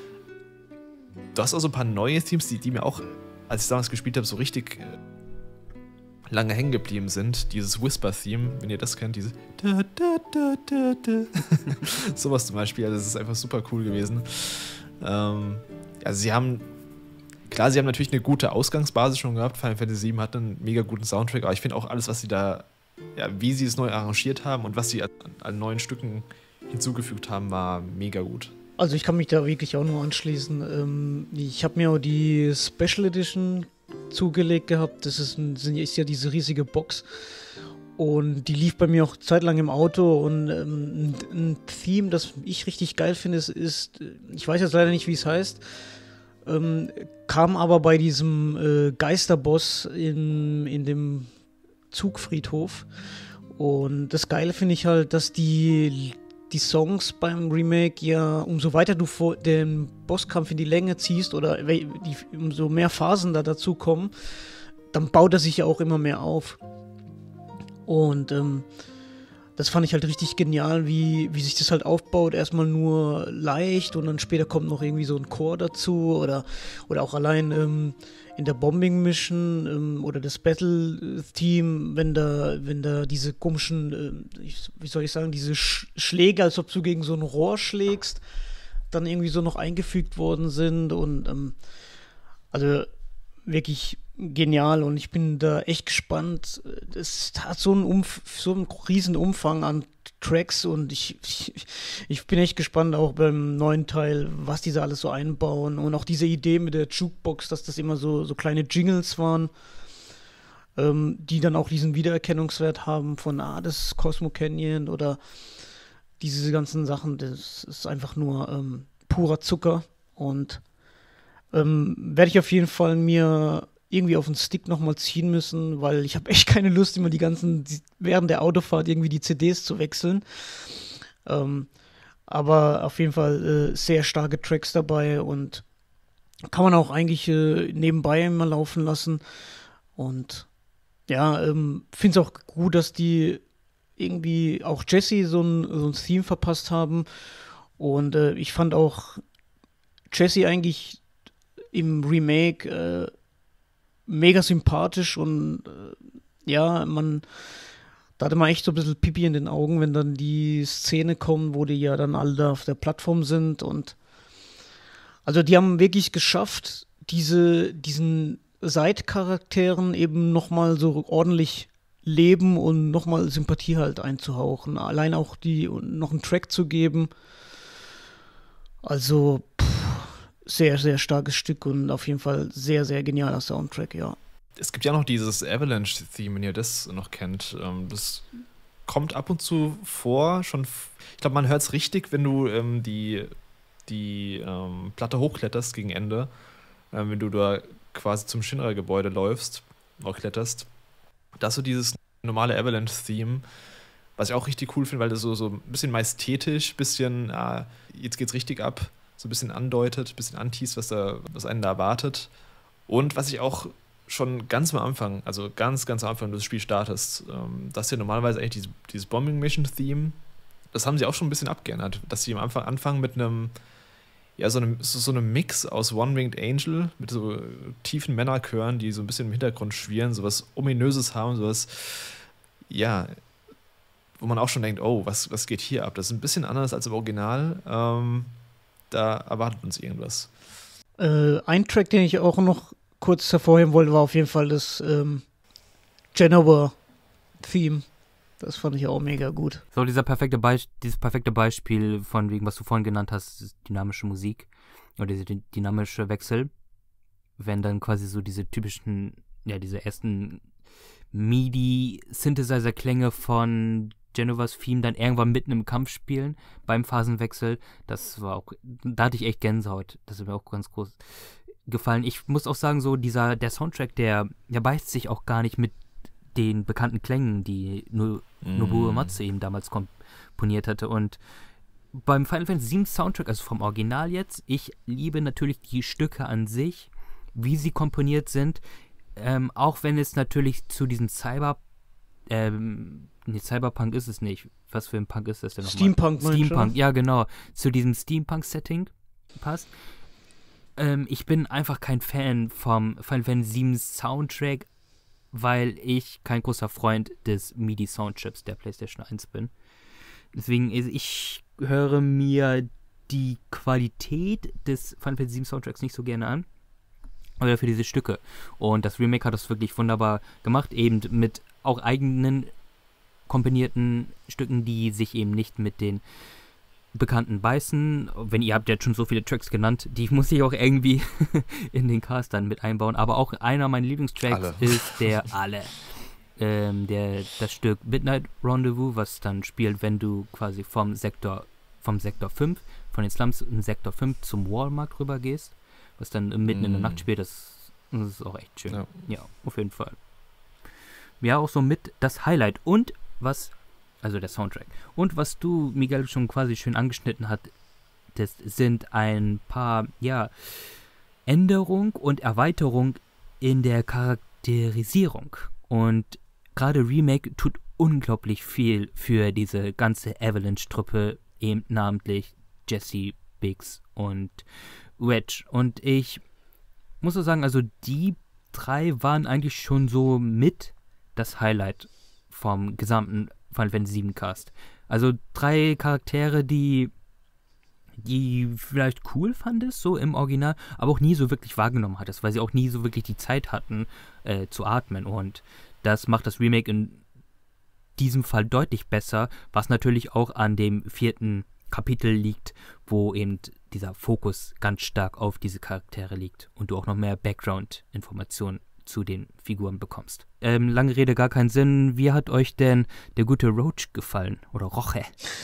Speaker 3: Du hast auch so ein paar neue Themes, die, die mir auch, als ich damals gespielt habe, so richtig äh, lange hängen geblieben sind. Dieses Whisper-Theme, wenn ihr das kennt, dieses da, da, da, da, da. Sowas zum Beispiel, also das ist einfach super cool gewesen. Ähm, also sie haben, klar, sie haben natürlich eine gute Ausgangsbasis schon gehabt. Final Fantasy sieben hat einen mega guten Soundtrack, aber ich finde auch alles, was sie da, ja, wie sie es neu arrangiert haben und was sie an, an neuen Stücken hinzugefügt haben, war mega gut.
Speaker 2: Also ich kann mich da wirklich auch nur anschließen. Ähm, ich habe mir auch die Special Edition zugelegt gehabt. Das ist, ein, ist ja diese riesige Box. Und die lief bei mir auch zeitlang im Auto. Und ähm, ein, ein Theme, das ich richtig geil finde, ist, ist, ich weiß jetzt leider nicht, wie es heißt, ähm, kam aber bei diesem äh, Geisterboss in, in dem Zugfriedhof. Und das Geile finde ich halt, dass die die Songs beim Remake ja, umso weiter du vor den Bosskampf in die Länge ziehst oder die, umso mehr Phasen da dazu kommen, dann baut er sich ja auch immer mehr auf. Und ähm, das fand ich halt richtig genial, wie, wie sich das halt aufbaut. Erstmal nur leicht und dann später kommt noch irgendwie so ein Chor dazu oder, oder auch allein ähm, in der Bombing-Mission ähm, oder das Battle-Team, wenn da, wenn da diese komischen, ähm, ich, wie soll ich sagen, diese Sch- Schläge, als ob du gegen so ein Rohr schlägst, dann irgendwie so noch eingefügt worden sind und ähm, also wirklich genial und ich bin da echt gespannt. Es hat so einen, Umf- so einen riesen Umfang an Tracks und ich, ich, ich bin echt gespannt auch beim neuen Teil, was diese alles so einbauen und auch diese Idee mit der Jukebox, dass das immer so, so kleine Jingles waren, ähm, die dann auch diesen Wiedererkennungswert haben von, ah, das ist Cosmo Canyon oder diese ganzen Sachen, das ist einfach nur ähm, purer Zucker und ähm, werde ich auf jeden Fall mir irgendwie auf den Stick nochmal ziehen müssen, weil ich habe echt keine Lust, immer die ganzen, die, während der Autofahrt irgendwie die C Ds zu wechseln. Ähm, aber auf jeden Fall äh, sehr starke Tracks dabei und kann man auch eigentlich äh, nebenbei immer laufen lassen. Und ja, ähm, finde es auch gut, dass die irgendwie auch Jesse so ein, so ein Theme verpasst haben. Und äh, ich fand auch Jesse eigentlich im Remake äh, mega sympathisch und äh, ja, man, da hatte man echt so ein bisschen Pipi in den Augen, wenn dann die Szene kommt, wo die ja dann alle da auf der Plattform sind und also die haben wirklich geschafft, diese, diesen Side-Charakteren eben nochmal so ordentlich Leben und nochmal Sympathie halt einzuhauchen. Allein auch die noch einen Track zu geben. Also pff, sehr, sehr starkes Stück und auf jeden Fall sehr, sehr genialer Soundtrack, ja.
Speaker 3: Es gibt ja noch dieses Avalanche-Theme, wenn ihr das noch kennt. Das kommt ab und zu vor. Schon, ich glaube, man hört es richtig, wenn du ähm, die, die ähm, Platte hochkletterst gegen Ende. Ähm, wenn du da quasi zum Shinra-Gebäude läufst, auch kletterst. Das ist so dieses normale Avalanche-Theme, was ich auch richtig cool finde, weil das so, so ein bisschen majestätisch, ein bisschen, ah, jetzt geht's richtig ab, so ein bisschen andeutet, ein bisschen anteast, was, da, was einen da erwartet. Und was ich auch schon ganz am Anfang, also ganz, ganz am Anfang, wenn du das Spiel startest, ähm, dass hier normalerweise eigentlich dieses, dieses Bombing-Mission-Theme, das haben sie auch schon ein bisschen abgeändert, dass sie am Anfang anfangen mit einem, ja, so einem, so, so einem Mix aus One-Winged Angel mit so tiefen Männerchören, die so ein bisschen im Hintergrund schwirren, sowas Ominöses haben, sowas, ja, wo man auch schon denkt, oh, was, was geht hier ab? Das ist ein bisschen anders als im Original. Ähm, da erwartet uns irgendwas.
Speaker 2: Äh, ein Track, den ich auch noch kurz hervorheben wollte, war auf jeden Fall das ähm, Jenova-Theme. Das fand ich auch mega gut.
Speaker 1: So, dieser perfekte Beis- dieses perfekte Beispiel von wegen, was du vorhin genannt hast, ist dynamische Musik oder diese dy- dynamische Wechsel, wenn dann quasi so diese typischen, ja, diese ersten MIDI-Synthesizer-Klänge von Genovas Theme dann irgendwann mitten im Kampf spielen, beim Phasenwechsel, das war auch, da hatte ich echt Gänsehaut, das ist mir auch ganz groß gefallen. Ich muss auch sagen, so dieser, der Soundtrack, der, der beißt sich auch gar nicht mit den bekannten Klängen, die no- mm. Nobuo Uematsu eben damals komponiert hatte. Und beim Final Fantasy sieben Soundtrack, also vom Original jetzt, ich liebe natürlich die Stücke an sich, wie sie komponiert sind, ähm, auch wenn es natürlich zu diesem Cyber ähm, nee, Cyberpunk ist es nicht. Was für ein Punk ist das denn nochmal?
Speaker 2: Steampunk, meinst du?
Speaker 1: Steampunk, ja genau. Zu diesem Steampunk-Setting passt. Ähm, ich bin einfach kein Fan vom Final Fantasy sieben Soundtrack, weil ich kein großer Freund des M I D I-Soundchips der PlayStation eins bin. Deswegen, ich höre mir die Qualität des Final Fantasy sieben Soundtracks nicht so gerne an. Aber für diese Stücke. Und das Remake hat das wirklich wunderbar gemacht, eben mit auch eigenen komponierten Stücken, die sich eben nicht mit den Bekannten beißen. Wenn ihr habt jetzt schon so viele Tracks genannt, die muss ich auch irgendwie in den Cast dann mit einbauen. Aber auch einer meiner Lieblingstracks
Speaker 3: Alle.
Speaker 1: ist der Alle. Ähm, der, das Stück Midnight Rendezvous, was dann spielt, wenn du quasi vom Sektor, vom Sektor fünf, von den Slums im Sektor fünf zum Walmart rüber gehst, was dann mitten mm. in der Nacht spielt, das, das ist auch echt schön. Ja. ja, auf jeden Fall. Ja, auch so mit das Highlight und was, also der Soundtrack. Und was du, Miguel, schon quasi schön angeschnitten hast, das sind ein paar, ja, Änderung und Erweiterung in der Charakterisierung. Und gerade Remake tut unglaublich viel für diese ganze Avalanche-Truppe, eben namentlich Jesse, Biggs und Wedge. Und ich muss so sagen, also die drei waren eigentlich schon so mit das Highlight vom gesamten Final Fantasy sieben Cast. Also drei Charaktere, die die vielleicht cool fandest, so im Original, aber auch nie so wirklich wahrgenommen hattest, weil sie auch nie so wirklich die Zeit hatten, äh, zu atmen. Und das macht das Remake in diesem Fall deutlich besser, was natürlich auch an dem vierten Kapitel liegt, wo eben dieser Fokus ganz stark auf diese Charaktere liegt und du auch noch mehr Background-Informationen zu den Figuren bekommst. Ähm, lange Rede, gar keinen Sinn. Wie hat euch denn der gute Roach gefallen? Oder Roche?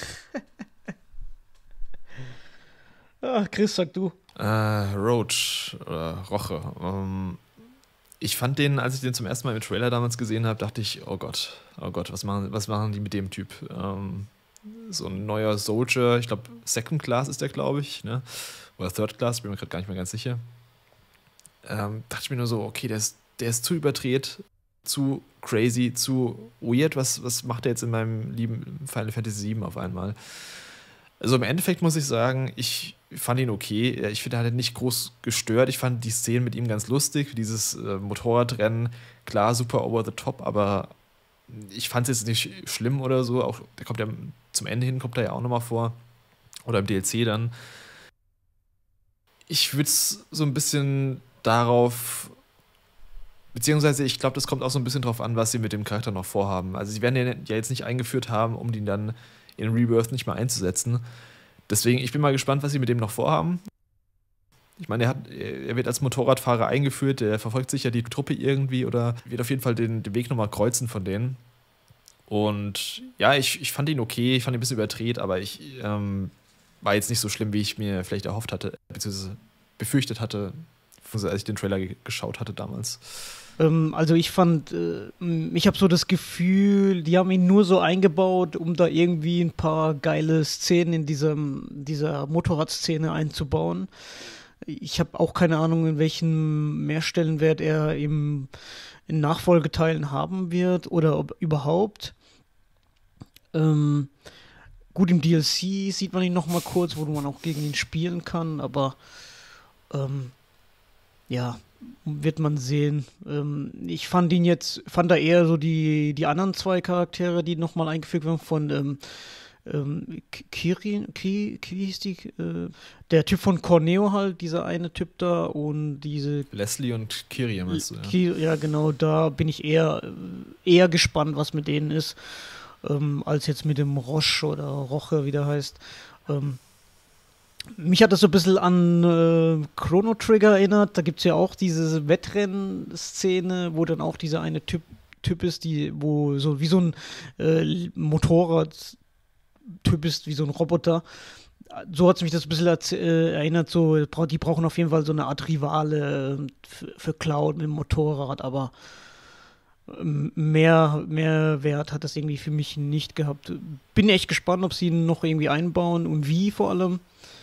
Speaker 2: Ah, Chris, sag du.
Speaker 3: Äh, Roach oder Roche. Ähm, ich fand den, als ich den zum ersten Mal im Trailer damals gesehen habe, dachte ich, oh Gott, oh Gott, was machen, was machen die mit dem Typ? Ähm, so ein neuer Soldier, ich glaube Second Class ist der, glaube ich, ne? Oder Third Class, bin mir gerade gar nicht mehr ganz sicher. Ähm, dachte ich mir nur so, okay, der ist, der ist zu überdreht, zu crazy, zu weird. Was, was macht er jetzt in meinem lieben Final Fantasy sieben auf einmal? Also im Endeffekt muss ich sagen, ich fand ihn okay. Ich finde, er hat nicht groß gestört. Ich fand die Szenen mit ihm ganz lustig. Dieses äh, Motorradrennen, klar, super over the top, aber ich fand es jetzt nicht schlimm oder so. Auch, der kommt ja zum Ende hin, kommt er ja auch nochmal vor. Oder im D L C dann. Ich würde es so ein bisschen darauf, beziehungsweise ich glaube, das kommt auch so ein bisschen drauf an, was sie mit dem Charakter noch vorhaben. Also sie werden den ja jetzt nicht eingeführt haben, um den dann in Rebirth nicht mal einzusetzen. Deswegen, ich bin mal gespannt, was sie mit dem noch vorhaben. Ich meine, er, hat, er wird als Motorradfahrer eingeführt, der verfolgt sicher die Truppe irgendwie oder wird auf jeden Fall den, den Weg nochmal kreuzen von denen. Und ja, ich, ich fand ihn okay, ich fand ihn ein bisschen überdreht, aber ich ähm, war jetzt nicht so schlimm, wie ich mir vielleicht erhofft hatte, beziehungsweise befürchtet hatte, als ich den Trailer ge- geschaut hatte damals.
Speaker 2: Ähm, also ich fand, äh, ich habe so das Gefühl, die haben ihn nur so eingebaut, um da irgendwie ein paar geile Szenen in diesem, dieser Motorradszene einzubauen. Ich habe auch keine Ahnung, in welchem Mehrstellenwert er im, in Nachfolgeteilen haben wird oder ob überhaupt. Ähm, gut, im D L C sieht man ihn noch mal kurz, wo man auch gegen ihn spielen kann, aber ähm, ja, wird man sehen. Ähm, ich fand ihn jetzt, fand da eher so die, die anderen zwei Charaktere, die nochmal eingefügt werden von ähm, ähm, Kirin, Ki, wie hieß die? Äh, der Typ von Corneo halt, dieser eine Typ da und diese
Speaker 3: Leslie und Kiri, meinst du? Ja,
Speaker 2: Ki, ja genau, da bin ich eher, eher gespannt, was mit denen ist, ähm, als jetzt mit dem Roche oder Roche, wie der heißt. Ähm, Mich hat das so ein bisschen an äh, Chrono Trigger erinnert. Da gibt es ja auch diese Wettrennen-Szene, wo dann auch dieser eine Typ, typ ist, die, wo so wie so ein äh, Motorrad-Typ ist, wie so ein Roboter. So hat es mich das ein bisschen erz- äh, erinnert. So, die brauchen auf jeden Fall so eine Art Rivale äh, für, für Cloud mit dem Motorrad, aber ähm, mehr, mehr Wert hat das irgendwie für mich nicht gehabt. Bin echt gespannt, ob sie ihn noch irgendwie einbauen und wie vor allem.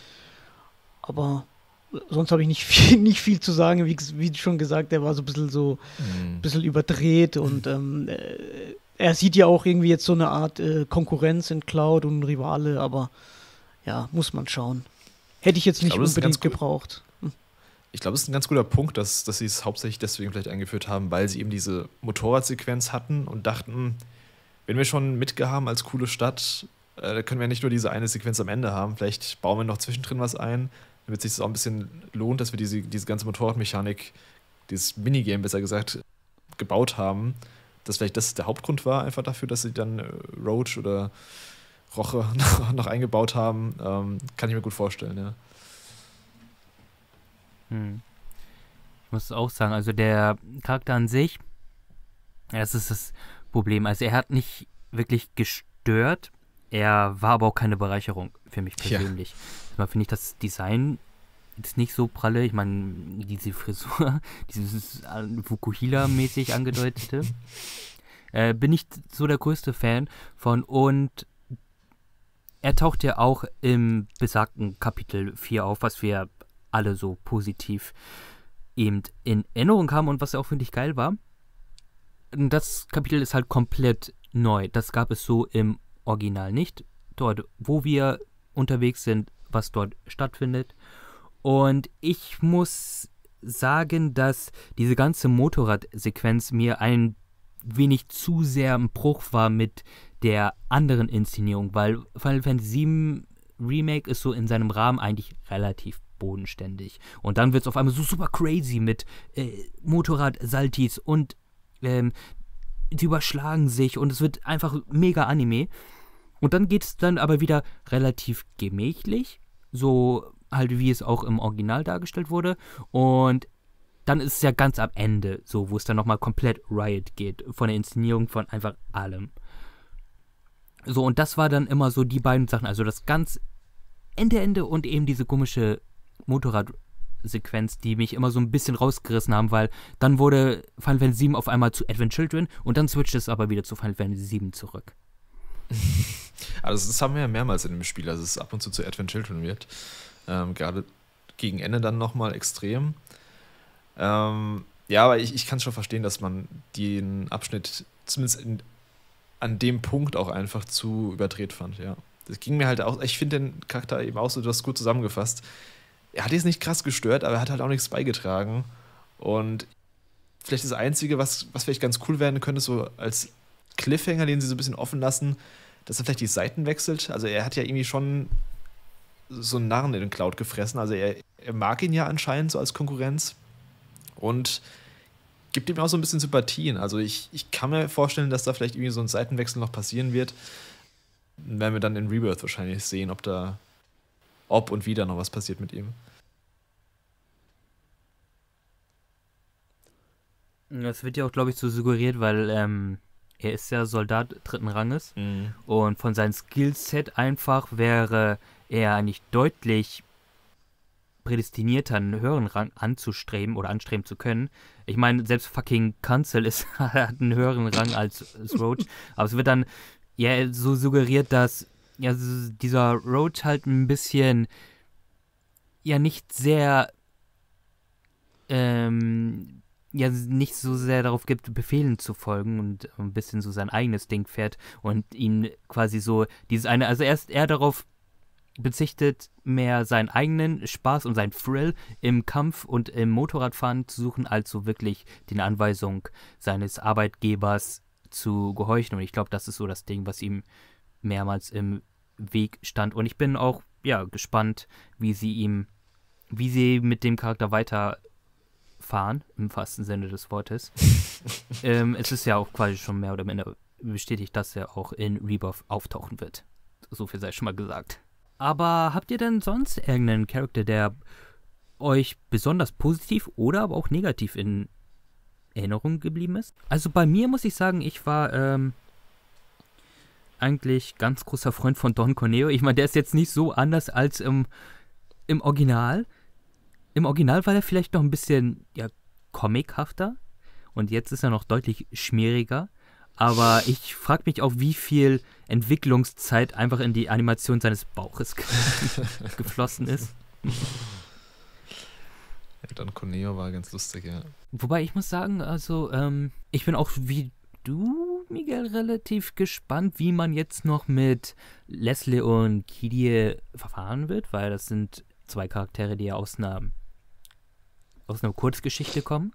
Speaker 2: Aber sonst habe ich nicht viel, nicht viel zu sagen. Wie, wie schon gesagt, der war so ein bisschen so ein bisschen überdreht und ähm, er sieht ja auch irgendwie jetzt so eine Art äh, Konkurrenz in Cloud und Rivale, aber ja, muss man schauen. Hätte ich jetzt nicht
Speaker 3: glaube,
Speaker 2: unbedingt gebraucht. Hm.
Speaker 3: Ich glaube, es ist ein ganz guter Punkt, dass, dass sie es hauptsächlich deswegen vielleicht eingeführt haben, weil sie eben diese Motorradsequenz hatten und dachten, wenn wir schon Midgar haben als coole Stadt, äh, da können wir nicht nur diese eine Sequenz am Ende haben, vielleicht bauen wir noch zwischendrin was ein, damit sich das auch ein bisschen lohnt, dass wir diese, diese ganze Motorradmechanik, dieses Minigame besser gesagt, gebaut haben. Dass vielleicht das der Hauptgrund war, einfach dafür, dass sie dann äh, Roach oder Roche noch, noch eingebaut haben, ähm, kann ich mir gut vorstellen, ja.
Speaker 1: Hm. Ich muss auch sagen, also der Charakter an sich, ja, das ist das Problem. Also er hat nicht wirklich gestört, er war aber auch keine Bereicherung für mich persönlich. Ja. Mal finde ich das Design ist nicht so pralle. Ich meine, diese Frisur, dieses Fukuhila-mäßig angedeutete, äh, bin ich so der größte Fan von. Und er taucht ja auch im besagten Kapitel vier auf, was wir alle so positiv eben in Erinnerung haben und was ja auch, finde ich, geil war. Das Kapitel ist halt komplett neu. Das gab es so im Original nicht. Dort, wo wir unterwegs sind, was dort stattfindet. Und ich muss sagen, dass diese ganze Motorradsequenz mir ein wenig zu sehr im Bruch war mit der anderen Inszenierung, weil Final Fantasy sieben Remake ist so in seinem Rahmen eigentlich relativ bodenständig. Und dann wird es auf einmal so super crazy mit äh, Motorrad-Saltis und ähm, die überschlagen sich und es wird einfach mega Anime. Und dann geht es dann aber wieder relativ gemächlich, so halt wie es auch im Original dargestellt wurde. Und dann ist es ja ganz am Ende, so wo es dann nochmal komplett Riot geht, von der Inszenierung von einfach allem. So, und das war dann immer so die beiden Sachen, also das ganz Ende, Ende und eben diese komische Motorradsequenz, die mich immer so ein bisschen rausgerissen haben, weil dann wurde Final Fantasy sieben auf einmal zu Advent Children und dann switcht es aber wieder zu Final Fantasy sieben zurück.
Speaker 3: Also das haben wir ja mehrmals in dem Spiel, dass es ab und zu zu Advent Children wird. Ähm, gerade gegen Ende dann nochmal extrem. Ähm, ja, aber ich, ich kann schon verstehen, dass man den Abschnitt zumindest in, an dem Punkt auch einfach zu überdreht fand, ja. Das ging mir halt auch, ich finde den Charakter eben auch so, du hast gut zusammengefasst. Er hat jetzt nicht krass gestört, aber er hat halt auch nichts beigetragen. Und vielleicht das Einzige, was, was vielleicht ganz cool werden könnte, so als Cliffhanger, den sie so ein bisschen offen lassen, dass er vielleicht die Seiten wechselt. Also er hat ja irgendwie schon so einen Narren in den Cloud gefressen. Also er, er mag ihn ja anscheinend so als Konkurrenz und gibt ihm auch so ein bisschen Sympathien. Also ich, ich kann mir vorstellen, dass da vielleicht irgendwie so ein Seitenwechsel noch passieren wird. Werden wir dann in Rebirth wahrscheinlich sehen, ob da, ob und wie da noch was passiert mit ihm.
Speaker 1: Das wird ja auch, glaube ich, so suggeriert, weil ähm, er ist ja Soldat dritten Ranges
Speaker 3: Mhm.
Speaker 1: und von seinem Skillset einfach wäre er eigentlich deutlich prädestinierter, einen höheren Rang anzustreben oder anstreben zu können. Ich meine, selbst fucking Cancel ist, hat einen höheren Rang als, als Roach, aber es wird dann ja so suggeriert, dass ja, dieser Roach halt ein bisschen ja nicht sehr ähm, ja nicht so sehr darauf gibt, Befehlen zu folgen und ein bisschen so sein eigenes Ding fährt und ihn quasi so dieses eine, also erst er darauf bezichtet, mehr seinen eigenen Spaß und seinen Thrill im Kampf und im Motorradfahren zu suchen, als so wirklich den Anweisungen seines Arbeitgebers zu gehorchen. Und ich glaube, das ist so das Ding, was ihm mehrmals im Weg stand. Und ich bin auch, ja, gespannt, wie sie ihm, wie sie mit dem Charakter weiterfahren, im wahrsten Sinne des Wortes. ähm, es ist ja auch quasi schon mehr oder minder bestätigt, dass er auch in Rebirth auftauchen wird. So viel sei schon mal gesagt. Aber habt ihr denn sonst irgendeinen Charakter, der euch besonders positiv oder aber auch negativ in Erinnerung geblieben ist? Also bei mir muss ich sagen, ich war ähm, eigentlich ganz großer Freund von Don Corneo. Ich meine, der ist jetzt nicht so anders als im, im Original. Im Original war er vielleicht noch ein bisschen ja, comichafter und jetzt ist er noch deutlich schmieriger. Aber ich frage mich auch, wie viel Entwicklungszeit einfach in die Animation seines Bauches ge- geflossen ist.
Speaker 3: Ja, Don Corneo war ganz lustig, ja.
Speaker 1: Wobei ich muss sagen, also ähm, ich bin auch wie du Miguel relativ gespannt, wie man jetzt noch mit Leslie und Kidie verfahren wird, weil das sind zwei Charaktere, die ja aus einer, aus einer Kurzgeschichte kommen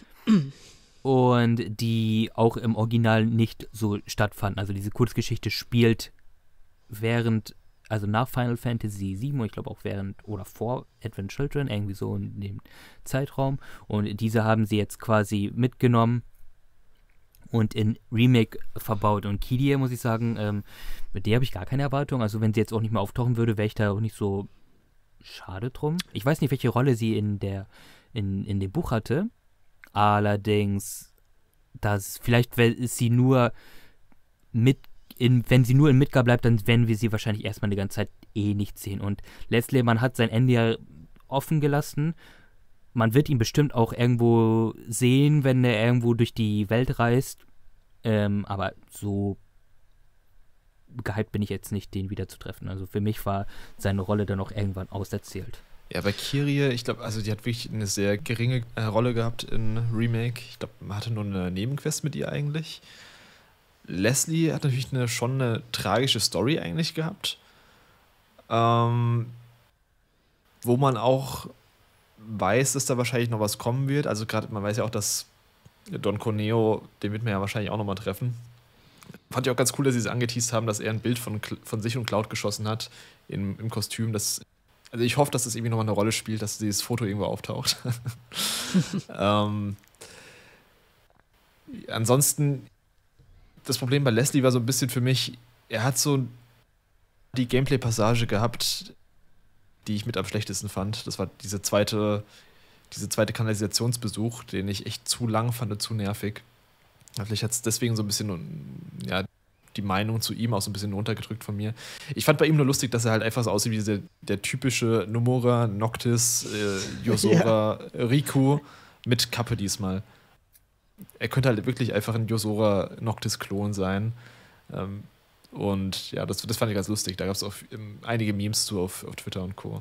Speaker 1: und die auch im Original nicht so stattfanden. Also diese Kurzgeschichte spielt während, also nach Final Fantasy sieben und ich glaube auch während oder vor Advent Children, irgendwie so in dem Zeitraum. Und diese haben sie jetzt quasi mitgenommen und in Remake verbaut. Und Kidie, muss ich sagen, ähm, mit der habe ich gar keine Erwartung. Also wenn sie jetzt auch nicht mehr auftauchen würde, wäre ich da auch nicht so schade drum. Ich weiß nicht, welche Rolle sie in der in, in dem Buch hatte. Allerdings, dass vielleicht ist sie nur mit in, wenn sie nur in Midgar bleibt, dann werden wir sie wahrscheinlich erstmal die ganze Zeit eh nicht sehen. Und Leslie, man hat sein Ende ja offen gelassen. Man wird ihn bestimmt auch irgendwo sehen, wenn er irgendwo durch die Welt reist. Ähm, aber so gehypt bin ich jetzt nicht, den wieder zu treffen. Also für mich war seine Rolle dann auch irgendwann auserzählt.
Speaker 3: Ja, bei Kyrie, ich glaube, also die hat wirklich eine sehr geringe äh, Rolle gehabt in Remake. Ich glaube, man hatte nur eine Nebenquest mit ihr eigentlich. Leslie hat natürlich eine, schon eine tragische Story eigentlich gehabt. Ähm, wo man auch weiß, dass da wahrscheinlich noch was kommen wird. Also gerade, man weiß ja auch, dass Don Corneo, den wird man ja wahrscheinlich auch nochmal treffen. Fand ich auch ganz cool, dass sie es angeteased haben, dass er ein Bild von, von sich und Cloud geschossen hat in, im Kostüm. Das, also ich hoffe, dass das irgendwie nochmal eine Rolle spielt, dass dieses Foto irgendwo auftaucht. ähm, ansonsten, das Problem bei Leslie war so ein bisschen für mich, er hat so die Gameplay-Passage gehabt, die ich mit am schlechtesten fand. Das war diese zweite, diese zweite Kanalisationsbesuch, den ich echt zu lang fand und zu nervig. Vielleicht hat es deswegen so ein bisschen, ja, die Meinung zu ihm auch so ein bisschen runtergedrückt von mir. Ich fand bei ihm nur lustig, dass er halt einfach so aussieht wie diese, der typische Nomura, Noctis, äh, Yosora, ja. Riku mit Kappe diesmal. Er könnte halt wirklich einfach ein Yosora Noctis-Klon sein. Ähm, und ja, das, das fand ich ganz lustig. Da gab es auch ähm, einige Memes zu auf, auf Twitter und Co.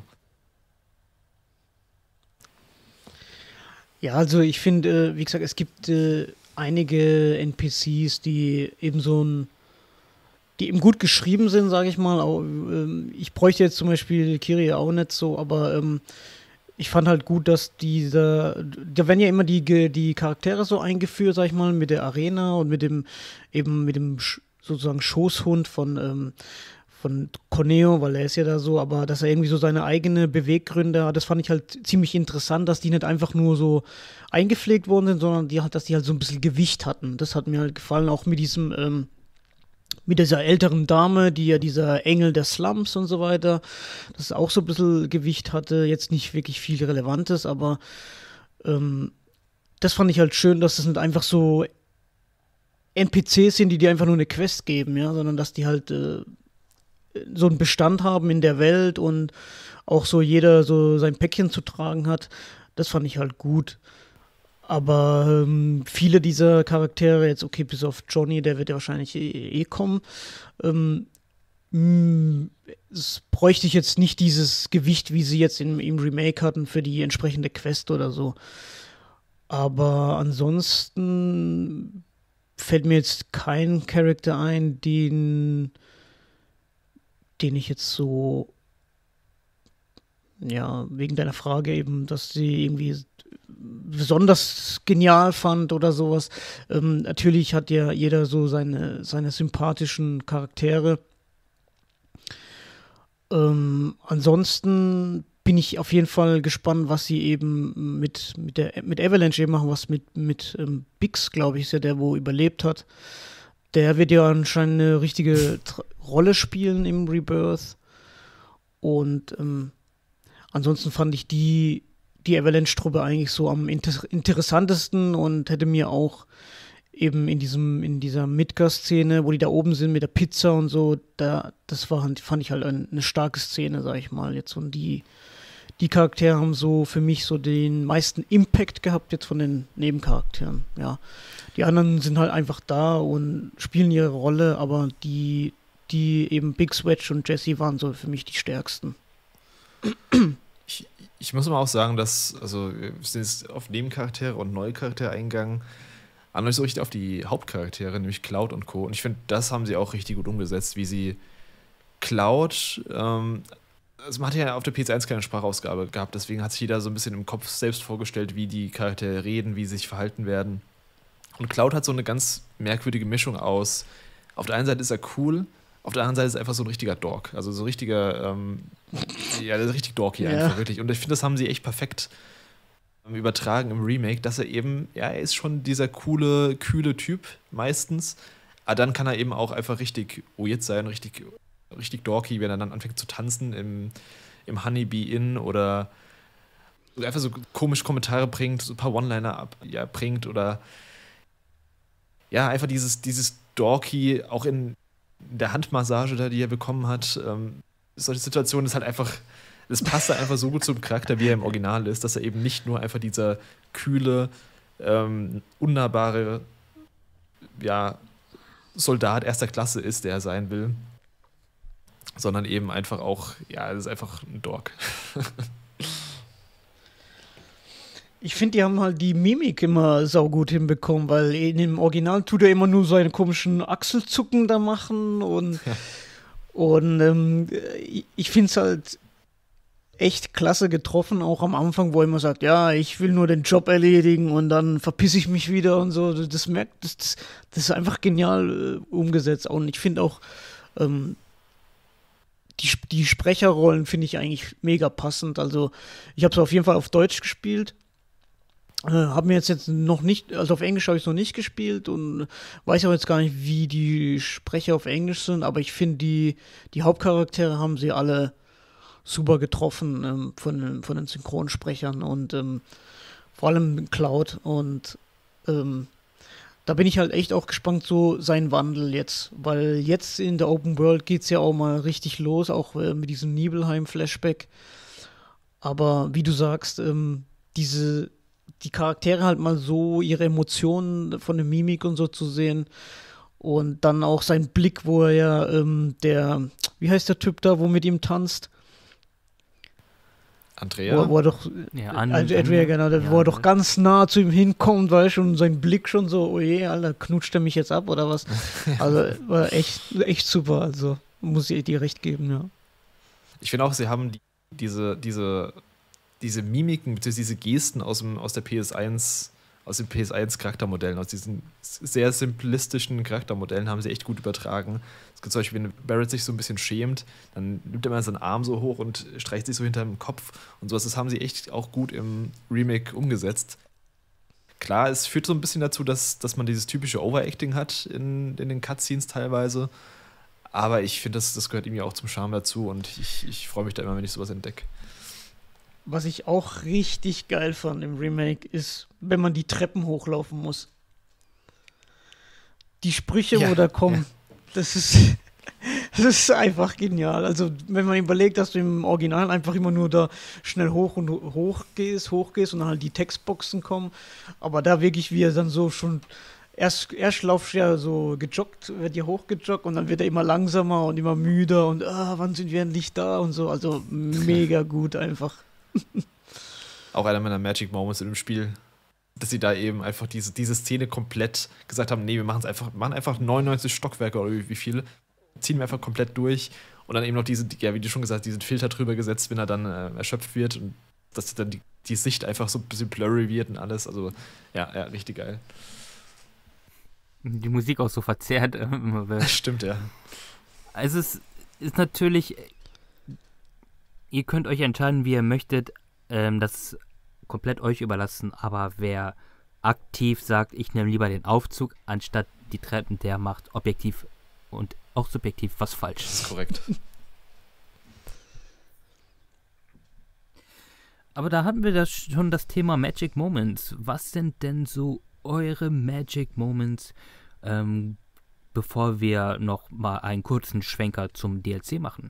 Speaker 2: Ja, also ich finde, äh, wie gesagt, es gibt äh, einige N P Cs, die eben so ein, die eben gut geschrieben sind, sage ich mal. Auch, ähm, ich bräuchte jetzt zum Beispiel Kyrie auch nicht so, aber ähm, ich fand halt gut, dass diese, da werden ja immer die, die Charaktere so eingeführt, sag ich mal, mit der Arena und mit dem, eben mit dem sozusagen Schoßhund von, ähm, von Corneo, weil er ist ja da so, aber dass er irgendwie so seine eigene Beweggründe hat, das fand ich halt ziemlich interessant, dass die nicht einfach nur so eingepflegt worden sind, sondern die halt, dass die halt so ein bisschen Gewicht hatten. Das hat mir halt gefallen, auch mit diesem, ähm, mit dieser älteren Dame, die ja dieser Engel der Slums und so weiter, das auch so ein bisschen Gewicht hatte, jetzt nicht wirklich viel Relevantes, aber ähm, das fand ich halt schön, dass das nicht einfach so N P Cs sind, die dir einfach nur eine Quest geben, ja, sondern dass die halt äh, so einen Bestand haben in der Welt und auch so jeder so sein Päckchen zu tragen hat. Das fand ich halt gut. Aber ähm, viele dieser Charaktere, jetzt okay, bis auf Johnny, der wird ja wahrscheinlich eh, eh kommen, ähm, mh, es bräuchte ich jetzt nicht dieses Gewicht, wie sie jetzt im, im Remake hatten für die entsprechende Quest oder so. Aber ansonsten fällt mir jetzt kein Charakter ein, den, den ich jetzt so, ja, wegen deiner Frage eben, dass sie irgendwie besonders genial fand oder sowas. Ähm, natürlich hat ja jeder so seine, seine sympathischen Charaktere. Ähm, ansonsten bin ich auf jeden Fall gespannt, was sie eben mit, mit, der, mit Avalanche eben machen, was mit, mit ähm, Bix, glaube ich, ist ja der, wo überlebt hat. Der wird ja anscheinend eine richtige Tra- Rolle spielen im Rebirth. Und ähm, ansonsten fand ich die die Avalanche-Truppe eigentlich so am inter- interessantesten und hätte mir auch eben in diesem, in dieser Midgar-Szene, wo die da oben sind mit der Pizza und so, da, das war, fand ich halt ein, eine starke Szene, sag ich mal, jetzt. Und die, die Charaktere haben so für mich so den meisten Impact gehabt jetzt von den Nebencharakteren, ja. Die anderen sind halt einfach da und spielen ihre Rolle, aber die, die eben Big Swedge und Jesse waren so für mich die stärksten.
Speaker 3: Ich, ich muss mal auch sagen, dass, also wir sind jetzt auf Nebencharaktere und neue Charaktere eingegangen, aber noch nicht so richtig auf die Hauptcharaktere, nämlich Cloud und Co. Und ich finde, das haben sie auch richtig gut umgesetzt, wie sie Cloud, ähm, also man hat ja auf der P S eins keine Sprachausgabe gehabt, deswegen hat sich jeder so ein bisschen im Kopf selbst vorgestellt, wie die Charaktere reden, wie sie sich verhalten werden. Und Cloud hat so eine ganz merkwürdige Mischung aus, auf der einen Seite ist er cool, auf der anderen Seite ist er einfach so ein richtiger Dork. Also so ein richtiger, ähm, ja, richtig dorky
Speaker 2: Ja.
Speaker 3: einfach, wirklich. Und ich finde, das haben sie echt perfekt ähm, übertragen im Remake, dass er eben, ja, er ist schon dieser coole, kühle Typ meistens, aber dann kann er eben auch einfach richtig weird sein, richtig, richtig dorky, wenn er dann anfängt zu tanzen im, im Honeybee Inn oder einfach so komisch Kommentare bringt, so ein paar One-Liner ab, ja, bringt oder ja, einfach dieses, dieses Dorky, auch in der Handmassage da, die er bekommen hat, ähm, solche Situationen ist halt einfach, das passt da einfach so gut zum Charakter, wie er im Original ist, dass er eben nicht nur einfach dieser kühle, ähm, unnahbare, ja, Soldat erster Klasse ist, der er sein will, sondern eben einfach auch, ja, das ist einfach ein Dork.
Speaker 2: Ich finde, die haben halt die Mimik immer saugut hinbekommen, weil in dem Original tut er immer nur seine komischen Achselzucken da machen und,
Speaker 3: Ja.
Speaker 2: und ähm, ich finde es halt echt klasse getroffen, auch am Anfang, wo er immer sagt, ja, ich will nur den Job erledigen und dann verpisse ich mich wieder und so. Das merkt, das, das, das ist einfach genial äh, umgesetzt. Und ich finde auch, ähm, die, die Sprecherrollen finde ich eigentlich mega passend. Also ich habe es auf jeden Fall auf Deutsch gespielt. Äh, habe mir jetzt, jetzt noch nicht, also auf Englisch habe ich es noch nicht gespielt und weiß auch jetzt gar nicht, wie die Sprecher auf Englisch sind, aber ich finde, die, die Hauptcharaktere haben sie alle super getroffen ähm, von, den- von den Synchronsprechern und ähm, vor allem Cloud und ähm, da bin ich halt echt auch gespannt, so sein Wandel jetzt, weil jetzt in der Open World geht es ja auch mal richtig los, auch äh, mit diesem Nibelheim-Flashback. Aber wie du sagst, ähm, diese, die Charaktere halt mal so, ihre Emotionen von der Mimik und so zu sehen und dann auch sein Blick, wo er ja, ähm, der, wie heißt der Typ da, wo mit ihm tanzt?
Speaker 3: Andrea?
Speaker 2: Wo, wo er doch,
Speaker 1: Ja,
Speaker 2: äh,
Speaker 1: an,
Speaker 2: also Adria, genau, der-
Speaker 1: ja,
Speaker 2: wo er doch
Speaker 1: ne?
Speaker 2: ganz nah zu ihm hinkommt, weißt du, und sein Blick schon so, oh je, Alter, knutscht er mich jetzt ab oder was? Also war echt, echt super, also muss ich dir recht geben, ja.
Speaker 3: Ich finde auch, sie haben die, diese, diese, diese Mimiken, beziehungsweise diese Gesten aus, dem, aus der P S eins, aus den P S eins Charaktermodellen, aus diesen sehr simplistischen Charaktermodellen haben sie echt gut übertragen. Es gibt zum Beispiel, wenn Barrett sich so ein bisschen schämt, dann nimmt er mal seinen Arm so hoch und streicht sich so hinter dem Kopf und sowas. Das haben sie echt auch gut im Remake umgesetzt. Klar, es führt so ein bisschen dazu, dass, dass man dieses typische Overacting hat in, in den Cutscenes teilweise. Aber ich finde, das, das gehört irgendwie auch zum Charme dazu und ich, ich freue mich da immer, wenn ich sowas entdecke.
Speaker 2: Was ich auch richtig geil fand im Remake ist, wenn man die Treppen hochlaufen muss. Die Sprüche,
Speaker 3: Ja,
Speaker 2: wo da kommen, das ist, das ist einfach genial. Also, wenn man überlegt, dass du im Original einfach immer nur da schnell hoch und ho- hoch gehst, hoch gehst und dann halt die Textboxen kommen. Aber da wirklich, wie er dann so schon. Erst, erst laufst du ja so gejoggt, wird dir hochgejoggt und dann wird er immer langsamer und immer müder und ah, wann sind wir endlich da und so. Also mega gut einfach.
Speaker 3: Auch einer meiner Magic Moments in dem Spiel, dass sie da eben einfach diese, diese Szene komplett gesagt haben, nee, wir machen es einfach, machen einfach neunundneunzig Stockwerke oder wie, wie viele, ziehen wir einfach komplett durch und dann eben noch diese, ja, wie du schon gesagt hast, diesen Filter drüber gesetzt, wenn er dann äh, erschöpft wird und dass dann die, die Sicht einfach so ein bisschen blurry wird und alles, also ja, ja, richtig geil.
Speaker 1: Die Musik auch so verzerrt. äh, immer wird.
Speaker 3: Stimmt, ja.
Speaker 1: Also es ist natürlich, ihr könnt euch entscheiden, wie ihr möchtet, ähm, das ist komplett euch überlassen, aber wer aktiv sagt, ich nehme lieber den Aufzug anstatt die Treppen, der macht objektiv und auch subjektiv was falsch.
Speaker 3: Das ist korrekt.
Speaker 1: Aber da hatten wir das schon das Thema Magic Moments. Was sind denn so eure Magic Moments, ähm, bevor wir noch mal einen kurzen Schwenker zum D L C machen?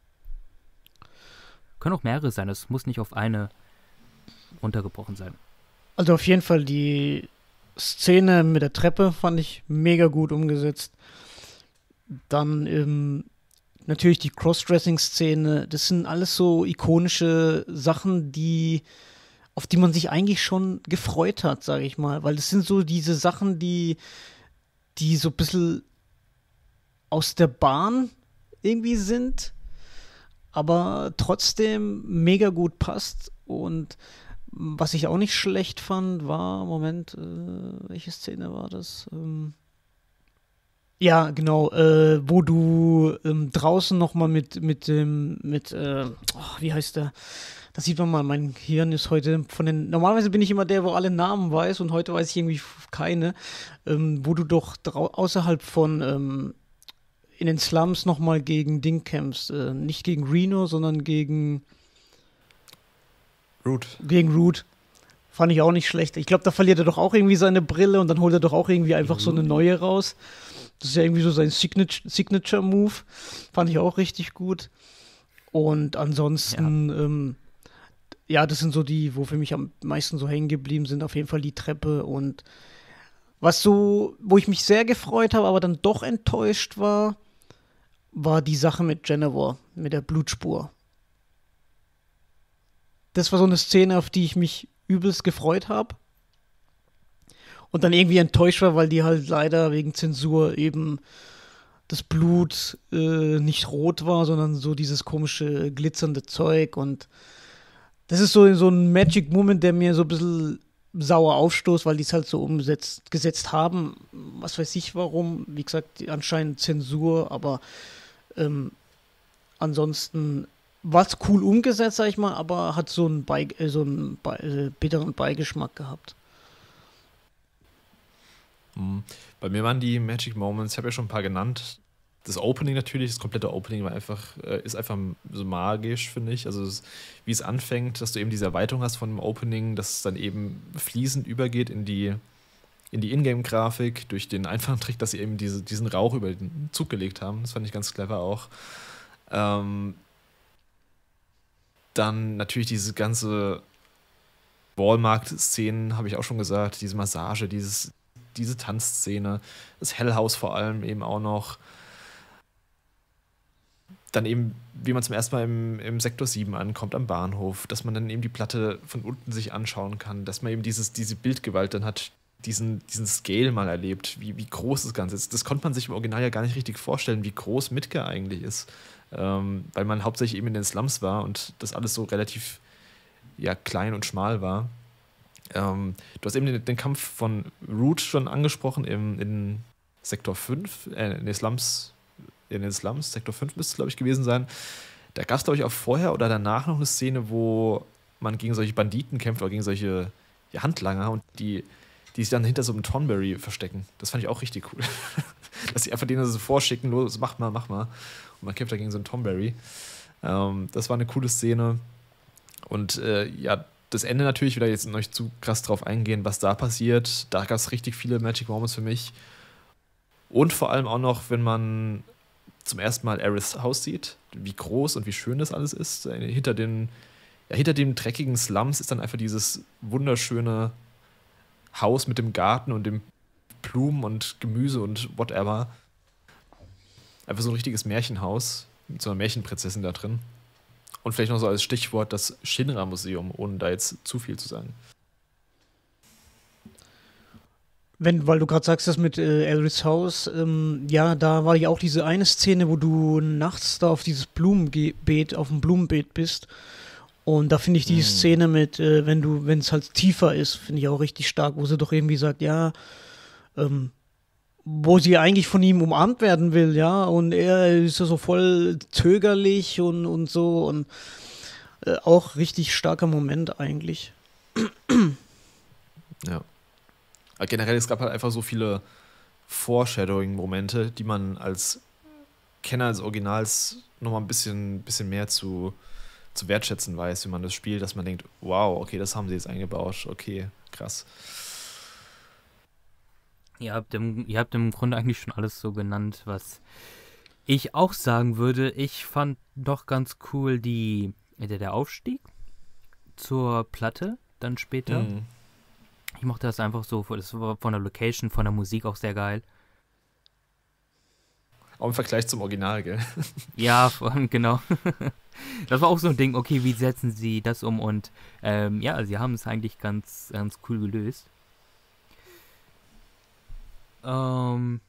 Speaker 1: Können auch mehrere sein, es muss nicht auf eine runtergebrochen sein.
Speaker 2: Also auf jeden Fall die Szene mit der Treppe fand ich mega gut umgesetzt. Dann ähm, natürlich die Crossdressing-Szene. Das sind alles so ikonische Sachen, die auf die man sich eigentlich schon gefreut hat, sage ich mal. Weil das sind so diese Sachen, die, die so ein bisschen aus der Bahn irgendwie sind, aber trotzdem mega gut passt. Und was ich auch nicht schlecht fand, war, Moment, äh, welche Szene war das? Ähm, ja, genau, äh, wo du ähm, draußen nochmal mit, mit dem, mit, äh, oh, wie heißt der? Das sieht man mal, mein Hirn ist heute von den, normalerweise bin ich immer der, wo alle Namen weiß und heute weiß ich irgendwie keine, ähm, wo du doch drau- außerhalb von, ähm, in den Slums nochmal gegen Ding kämpfst, äh, nicht gegen Reno, sondern gegen,
Speaker 3: Root.
Speaker 2: gegen Root. Fand ich auch nicht schlecht. Ich glaube, da verliert er doch auch irgendwie seine Brille und dann holt er doch auch irgendwie einfach so eine neue raus. Das ist ja irgendwie so sein Signature- Signature-Move. Fand ich auch richtig gut. Und ansonsten, ja. Ähm, ja, das sind so die, wo für mich am meisten so hängen geblieben sind, auf jeden Fall die Treppe. Und was so, wo ich mich sehr gefreut habe, aber dann doch enttäuscht war, war die Sache mit Jennifer, mit der Blutspur. Das war so eine Szene, auf die ich mich übelst gefreut habe. Und dann irgendwie enttäuscht war, weil die halt leider wegen Zensur eben das Blut äh, nicht rot war, sondern so dieses komische glitzernde Zeug. Und das ist so, so ein Magic Moment, der mir so ein bisschen sauer aufstoßt, weil die es halt so umgesetzt gesetzt haben. Was weiß ich warum. Wie gesagt, anscheinend Zensur, aber ähm, ansonsten war es cool umgesetzt, sag ich mal, aber hat so einen, Beig- äh, so einen Be- äh, bitteren Beigeschmack gehabt.
Speaker 3: Bei mir waren die Magic Moments, ich habe ja schon ein paar genannt. Das Opening natürlich, das komplette Opening war einfach, äh, ist einfach so magisch, finde ich. Also es, wie es anfängt, dass du eben diese Erweiterung hast von dem Opening, dass es dann eben fließend übergeht in die in die Ingame-Grafik, durch den einfachen Trick, dass sie eben diese, diesen Rauch über den Zug gelegt haben. Das fand ich ganz clever auch. Ähm, dann natürlich diese ganze Walmart-Szenen, habe ich auch schon gesagt, diese Massage, dieses diese Tanzszene, das Hell House vor allem eben auch noch. Dann eben, wie man zum ersten Mal im, im Sektor sieben ankommt, am Bahnhof, dass man dann eben die Platte von unten sich anschauen kann, dass man eben dieses, diese Bildgewalt dann hat, diesen, diesen Scale mal erlebt, wie, wie groß das Ganze ist. Das konnte man sich im Original ja gar nicht richtig vorstellen, wie groß Midgar eigentlich ist. Ähm, weil man hauptsächlich eben in den Slums war und das alles so relativ ja, klein und schmal war. Ähm, du hast eben den, den Kampf von Root schon angesprochen im, in Sektor fünf, äh, in den Slums, in den Slums, Sektor fünf müsste es, glaube ich, gewesen sein. Da gab es, glaube ich, auch vorher oder danach noch eine Szene, wo man gegen solche Banditen kämpft oder gegen solche ja, Handlanger und die, die sich dann hinter so einem Tonberry verstecken. Das fand ich auch richtig cool. Dass sie einfach denen so vorschicken, los, mach mal, mach mal. Und man kämpft da gegen so einen Tonberry. Ähm, das war eine coole Szene. Und äh, ja, das Ende natürlich, wieder jetzt noch nicht zu krass drauf eingehen, was da passiert. Da gab es richtig viele Magic Moments für mich. Und vor allem auch noch, wenn man zum ersten Mal Aeriths Haus sieht, wie groß und wie schön das alles ist. Hinter den, ja, hinter dem dreckigen Slums ist dann einfach dieses wunderschöne Haus mit dem Garten und dem Blumen und Gemüse und whatever. Einfach so ein richtiges Märchenhaus mit so einer Märchenprinzessin da drin. Und vielleicht noch so als Stichwort das Shinra-Museum, ohne da jetzt zu viel zu sagen.
Speaker 2: Wenn, weil du gerade sagst, das mit äh, Aeriths Haus, ähm, ja, da war ja auch diese eine Szene, wo du nachts da auf dieses Blumenbeet, auf dem Blumenbeet bist. Und da finde ich die mm. Szene mit, äh, wenn du, wenn es halt tiefer ist, finde ich auch richtig stark, wo sie doch irgendwie sagt, ja, ähm, wo sie eigentlich von ihm umarmt werden will, ja, und er ist ja so voll zögerlich und, und so und äh, auch richtig starker Moment eigentlich.
Speaker 3: Ja. Aber generell, es gab halt einfach so viele Foreshadowing-Momente, die man als Kenner des Originals nochmal ein bisschen, bisschen mehr zu, zu wertschätzen weiß, wenn man das spielt, dass man denkt, wow, okay, das haben sie jetzt eingebaut, okay, krass.
Speaker 1: Ihr habt, im, ihr habt im Grunde eigentlich schon alles so genannt, was ich auch sagen würde. Ich fand doch ganz cool die, der, der Aufstieg zur Platte dann später. Mhm. Ich mochte das einfach so, das war von der Location, von der Musik auch sehr geil.
Speaker 3: Auch im Vergleich zum Original, gell?
Speaker 1: Ja, genau. Das war auch so ein Ding, okay, wie setzen sie das um? Und ähm, ja, sie haben es eigentlich ganz, ganz cool gelöst. Ähm,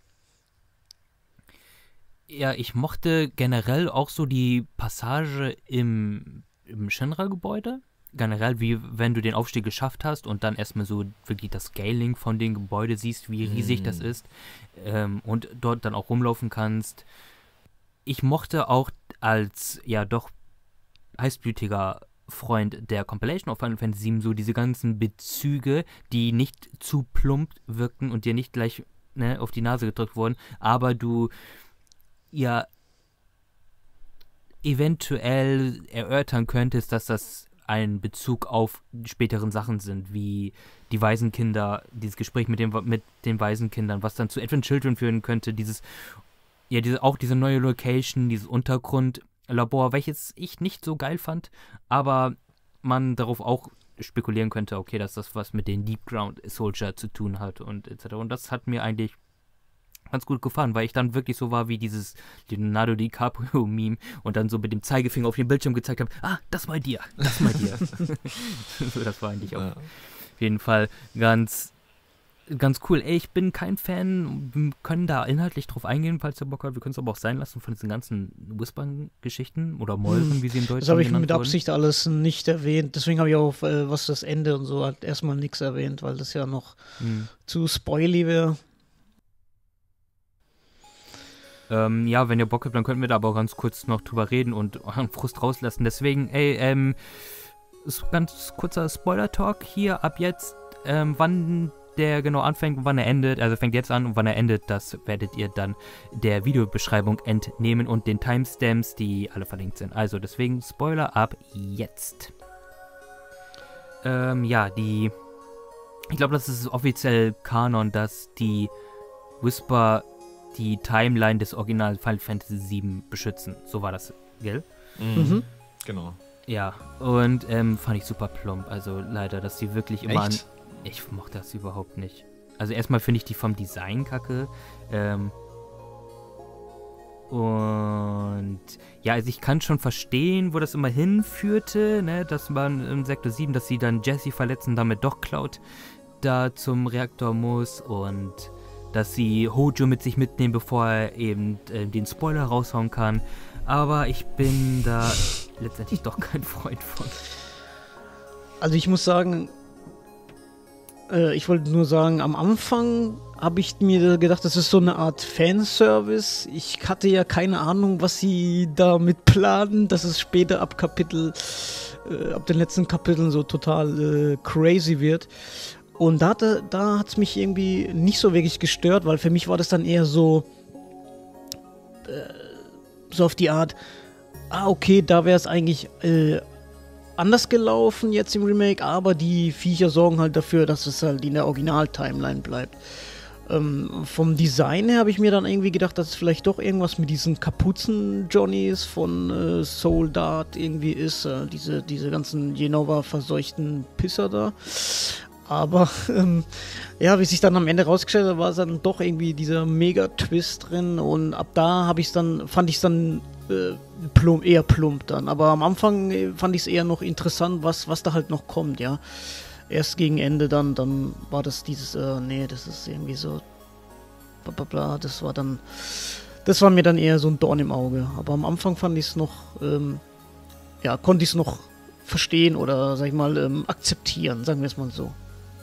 Speaker 1: ja, ich mochte generell auch so die Passage im, im Shinra-Gebäude. Generell, wie wenn du den Aufstieg geschafft hast und dann erstmal so wirklich das Scaling von dem Gebäude siehst, wie riesig mm. das ist, ähm, und dort dann auch rumlaufen kannst. Ich mochte auch als, ja doch, heißblütiger Freund der Compilation of Final Fantasy sieben so diese ganzen Bezüge, die nicht zu plump wirkten und dir nicht gleich, ne, auf die Nase gedrückt wurden, aber du ja eventuell erörtern könntest, dass das ein Bezug auf die späteren Sachen sind, wie die Waisenkinder, dieses Gespräch mit, dem, mit den Waisenkindern, was dann zu Advent Children führen könnte, dieses, ja, diese, auch diese neue Location, dieses Untergrundlabor, welches ich nicht so geil fand, aber man darauf auch spekulieren könnte, okay, dass das was mit den Deep Ground Soldier zu tun hat und et cetera. Und das hat mir eigentlich ganz gut gefallen, weil ich dann wirklich so war wie dieses Leonardo DiCaprio-Meme und dann so mit dem Zeigefinger auf den Bildschirm gezeigt habe, ah, das mal dir, das mal dir. So, das war eigentlich auch ja. auf jeden Fall ganz, ganz cool. Ey, ich bin kein Fan, wir können da inhaltlich drauf eingehen, falls ihr Bock habt, wir können es aber auch sein lassen von diesen ganzen Whispern-Geschichten oder Molven, hm. wie sie in Deutschland
Speaker 2: Das habe ich mit
Speaker 1: wurden.
Speaker 2: Absicht alles nicht erwähnt, deswegen habe ich auch, äh, was das Ende und so, halt erstmal nichts erwähnt, weil das ja noch hm. zu spoily wäre.
Speaker 1: Ähm, ja, wenn ihr Bock habt, dann könnten wir da aber auch ganz kurz noch drüber reden und euren Frust rauslassen. Deswegen, ey, ähm, ist ganz kurzer Spoiler-Talk hier ab jetzt. Ähm, wann der genau anfängt und wann er endet, also fängt jetzt an und wann er endet, das werdet ihr dann der Videobeschreibung entnehmen und den Timestamps, die alle verlinkt sind. Also deswegen Spoiler ab jetzt. Ähm, ja, die, ich glaube, das ist offiziell Kanon, dass die Whisper die Timeline des Original Final Fantasy sieben beschützen. So war das, gell?
Speaker 3: Mhm. Genau.
Speaker 1: Ja, und ähm, fand ich super plump. Also leider, dass die wirklich immer
Speaker 3: Echt?
Speaker 1: an... Ich mochte das überhaupt nicht. Also erstmal finde ich die vom Design kacke. Ähm, und ja, also ich kann schon verstehen, wo das immer hinführte, ne? Dass man im Sektor sieben, dass sie dann Jessie verletzen, damit doch Cloud da zum Reaktor muss und dass sie Hojo mit sich mitnehmen, bevor er eben äh, den Spoiler raushauen kann. Aber ich bin da letztendlich doch kein Freund von.
Speaker 2: Also ich muss sagen, äh, ich wollte nur sagen, am Anfang habe ich mir gedacht, das ist so eine Art Fanservice. Ich hatte ja keine Ahnung, was sie damit planen, dass es später ab Kapitel, äh, ab den letzten Kapiteln so total äh, crazy wird. Und da, da hat es mich irgendwie nicht so wirklich gestört, weil für mich war das dann eher so, äh, so auf die Art, ah, okay, da wäre es eigentlich äh, anders gelaufen jetzt im Remake, aber die Viecher sorgen halt dafür, dass es halt in der Original-Timeline bleibt. Ähm, vom Design her habe ich mir dann irgendwie gedacht, dass es vielleicht doch irgendwas mit diesen Kapuzen-Johnnies von äh, Soul Dart irgendwie ist, äh, diese, diese ganzen Jenova-verseuchten Pisser da. Aber ähm, ja, wie sich dann am Ende rausgestellt hat, war es dann doch irgendwie dieser Mega-Twist drin und ab da habe ich dann, fand ich es dann äh, plump, eher plump dann. Aber am Anfang äh, fand ich es eher noch interessant, was, was da halt noch kommt, ja. Erst gegen Ende dann, dann war das dieses, äh, nee, das ist irgendwie so, bla bla bla, das war dann, das war mir dann eher so ein Dorn im Auge. Aber am Anfang fand ich es noch, ähm, ja, konnte ich es noch verstehen oder, sag ich mal, ähm, akzeptieren, sagen wir es mal so.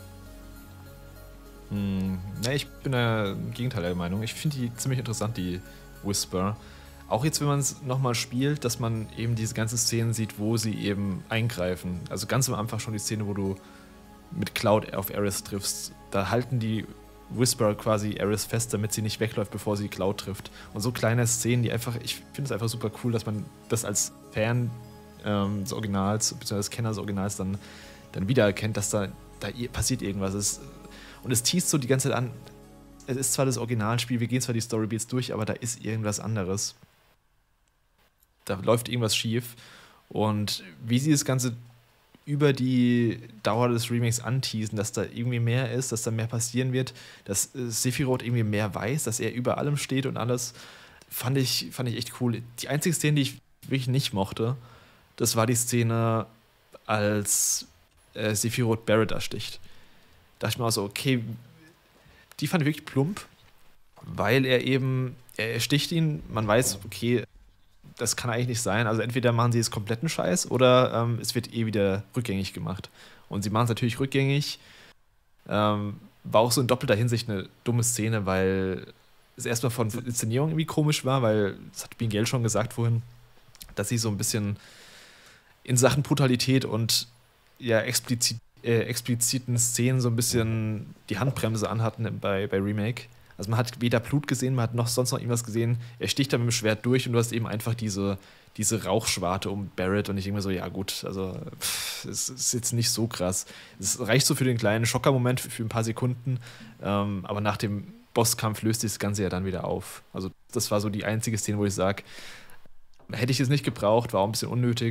Speaker 3: Hm, ne, ich bin da im Gegenteil der Meinung. Ich finde die ziemlich interessant, die Whisper. Auch jetzt, wenn man es nochmal spielt, dass man eben diese ganzen Szenen sieht, wo sie eben eingreifen. Also ganz am Anfang schon die Szene, wo du mit Cloud auf Aeris triffst. Da halten die Whisper quasi Aeris fest, damit sie nicht wegläuft, bevor sie Cloud trifft. Und so kleine Szenen, die einfach, ich finde es einfach super cool, dass man das als Fan ähm, des Originals, beziehungsweise Kenner des Originals dann, dann wiedererkennt, dass da, da passiert irgendwas. Es, und es teast so die ganze Zeit an, es ist zwar das Originalspiel, wir gehen zwar die Storybeats durch, aber da ist irgendwas anderes. Da läuft irgendwas schief. Und wie sie das Ganze über die Dauer des Remakes anteasen, dass da irgendwie mehr ist, dass da mehr passieren wird, dass Sephiroth irgendwie mehr weiß, dass er über allem steht und alles. fand ich, fand ich echt cool. Die einzige Szene, die ich wirklich nicht mochte, das war die Szene, als äh, Sephiroth Barret ersticht. Da dachte ich mir auch so, okay, die fand ich wirklich plump, weil er eben, er ersticht ihn, man weiß, okay, das kann eigentlich nicht sein. Also entweder machen sie jetzt kompletten Scheiß oder ähm, es wird eh wieder rückgängig gemacht. Und sie machen es natürlich rückgängig. Ähm, war auch so in doppelter Hinsicht eine dumme Szene, weil es erstmal von Inszenierung irgendwie komisch war, weil, das hat Miguel schon gesagt vorhin, dass sie so ein bisschen in Sachen Brutalität und ja, explizit, äh, expliziten Szenen so ein bisschen die Handbremse anhatten bei, bei Remake. Also man hat weder Blut gesehen, man hat noch sonst noch irgendwas gesehen. Er sticht da mit dem Schwert durch und du hast eben einfach diese, diese Rauchschwarte um Barret und ich denke mir so, ja gut, also pff, es ist jetzt nicht so krass. Es reicht so für den kleinen Schockermoment für, für ein paar Sekunden, ähm, aber nach dem Bosskampf löst sich das Ganze ja dann wieder auf. Also das war so die einzige Szene, wo ich sage, hätte ich es nicht gebraucht, war auch ein bisschen unnötig.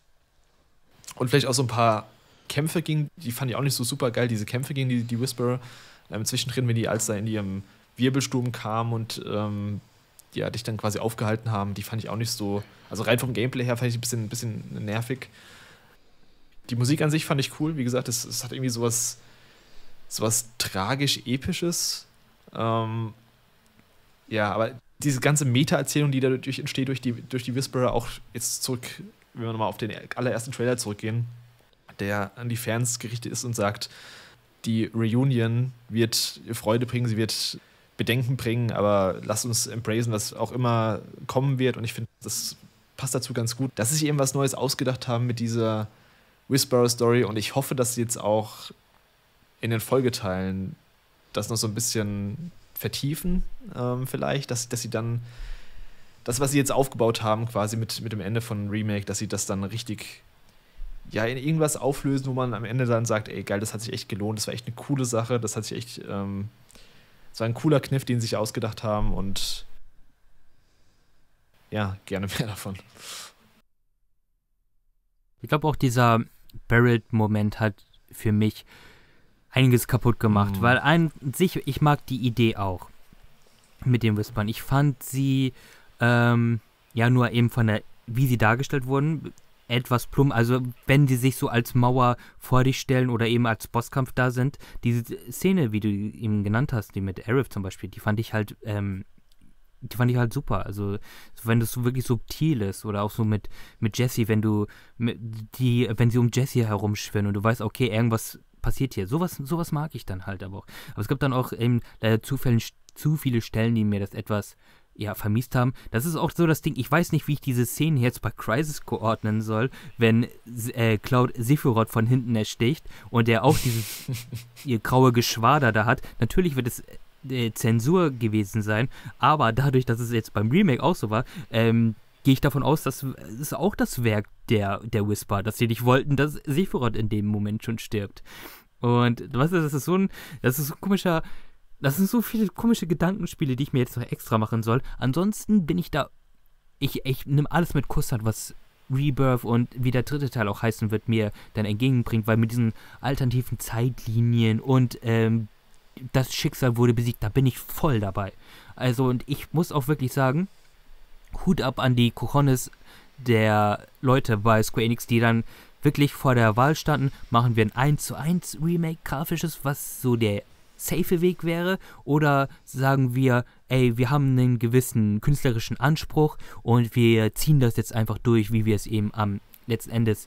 Speaker 3: Und vielleicht auch so ein paar Kämpfe gegen, die fand ich auch nicht so super geil, diese Kämpfe gegen die, die Whisperer, ähm, zwischendrin, wenn die als da in ihrem Wirbelsturm kamen und ähm, ja, dich dann quasi aufgehalten haben, die fand ich auch nicht so, also rein vom Gameplay her fand ich ein bisschen, ein bisschen nervig. Die Musik an sich fand ich cool, wie gesagt, es, es hat irgendwie sowas, sowas tragisch-episches. Ähm, ja, aber diese ganze Meta-Erzählung, die dadurch entsteht, durch die, durch die Whisperer, auch jetzt zurück, wenn wir nochmal auf den allerersten Trailer zurückgehen, der an die Fans gerichtet ist und sagt, die Reunion wird Freude bringen, sie wird Bedenken bringen, aber lasst uns embracen, was auch immer kommen wird. Und ich finde, das passt dazu ganz gut, dass sie sich eben was Neues ausgedacht haben mit dieser Whisperer-Story. Und ich hoffe, dass sie jetzt auch in den Folgeteilen das noch so ein bisschen vertiefen, ähm, vielleicht, dass, dass sie dann das, was sie jetzt aufgebaut haben, quasi mit, mit dem Ende von Remake, dass sie das dann richtig ja, in irgendwas auflösen, wo man am Ende dann sagt, ey, geil, das hat sich echt gelohnt, das war echt eine coole Sache, das hat sich echt, ähm, das war ein cooler Kniff, den sie sich ausgedacht haben und ja, gerne mehr davon.
Speaker 1: Ich glaube auch dieser Barret-Moment hat für mich einiges kaputt gemacht, mhm. weil an sich, ich mag die Idee auch mit dem Whispern. Ich fand sie ähm, ja nur eben von der, wie sie dargestellt wurden, etwas plump, also wenn die sich so als Mauer vor dich stellen oder eben als Bosskampf da sind, diese Szene, wie du eben genannt hast, die mit Aerith zum Beispiel, die fand ich halt, ähm, die fand ich halt super, also wenn das so wirklich subtil ist oder auch so mit, mit Jessie, wenn du mit die, wenn sie um Jessie herumschwirren und du weißt, okay, irgendwas passiert hier, sowas, sowas mag ich dann halt aber auch, aber es gibt dann auch eben leider zufällig zu viele Stellen, die mir das etwas ja, vermisst haben. Das ist auch so das Ding, ich weiß nicht, wie ich diese Szene jetzt bei Crysis koordnen soll, wenn äh, Cloud Sephiroth von hinten ersticht und der auch dieses ihr graue Geschwader da hat. Natürlich wird es äh, Zensur gewesen sein, aber dadurch, dass es jetzt beim Remake auch so war, ähm, gehe ich davon aus, dass es auch das Werk der, der Whisper, dass sie nicht wollten, dass Sephiroth in dem Moment schon stirbt. Und weißt du, das ist so ein, das ist so ein komischer Das sind so viele komische Gedankenspiele, die ich mir jetzt noch extra machen soll. Ansonsten bin ich da, ich, ich nehme alles mit Kusshand, was Rebirth und wie der dritte Teil auch heißen wird, mir dann entgegenbringt, weil mit diesen alternativen Zeitlinien und ähm, das Schicksal wurde besiegt, da bin ich voll dabei. Also und ich muss auch wirklich sagen, Hut ab an die Cojones der Leute bei Square Enix, die dann wirklich vor der Wahl standen, machen wir ein eins zu eins Remake grafisches, was so der safe Weg wäre, oder sagen wir, ey, wir haben einen gewissen künstlerischen Anspruch und wir ziehen das jetzt einfach durch, wie wir es eben am letzten Endes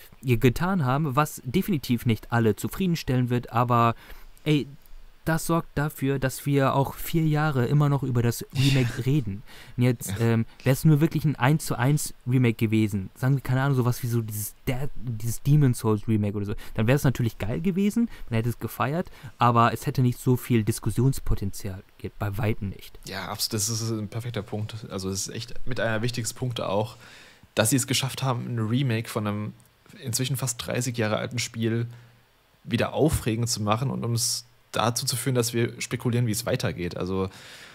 Speaker 1: getan haben, was definitiv nicht alle zufriedenstellen wird, aber ey, das sorgt dafür, dass wir auch vier Jahre immer noch über das Remake reden. Und jetzt ähm, wäre es nur wirklich ein eins zu eins Remake gewesen. Sagen wir, keine Ahnung, sowas wie so dieses, Der- dieses Demon's Souls Remake oder so. Dann wäre es natürlich geil gewesen, man hätte es gefeiert, aber es hätte nicht so viel Diskussionspotenzial, geht bei Weitem nicht.
Speaker 3: Ja, absolut, das ist ein perfekter Punkt. Also es ist echt mit einer der wichtigsten Punkte auch, dass sie es geschafft haben, ein Remake von einem inzwischen fast dreißig Jahre alten Spiel wieder aufregend zu machen und um es dazu zu führen, dass wir spekulieren, wie es weitergeht. Also,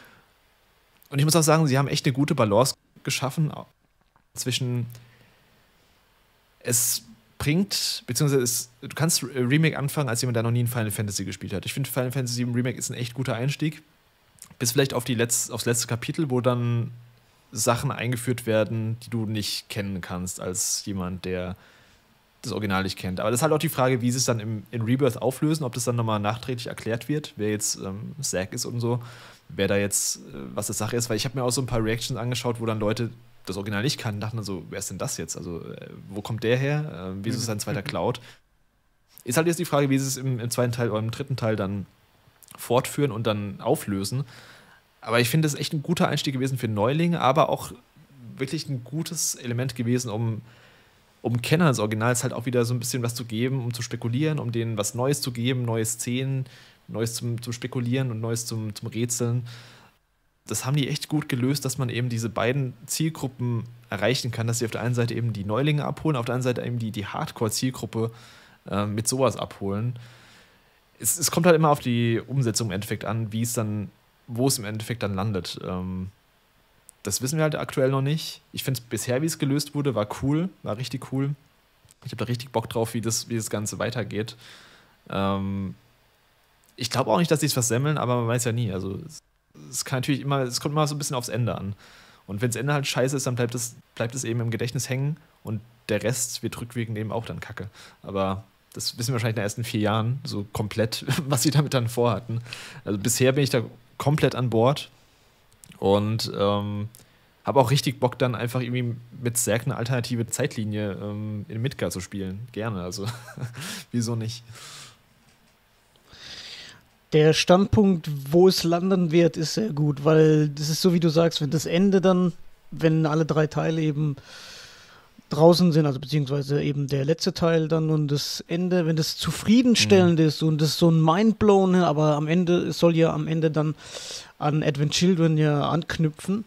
Speaker 3: und ich muss auch sagen, sie haben echt eine gute Balance geschaffen zwischen es bringt, beziehungsweise es, du kannst Remake anfangen, als jemand, der noch nie ein Final Fantasy gespielt hat. Ich finde, Final Fantasy sieben Remake ist ein echt guter Einstieg. Bis vielleicht auf die Letz-, aufs letzte Kapitel, wo dann Sachen eingeführt werden, die du nicht kennen kannst als jemand, der das Original nicht kennt. Aber das ist halt auch die Frage, wie sie es dann im, in Rebirth auflösen, ob das dann nochmal nachträglich erklärt wird, wer jetzt ähm, Zack ist und so, wer da jetzt, äh, was das Sache ist, weil ich habe mir auch so ein paar Reactions angeschaut, wo dann Leute das Original nicht kannten, dachten dann so, wer ist denn das jetzt? Also, äh, wo kommt der her? Äh, wieso ist sein zweiter Cloud? Ist halt jetzt die Frage, wie sie es im, im zweiten Teil oder im dritten Teil dann fortführen und dann auflösen. Aber ich finde, das ist echt ein guter Einstieg gewesen für Neulinge, aber auch wirklich ein gutes Element gewesen, um um Kenner des Originals halt auch wieder so ein bisschen was zu geben, um zu spekulieren, um denen was Neues zu geben, neue Szenen, Neues zum, zum Spekulieren und Neues zum, zum Rätseln. Das haben die echt gut gelöst, dass man eben diese beiden Zielgruppen erreichen kann, dass sie auf der einen Seite eben die Neulinge abholen, auf der anderen Seite eben die, die Hardcore-Zielgruppe äh, mit sowas abholen. Es, es kommt halt immer auf die Umsetzung im Endeffekt an, wie es dann, wo es im Endeffekt dann landet. Ähm, Das wissen wir halt aktuell noch nicht. Ich finde es bisher, wie es gelöst wurde, war cool, war richtig cool. Ich habe da richtig Bock drauf, wie das, wie das Ganze weitergeht. Ähm, ich glaube auch nicht, dass sie es versemmeln, aber man weiß ja nie. Also es, es kann natürlich immer, es kommt immer so ein bisschen aufs Ende an. Und wenn das Ende halt scheiße ist, dann bleibt es, bleibt es eben im Gedächtnis hängen und der Rest wird rückwirkend eben auch dann Kacke. Aber das wissen wir wahrscheinlich in den ersten vier Jahren so komplett, was sie damit dann vorhatten. Also bisher bin ich da komplett an Bord. Und ähm, habe auch richtig Bock, dann einfach irgendwie mit Zack eine alternative Zeitlinie ähm, in Midgar zu spielen. Gerne, also wieso nicht?
Speaker 2: Der Standpunkt, wo es landen wird, ist sehr gut, weil das ist so, wie du sagst, wenn das Ende dann, wenn alle drei Teile eben draußen sind, also beziehungsweise eben der letzte Teil dann und das Ende, wenn das zufriedenstellend mhm. ist und das so ein Mindblown, aber am Ende, es soll ja am Ende dann an Advent Children ja anknüpfen,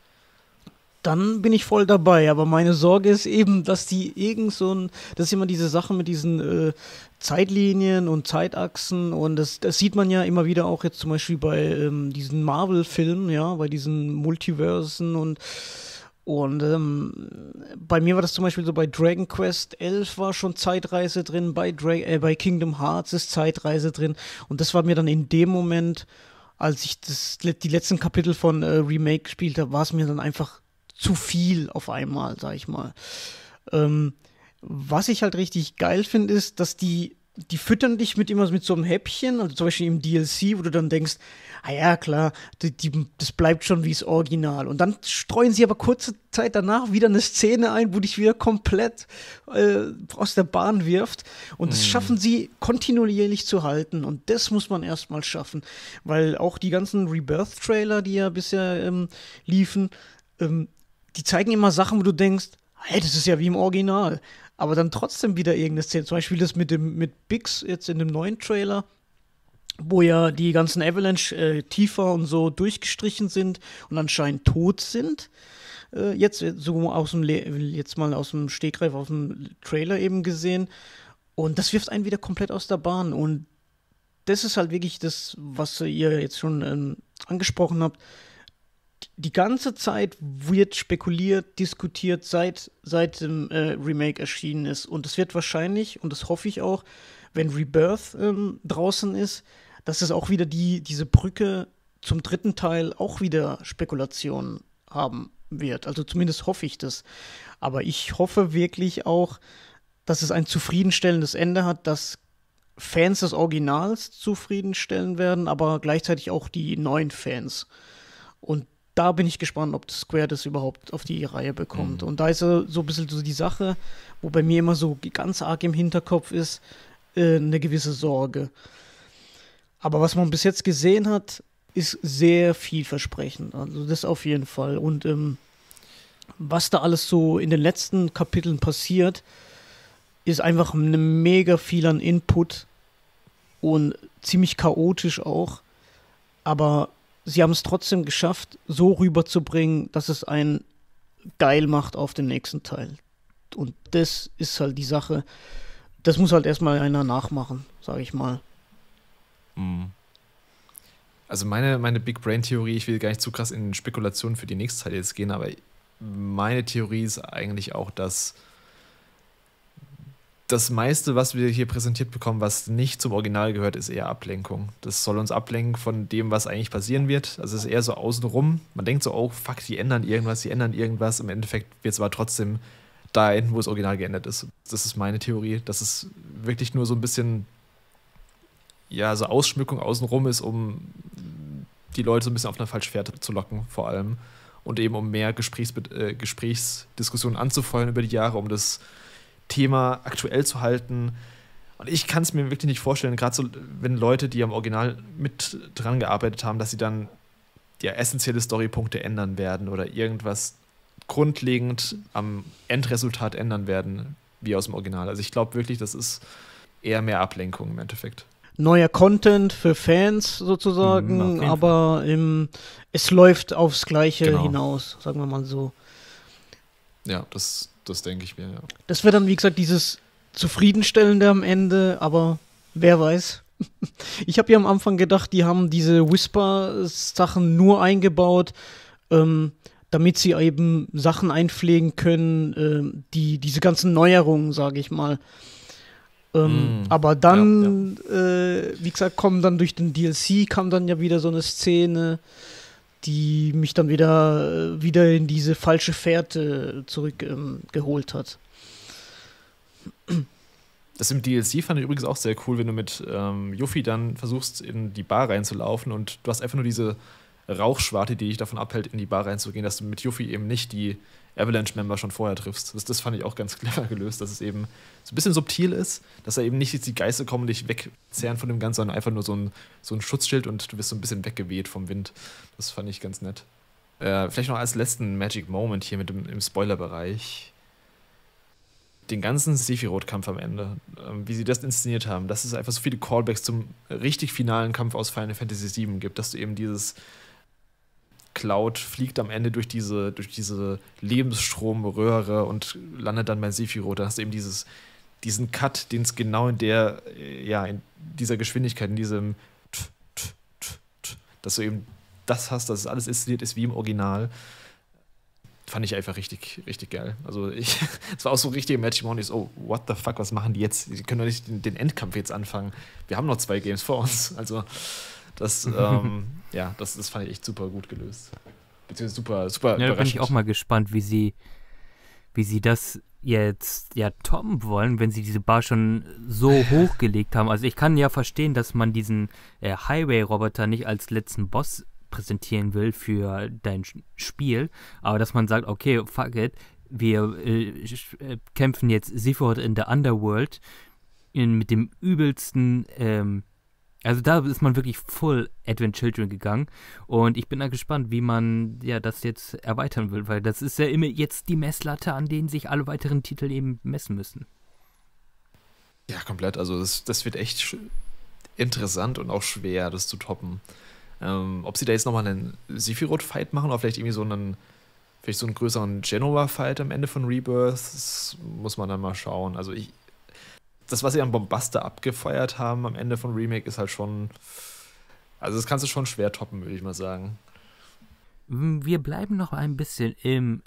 Speaker 2: dann bin ich voll dabei. Aber meine Sorge ist eben, dass die irgend so ein, das ist immer diese Sache mit diesen äh, Zeitlinien und Zeitachsen und das, das sieht man ja immer wieder auch jetzt zum Beispiel bei ähm, diesen Marvel-Filmen, ja, bei diesen Multiversen und Und ähm, bei mir war das zum Beispiel so, bei Dragon Quest elf war schon Zeitreise drin, bei, Dra- äh, bei Kingdom Hearts ist Zeitreise drin. Und das war mir dann in dem Moment, als ich das, die letzten Kapitel von äh, Remake gespielt habe, war es mir dann einfach zu viel auf einmal, sag ich mal. Ähm, was ich halt richtig geil finde, ist, dass die die füttern dich mit immer mit so einem Häppchen, also zum Beispiel im D L C, wo du dann denkst, ah ja, klar, die, die, das bleibt schon wie das Original. Und dann streuen sie aber kurze Zeit danach wieder eine Szene ein, wo dich wieder komplett äh, aus der Bahn wirft. Und das mm. schaffen sie kontinuierlich zu halten. Und das muss man erstmal schaffen. Weil auch die ganzen Rebirth-Trailer, die ja bisher ähm, liefen, ähm, die zeigen immer Sachen, wo du denkst, hey, das ist ja wie im Original. Aber dann trotzdem wieder irgendeine Szene. Zum Beispiel das mit dem mit Bix jetzt in dem neuen Trailer, wo ja die ganzen Avalanche äh, tiefer und so durchgestrichen sind und anscheinend tot sind. Äh, jetzt so aus dem Le- jetzt mal aus dem Stegreif aus dem Trailer eben gesehen. Und das wirft einen wieder komplett aus der Bahn. Und das ist halt wirklich das, was ihr jetzt schon ähm, angesprochen habt. Die ganze Zeit wird spekuliert, diskutiert, seit, seit dem äh, Remake erschienen ist. Und es wird wahrscheinlich, und das hoffe ich auch, wenn Rebirth ähm, draußen ist, dass es auch wieder die, diese Brücke zum dritten Teil auch wieder Spekulationen haben wird. Also zumindest hoffe ich das. Aber ich hoffe wirklich auch, dass es ein zufriedenstellendes Ende hat, dass Fans des Originals zufriedenstellen werden, aber gleichzeitig auch die neuen Fans. Und da bin ich gespannt, ob Square das überhaupt auf die Reihe bekommt. Mhm. Und da ist so, so ein bisschen so die Sache, wo bei mir immer so ganz arg im Hinterkopf ist, äh, eine gewisse Sorge. Aber was man bis jetzt gesehen hat, ist sehr vielversprechend. Also das auf jeden Fall. Und ähm, was da alles so in den letzten Kapiteln passiert, ist einfach eine mega viel an Input und ziemlich chaotisch auch. Aber sie haben es trotzdem geschafft, so rüberzubringen, dass es einen geil macht auf den nächsten Teil. Und das ist halt die Sache, das muss halt erstmal einer nachmachen, sage ich mal.
Speaker 3: Also meine, meine Big Brain-Theorie, ich will gar nicht zu krass in Spekulationen für die nächste Teil jetzt gehen, aber meine Theorie ist eigentlich auch, dass das meiste, was wir hier präsentiert bekommen, was nicht zum Original gehört, ist eher Ablenkung. Das soll uns ablenken von dem, was eigentlich passieren wird. Also es ist eher so außenrum. Man denkt so, oh fuck, die ändern irgendwas, die ändern irgendwas. Im Endeffekt wird es aber trotzdem da enden, wo das Original geändert ist. Das ist meine Theorie, dass es wirklich nur so ein bisschen, ja, so Ausschmückung außenrum ist, um die Leute so ein bisschen auf eine falsche Fährte zu locken, vor allem. Und eben um mehr Gesprächs äh, Gesprächsdiskussionen anzufeuern über die Jahre, um das Thema aktuell zu halten. Und ich kann es mir wirklich nicht vorstellen, gerade so, wenn Leute, die am Original mit dran gearbeitet haben, dass sie dann ja essentielle Storypunkte ändern werden oder irgendwas grundlegend am Endresultat ändern werden, wie aus dem Original. Also ich glaube wirklich, das ist eher mehr Ablenkung im Endeffekt.
Speaker 2: Neuer Content für Fans sozusagen, mhm, aber im, es läuft aufs Gleiche genau. hinaus, sagen wir mal so.
Speaker 3: Ja, das Das denke ich mir, ja.
Speaker 2: Das wäre dann, wie gesagt, dieses Zufriedenstellende am Ende, aber wer weiß. Ich habe ja am Anfang gedacht, die haben diese Whisper-Sachen nur eingebaut, ähm, damit sie eben Sachen einpflegen können, ähm, die diese ganzen Neuerungen, sage ich mal. Ähm, mm, aber dann, ja, ja. Äh, wie gesagt, kommen dann durch den D L C, kam dann ja wieder so eine Szene, die mich dann wieder, äh, wieder in diese falsche Fährte zurückgeholt ähm, hat.
Speaker 3: Das im D L C fand ich übrigens auch sehr cool, wenn du mit ähm, Yuffie dann versuchst, in die Bar reinzulaufen und du hast einfach nur diese Rauchschwarte, die dich davon abhält, in die Bar reinzugehen, dass du mit Yuffie eben nicht die Avalanche-Member schon vorher triffst. Das, das fand ich auch ganz clever gelöst, dass es eben so ein bisschen subtil ist, dass da eben nicht jetzt die Geister kommen und dich wegzehren von dem Ganzen, sondern einfach nur so ein, so ein Schutzschild und du wirst so ein bisschen weggeweht vom Wind. Das fand ich ganz nett. Äh, vielleicht noch als letzten Magic Moment hier mit dem, im Spoiler-Bereich. Den ganzen Sephiroth-Kampf am Ende, ähm, wie sie das inszeniert haben, dass es einfach so viele Callbacks zum richtig finalen Kampf aus Final Fantasy sieben gibt, dass du eben dieses Cloud fliegt am Ende durch diese, durch diese Lebensstromröhre und landet dann bei Sephiroth. Da hast du eben dieses, diesen Cut, den es genau in der, ja, in dieser Geschwindigkeit, in diesem dass du eben das hast, dass es alles inszeniert ist wie im Original. Fand ich einfach richtig, richtig geil. Also ich, es war auch so richtig im Magic Moment, oh, what the fuck, was machen die jetzt? Die können doch nicht den, den Endkampf jetzt anfangen. Wir haben noch zwei Games vor uns. Also das, ähm, ja, das, das fand ich echt super gut gelöst. Beziehungsweise super, super
Speaker 1: ja, da bin ich auch mal gespannt, wie sie, wie sie das jetzt ja toppen wollen, wenn sie diese Bar schon so hochgelegt haben. Also ich kann ja verstehen, dass man diesen äh, Highway-Roboter nicht als letzten Boss präsentieren will für dein Spiel, aber dass man sagt, okay, fuck it, wir äh, kämpfen jetzt Sephiroth in der Underworld in, mit dem übelsten, ähm, also da ist man wirklich full Advent Children gegangen und ich bin da gespannt, wie man ja das jetzt erweitern will, weil das ist ja immer jetzt die Messlatte, an denen sich alle weiteren Titel eben messen müssen.
Speaker 3: Ja, komplett, also das, das wird echt sch- interessant und auch schwer, das zu toppen. Ähm, ob sie da jetzt nochmal einen Sephiroth-Fight machen oder vielleicht irgendwie so einen, vielleicht so einen größeren Genova-Fight am Ende von Rebirth, das muss man dann mal schauen. Also ich, das, was sie an Bombaster abgefeuert haben am Ende von Remake, ist halt schon, also das kannst du schon schwer toppen, würde ich mal sagen.
Speaker 1: Wir bleiben noch ein bisschen im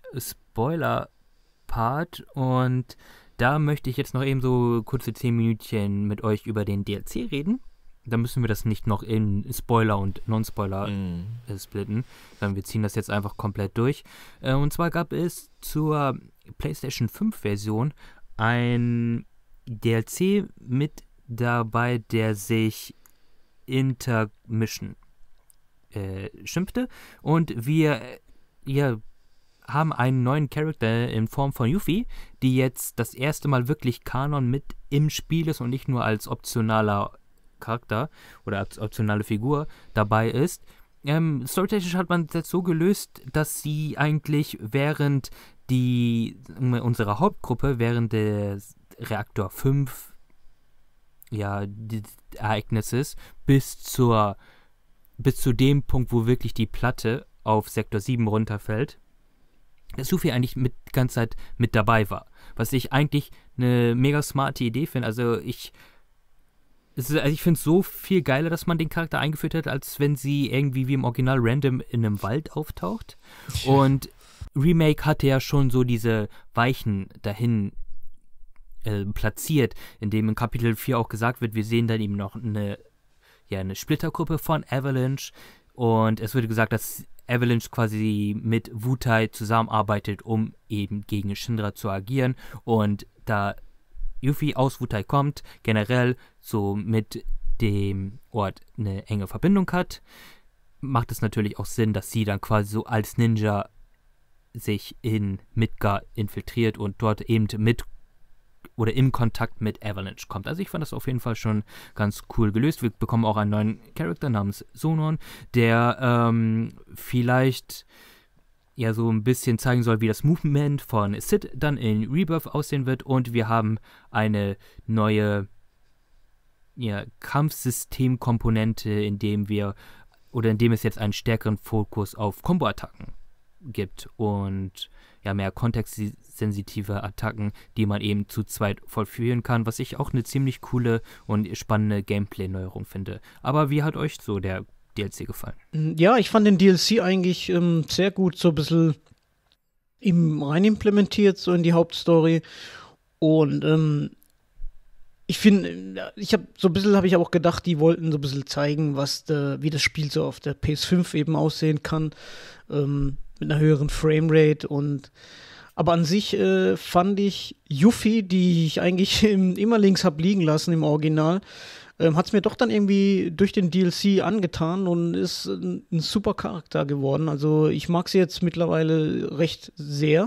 Speaker 1: Spoiler-Part und da möchte ich jetzt noch eben so kurze zehn Minütchen mit euch über den D L C reden. Da müssen wir das nicht noch in Spoiler und Non-Spoiler mm. äh, splitten, sondern wir ziehen das jetzt einfach komplett durch. Äh, und zwar gab es zur PlayStation fünf Version ein D L C mit dabei, der sich Intermission äh, schimpfte. Und wir äh, ja, haben einen neuen Charakter in Form von Yuffie, die jetzt das erste Mal wirklich Kanon mit im Spiel ist und nicht nur als optionaler Charakter oder als optionale Figur dabei ist. Ähm, storytechnisch hat man das so gelöst, dass sie eigentlich während die unserer Hauptgruppe, während des Reaktor fünf ja, die Ereignisses bis zur bis zu dem Punkt, wo wirklich die Platte auf Sektor sieben runterfällt, dass Yuffie eigentlich mit die ganze Zeit mit dabei war. Was ich eigentlich eine mega smarte Idee finde. Also ich Es ist, also ich finde es so viel geiler, dass man den Charakter eingeführt hat, als wenn sie irgendwie wie im Original random in einem Wald auftaucht. Und Remake hatte ja schon so diese Weichen dahin äh, platziert, indem in Kapitel vier auch gesagt wird, wir sehen dann eben noch eine, ja, eine Splittergruppe von Avalanche und es wurde gesagt, dass Avalanche quasi mit Wutai zusammenarbeitet, um eben gegen Shinra zu agieren und da Yuffie aus Wutai kommt, generell so mit dem Ort eine enge Verbindung hat, macht es natürlich auch Sinn, dass sie dann quasi so als Ninja sich in Midgar infiltriert und dort eben mit oder im Kontakt mit Avalanche kommt. Also ich fand das auf jeden Fall schon ganz cool gelöst. Wir bekommen auch einen neuen Charakter namens Sonon, der ähm, vielleicht ja so ein bisschen zeigen soll, wie das Movement von Sid dann in Rebirth aussehen wird und wir haben eine neue ja, Kampfsystemkomponente, in dem wir oder in dem es jetzt einen stärkeren Fokus auf Combo-Attacken gibt und ja, mehr kontextsensitive Attacken, die man eben zu zweit vollführen kann, was ich auch eine ziemlich coole und spannende Gameplay-Neuerung finde. Aber wie hat euch so der D L C gefallen?
Speaker 2: Ja, ich fand den D L C eigentlich ähm, sehr gut, so ein bisschen im rein implementiert, so in die Hauptstory. Und ähm, ich finde, ich habe so ein bisschen, habe ich auch gedacht, die wollten so ein bisschen zeigen, was de, wie das Spiel so auf der P S fünf eben aussehen kann. Ähm, mit einer höheren Framerate und aber an sich äh, fand ich Yuffie, die ich eigentlich im, immer links habe liegen lassen im Original, ähm, hat es mir doch dann irgendwie durch den D L C angetan und ist ein, ein super Charakter geworden. Also ich mag sie jetzt mittlerweile recht sehr.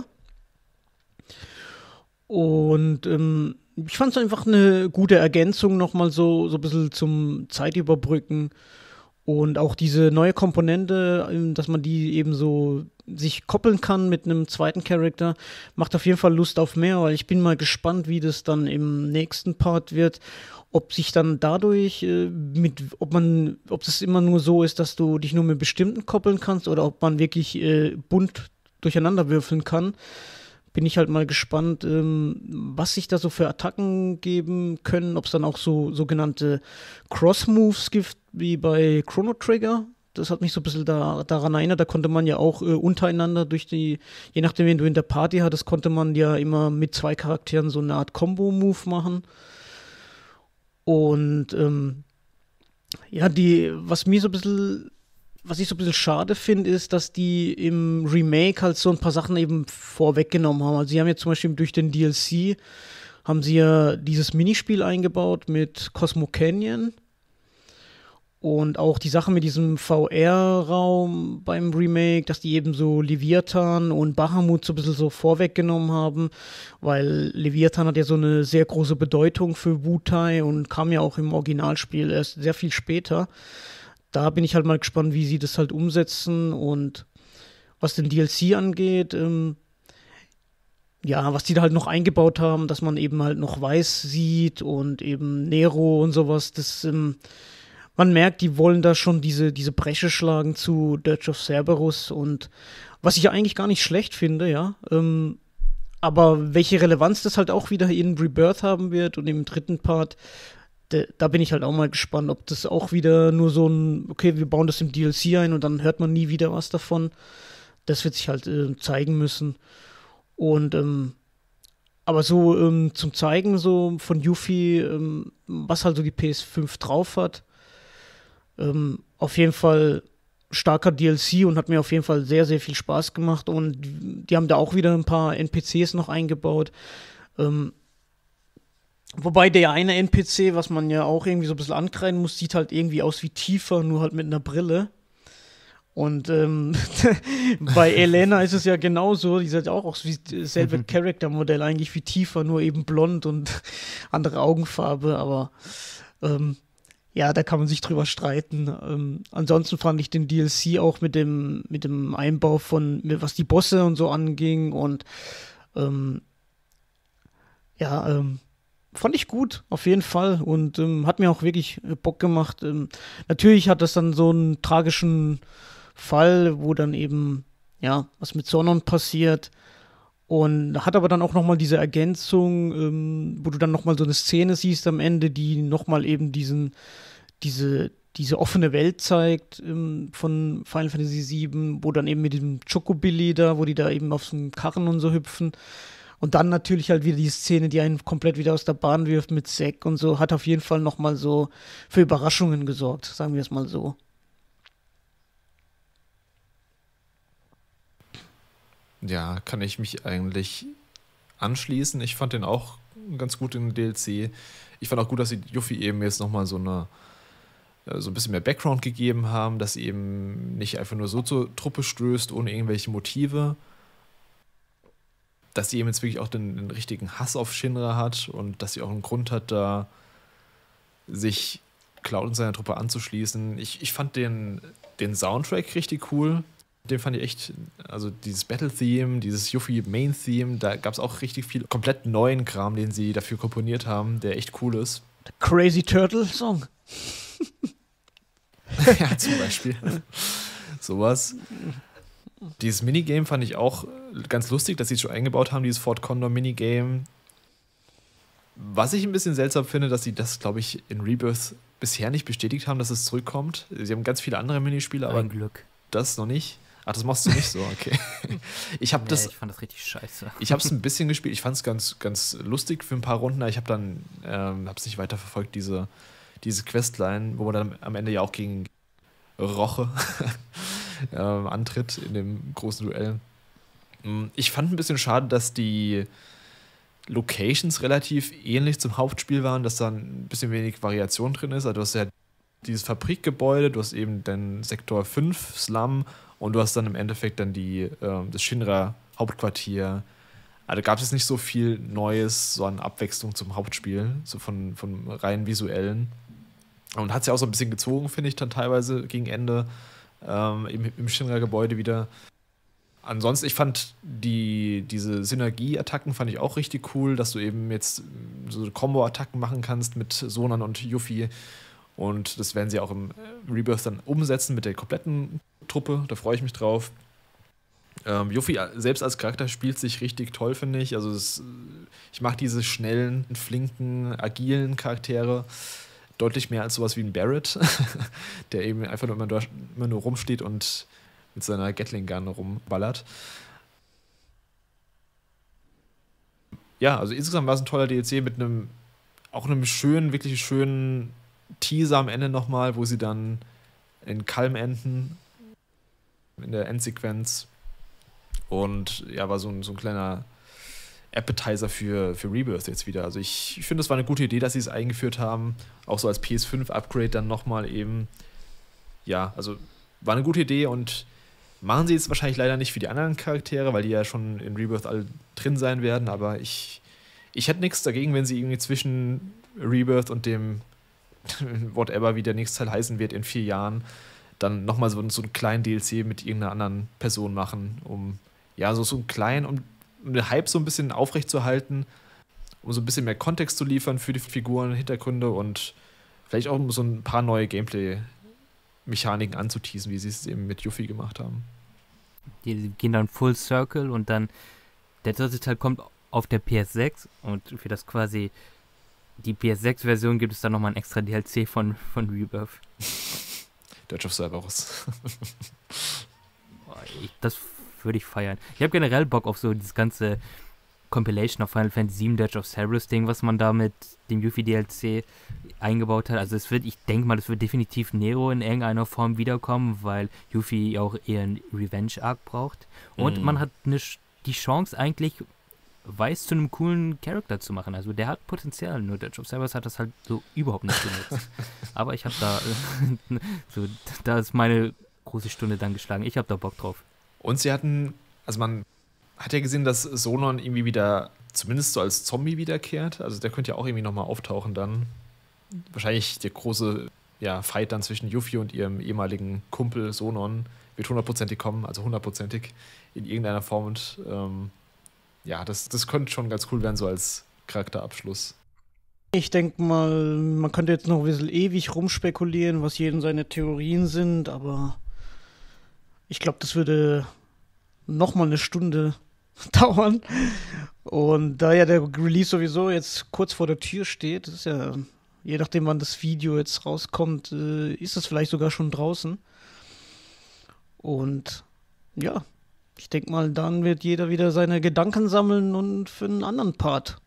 Speaker 2: Und ähm, ich fand es einfach eine gute Ergänzung nochmal so, so ein bisschen zum Zeitüberbrücken. Und auch diese neue Komponente, dass man die eben so sich koppeln kann mit einem zweiten Charakter, macht auf jeden Fall Lust auf mehr, weil ich bin mal gespannt, wie das dann im nächsten Part wird, ob sich dann dadurch äh, mit, ob man, ob das immer nur so ist, dass du dich nur mit bestimmten koppeln kannst oder ob man wirklich äh, bunt durcheinander würfeln kann. Bin ich halt mal gespannt, ähm, was sich da so für Attacken geben können, ob es dann auch so sogenannte Cross-Moves gibt, wie bei Chrono Trigger. Das hat mich so ein bisschen da, daran erinnert, da konnte man ja auch äh, untereinander durch die, je nachdem, wen du in der Party hattest, konnte man ja immer mit zwei Charakteren so eine Art Combo-Move machen. Und ähm, ja, die, was mir so ein bisschen Was ich so ein bisschen schade finde, ist, dass die im Remake halt so ein paar Sachen eben vorweggenommen haben. Also sie haben ja zum Beispiel durch den D L C haben sie ja dieses Minispiel eingebaut mit Cosmo Canyon und auch die Sache mit diesem V R-Raum beim Remake, dass die eben so Leviathan und Bahamut so ein bisschen so vorweggenommen haben, weil Leviathan hat ja so eine sehr große Bedeutung für Wutai und kam ja auch im Originalspiel erst sehr viel später. Da bin ich halt mal gespannt, wie sie das halt umsetzen und was den D L C angeht, ähm, ja, was die da halt noch eingebaut haben, dass man eben halt noch Weiß sieht und eben Nero und sowas, das, ähm, man merkt, die wollen da schon diese, diese Bresche schlagen zu Dirge of Cerberus und was ich ja eigentlich gar nicht schlecht finde, ja, ähm, aber welche Relevanz das halt auch wieder in Rebirth haben wird und im dritten Part, da bin ich halt auch mal gespannt, ob das auch wieder nur so ein, okay, wir bauen das im D L C ein und dann hört man nie wieder was davon. Das wird sich halt äh, zeigen müssen. Und, ähm, aber so ähm, zum Zeigen so von Yuffie, ähm, was halt so die P S fünf drauf hat, ähm, auf jeden Fall starker D L C und hat mir auf jeden Fall sehr, sehr viel Spaß gemacht und die haben da auch wieder ein paar N P Cs noch eingebaut. Ähm, Wobei der eine N P C, was man ja auch irgendwie so ein bisschen ankreiden muss, sieht halt irgendwie aus wie Tifa, nur halt mit einer Brille. Und ähm, bei Elena ist es ja genauso, die sieht auch aus wie dasselbe Charaktermodell eigentlich wie Tifa, nur eben blond und andere Augenfarbe, aber ähm, ja, da kann man sich drüber streiten. Ähm, ansonsten fand ich den D L C auch mit dem, mit dem Einbau von, was die Bosse und so anging und ähm, ja, ähm, fand ich gut, auf jeden Fall. Und ähm, hat mir auch wirklich äh, Bock gemacht. Ähm, natürlich hat das dann so einen tragischen Fall, wo dann eben, ja, was mit Sonon passiert. Und hat aber dann auch nochmal diese Ergänzung, ähm, wo du dann nochmal so eine Szene siehst am Ende, die nochmal eben diesen, diese, diese offene Welt zeigt ähm, von Final Fantasy sieben, wo dann eben mit dem Chocobilly da, wo die da eben auf so einem Karren und so hüpfen. Und dann natürlich halt wieder die Szene, die einen komplett wieder aus der Bahn wirft mit Zack und so, hat auf jeden Fall nochmal so für Überraschungen gesorgt, sagen wir es mal so.
Speaker 3: Ja, kann ich mich eigentlich anschließen. Ich fand den auch ganz gut in den D L C. Ich fand auch gut, dass sie Yuffie eben jetzt nochmal so eine so ein bisschen mehr Background gegeben haben, dass sie eben nicht einfach nur so zur Truppe stößt, ohne irgendwelche Motive. Dass sie eben jetzt wirklich auch den, den richtigen Hass auf Shinra hat und dass sie auch einen Grund hat, da sich Cloud und seiner Truppe anzuschließen. Ich, ich fand den, den Soundtrack richtig cool. Den fand ich echt, also dieses Battle-Theme, dieses Yuffie-Main-Theme, da gab es auch richtig viel komplett neuen Kram, den sie dafür komponiert haben, der echt cool ist.
Speaker 2: Der Crazy Turtle-Song.
Speaker 3: Ja, zum Beispiel. Sowas. Dieses Minigame fand ich auch ganz lustig, dass sie es schon eingebaut haben, dieses Fort Condor Minigame. Was ich ein bisschen seltsam finde, dass sie das, glaube ich, in Rebirth bisher nicht bestätigt haben, dass es zurückkommt. Sie haben ganz viele andere Minispiele, aber
Speaker 1: Ein Glück.
Speaker 3: das noch nicht. Ach, das machst du nicht so, okay. Ich habe
Speaker 1: Nee,
Speaker 3: das,
Speaker 1: ich fand das richtig scheiße.
Speaker 3: ich habe es ein bisschen gespielt. Ich fand es ganz, ganz lustig für ein paar Runden, aber ich habe dann, ähm, habe es nicht weiterverfolgt, diese, diese Questline, wo man dann am Ende ja auch gegen Roche ähm, antritt in dem großen Duell. Ich fand ein bisschen schade, dass die Locations relativ ähnlich zum Hauptspiel waren, dass da ein bisschen wenig Variation drin ist. Also du hast ja dieses Fabrikgebäude, du hast eben den Sektor fünf, Slum, und du hast dann im Endeffekt dann die, äh, das Shinra-Hauptquartier. Also gab es nicht so viel Neues, so an Abwechslung zum Hauptspiel, so von, von rein visuellen. Und hat es ja auch so ein bisschen gezogen, finde ich, dann teilweise gegen Ende ähm, im, im Shinra-Gebäude wieder. Ansonsten, ich fand die, diese Synergie-Attacken fand ich auch richtig cool, dass du eben jetzt so Combo-Attacken machen kannst mit Sonan und Yuffie. Und das werden sie auch im Rebirth dann umsetzen mit der kompletten Truppe. Da freue ich mich drauf. Ähm, Yuffie selbst als Charakter spielt sich richtig toll, finde ich. Also es, ich mag diese schnellen, flinken, agilen Charaktere deutlich mehr als sowas wie ein Barrett, der eben einfach nur immer, immer nur rumsteht und mit seiner Gatling-Gun rumballert. Ja, also insgesamt war es ein toller D L C mit einem, auch einem schönen, wirklich schönen Teaser am Ende nochmal, wo sie dann in Kalm enden, in der Endsequenz. Und ja, war so ein, so ein kleiner Appetizer für, für Rebirth jetzt wieder. Also ich, ich finde, es war eine gute Idee, dass sie es eingeführt haben. Auch so als P S fünf Upgrade dann nochmal eben. Ja, also war eine gute Idee und machen sie jetzt wahrscheinlich leider nicht für die anderen Charaktere, weil die ja schon in Rebirth alle drin sein werden, aber ich, ich hätte nichts dagegen, wenn sie irgendwie zwischen Rebirth und dem whatever, wie der nächste Teil heißen wird, in vier Jahren, dann nochmal so, so einen kleinen D L C mit irgendeiner anderen Person machen, um ja, so, so einen kleinen, um, um den Hype so ein bisschen aufrechtzuerhalten, um so ein bisschen mehr Kontext zu liefern für die Figuren, Hintergründe und vielleicht auch um so ein paar neue Gameplay-Mechaniken anzuteasen, wie sie es eben mit Yuffie gemacht haben.
Speaker 1: Die gehen dann Full Circle und dann der dritte Teil kommt auf der P S sechs und für das quasi die P S sechs Version gibt es dann nochmal ein extra D L C von, von Rebirth.
Speaker 3: Dirge of Cerberus.
Speaker 1: Ich, das würde ich feiern. Ich habe generell Bock auf so dieses ganze Compilation of Final Fantasy sieben Dirge of Cerberus Ding, was man da mit dem Yuffie D L C eingebaut hat. Also es wird, ich denke mal, es wird definitiv Nero in irgendeiner Form wiederkommen, weil Yuffie auch eher einen Revenge-Arc braucht. Und mm. man hat eine, die Chance eigentlich, Weiß zu einem coolen Charakter zu machen. Also der hat Potenzial, nur Dirge of Cerberus hat das halt so überhaupt nicht genutzt. Aber ich habe da, äh, so, da ist meine große Stunde dann geschlagen. Ich habe da Bock drauf.
Speaker 3: Und sie hatten, also man hat ja gesehen, dass Sonon irgendwie wieder, zumindest so als Zombie wiederkehrt. Also der könnte ja auch irgendwie nochmal auftauchen dann. Wahrscheinlich der große ja, Fight dann zwischen Yuffie und ihrem ehemaligen Kumpel Sonon wird hundertprozentig kommen, also hundertprozentig in irgendeiner Form und ähm, ja, das, das könnte schon ganz cool werden, so als Charakterabschluss.
Speaker 2: Ich denke mal, man könnte jetzt noch ein bisschen ewig rumspekulieren, was jedem seine Theorien sind, aber ich glaube, das würde noch mal eine Stunde dauern. Und da ja der Release sowieso jetzt kurz vor der Tür steht, das ist ja, je nachdem, wann das Video jetzt rauskommt, ist es vielleicht sogar schon draußen. Und ja, ich denke mal, dann wird jeder wieder seine Gedanken sammeln und für einen anderen Part.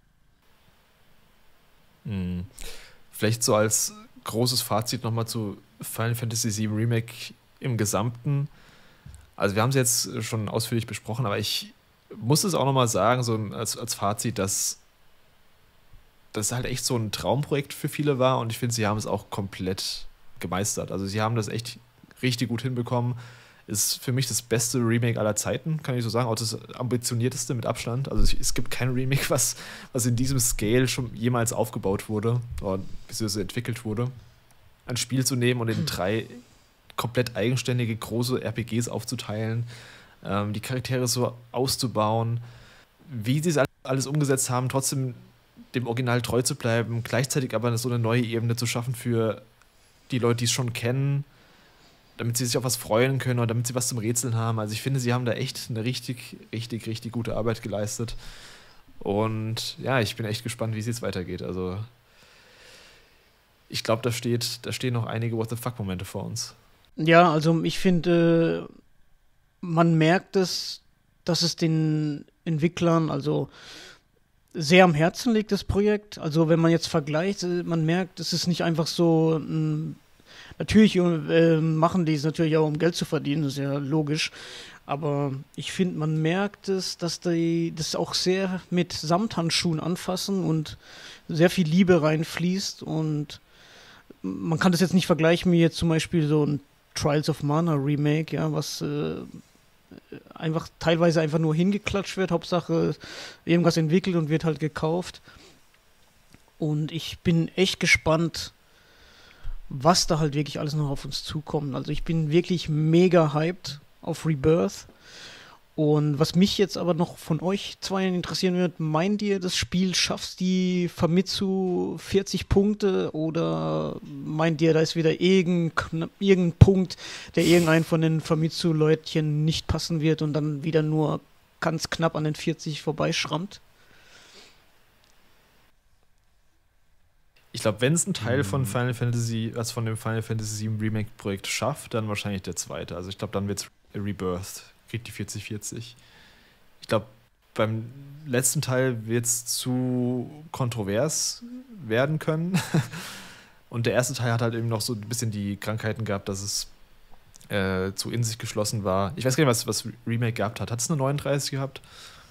Speaker 3: Hm. Vielleicht so als großes Fazit nochmal zu Final Fantasy sieben Remake im Gesamten. Also wir haben es jetzt schon ausführlich besprochen, aber ich muss es auch nochmal sagen, so als, als Fazit, dass das halt echt so ein Traumprojekt für viele war und ich finde, sie haben es auch komplett gemeistert. Also sie haben das echt richtig gut hinbekommen. Ist für mich das beste Remake aller Zeiten, kann ich so sagen, auch das ambitionierteste mit Abstand. Also es gibt kein Remake, was, was in diesem Scale schon jemals aufgebaut wurde oder beziehungsweise entwickelt wurde. Ein Spiel zu nehmen und in drei komplett eigenständige große R P Gs aufzuteilen, ähm, die Charaktere so auszubauen, wie sie es alles umgesetzt haben, trotzdem dem Original treu zu bleiben, gleichzeitig aber so eine neue Ebene zu schaffen für die Leute, die es schon kennen, damit sie sich auf was freuen können oder damit sie was zum Rätseln haben. Also ich finde, sie haben da echt eine richtig, richtig, richtig gute Arbeit geleistet. Und ja, ich bin echt gespannt, wie es jetzt weitergeht. Also ich glaube, da steht, da stehen noch einige What the fuck-Momente vor uns.
Speaker 2: Ja, also ich finde, man merkt es, dass es den Entwicklern also sehr am Herzen liegt, das Projekt. Also wenn man jetzt vergleicht, man merkt, es ist nicht einfach so ein Natürlich äh, machen die es natürlich auch, um Geld zu verdienen, das ist ja logisch. Aber ich finde, man merkt es, dass die das auch sehr mit Samthandschuhen anfassen und sehr viel Liebe reinfließt. Und man kann das jetzt nicht vergleichen wie jetzt zum Beispiel so ein Trials of Mana Remake, ja, was äh, einfach teilweise einfach nur hingeklatscht wird. Hauptsache irgendwas entwickelt und wird halt gekauft. Und ich bin echt gespannt, was da halt wirklich alles noch auf uns zukommt. Also ich bin wirklich mega hyped auf Rebirth. Und was mich jetzt aber noch von euch zwei interessieren wird, meint ihr, das Spiel schafft die Famitsu vierzig Punkte oder meint ihr, da ist wieder irgendein, irgendein Punkt, der irgendein von den Famitsu-Leutchen nicht passen wird und dann wieder nur ganz knapp an den vierzig vorbeischrammt?
Speaker 3: Ich glaube, wenn es ein Teil von Final Fantasy, was von dem Final Fantasy sieben Remake-Projekt schafft, dann wahrscheinlich der zweite. Also ich glaube, dann wird es Rebirth, kriegt die vierzig vierzig. Ich glaube, beim letzten Teil wird es zu kontrovers werden können. Und der erste Teil hat halt eben noch so ein bisschen die Krankheiten gehabt, dass es äh, zu in sich geschlossen war. Ich weiß gar nicht, was, was Remake gehabt hat. Hat es eine neununddreißig gehabt?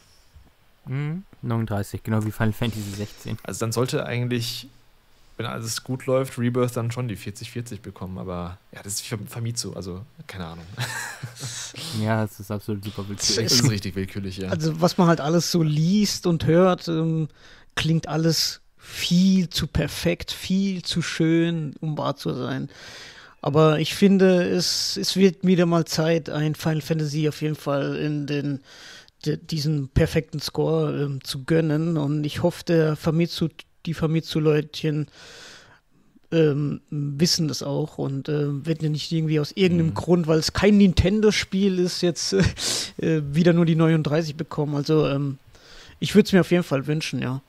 Speaker 1: Mhm, neununddreißig, genau wie Final Fantasy sechzehn.
Speaker 3: Also dann sollte eigentlich, wenn alles gut läuft, Rebirth dann schon die vierzig vierzig bekommen, aber ja, das ist Famitsu, also keine Ahnung.
Speaker 1: Ja, das ist absolut super willkürlich.
Speaker 3: Das ist richtig willkürlich, ja.
Speaker 2: Also was man halt alles so liest und hört, ähm, klingt alles viel zu perfekt, viel zu schön, um wahr zu sein. Aber ich finde, es, es wird wieder mal Zeit, ein Final Fantasy auf jeden Fall in den de, diesen perfekten Score ähm, zu gönnen. Und ich hoffe, der Famitsu die Famitsu-Leutchen ähm, wissen das auch und äh, werden ja nicht irgendwie aus irgendeinem mhm. Grund, weil es kein Nintendo-Spiel ist, jetzt äh, wieder nur die neununddreißig bekommen. Also ähm, ich würde es mir auf jeden Fall wünschen, ja.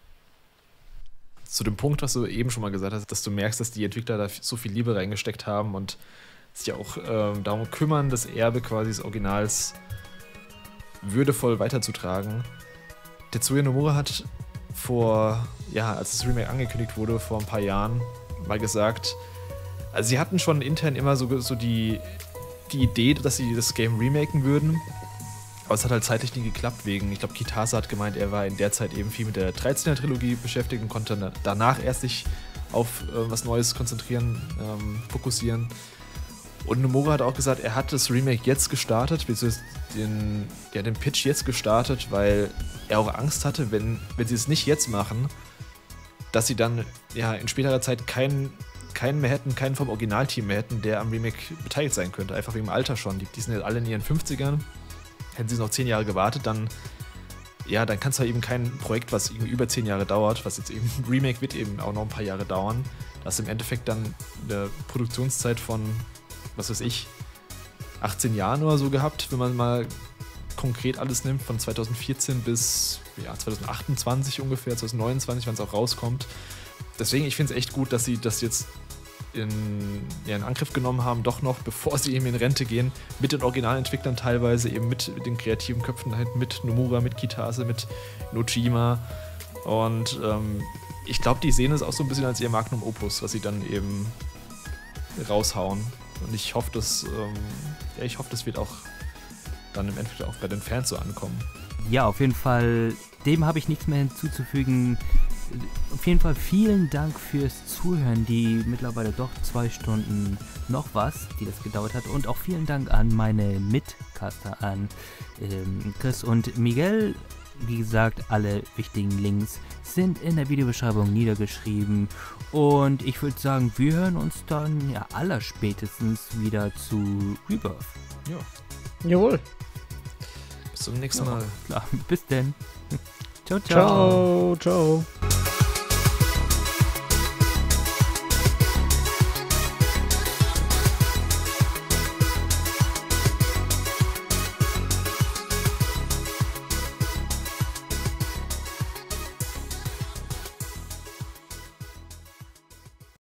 Speaker 3: Zu dem Punkt, was du eben schon mal gesagt hast, dass du merkst, dass die Entwickler da so viel Liebe reingesteckt haben und sich auch ähm, darum kümmern, das Erbe quasi des Originals würdevoll weiterzutragen. Tetsuya Nomura hat vor, ja, als das Remake angekündigt wurde, vor ein paar Jahren mal gesagt, also sie hatten schon intern immer so, so die, die Idee, dass sie das Game remaken würden, aber es hat halt zeitlich nie geklappt wegen, ich glaube, Kitase hat gemeint, er war in der Zeit eben viel mit der dreizehner-Trilogie beschäftigt und konnte danach erst sich auf äh, was Neues konzentrieren, ähm, fokussieren. Und Nomura hat auch gesagt, er hat das Remake jetzt gestartet, beziehungsweise den, ja, den Pitch jetzt gestartet, weil er auch Angst hatte, wenn, wenn sie es nicht jetzt machen, dass sie dann ja in späterer Zeit keinen, keinen mehr hätten, keinen vom Originalteam mehr hätten, der am Remake beteiligt sein könnte. Einfach wegen dem Alter schon. Die, die sind jetzt alle in ihren fünfzigern. Hätten sie noch zehn Jahre gewartet, dann, ja, dann kannst du halt eben kein Projekt, was irgendwie über zehn Jahre dauert, was jetzt eben ein Remake wird eben auch noch ein paar Jahre dauern, dass im Endeffekt dann eine Produktionszeit von, was weiß ich, achtzehn Jahren oder so gehabt, wenn man mal konkret alles nimmt, von zweitausendvierzehn bis ja, zweitausendachtundzwanzig ungefähr, zweitausendneunundzwanzig, wenn es auch rauskommt. Deswegen, ich finde es echt gut, dass sie das jetzt in, ja, in Angriff genommen haben, doch noch, bevor sie eben in Rente gehen, mit den Originalentwicklern teilweise, eben mit, mit den kreativen Köpfen, halt mit Nomura, mit Kitase, mit Nojima. Und ähm, ich glaube, die sehen es auch so ein bisschen als ihr Magnum Opus, was sie dann eben raushauen. Und ich hoffe, dass, ähm, ja, ich hoffe, das wird auch dann im Endeffekt auch bei den Fans so ankommen.
Speaker 1: Ja, auf jeden Fall, dem habe ich nichts mehr hinzuzufügen. Auf jeden Fall vielen Dank fürs Zuhören, die mittlerweile doch zwei Stunden noch was, die das gedauert hat. Und auch vielen Dank an meine Mitcaster, an ähm, Chris und Miguel. Wie gesagt, alle wichtigen Links sind in der Videobeschreibung niedergeschrieben. Und ich würde sagen, wir hören uns dann ja allerspätestens wieder zu Rebirth.
Speaker 3: Ja.
Speaker 2: Jawohl.
Speaker 3: Bis zum nächsten
Speaker 1: Ja,
Speaker 3: Mal.
Speaker 1: klar. Bis denn. Ciao, ciao.
Speaker 2: Ciao, ciao.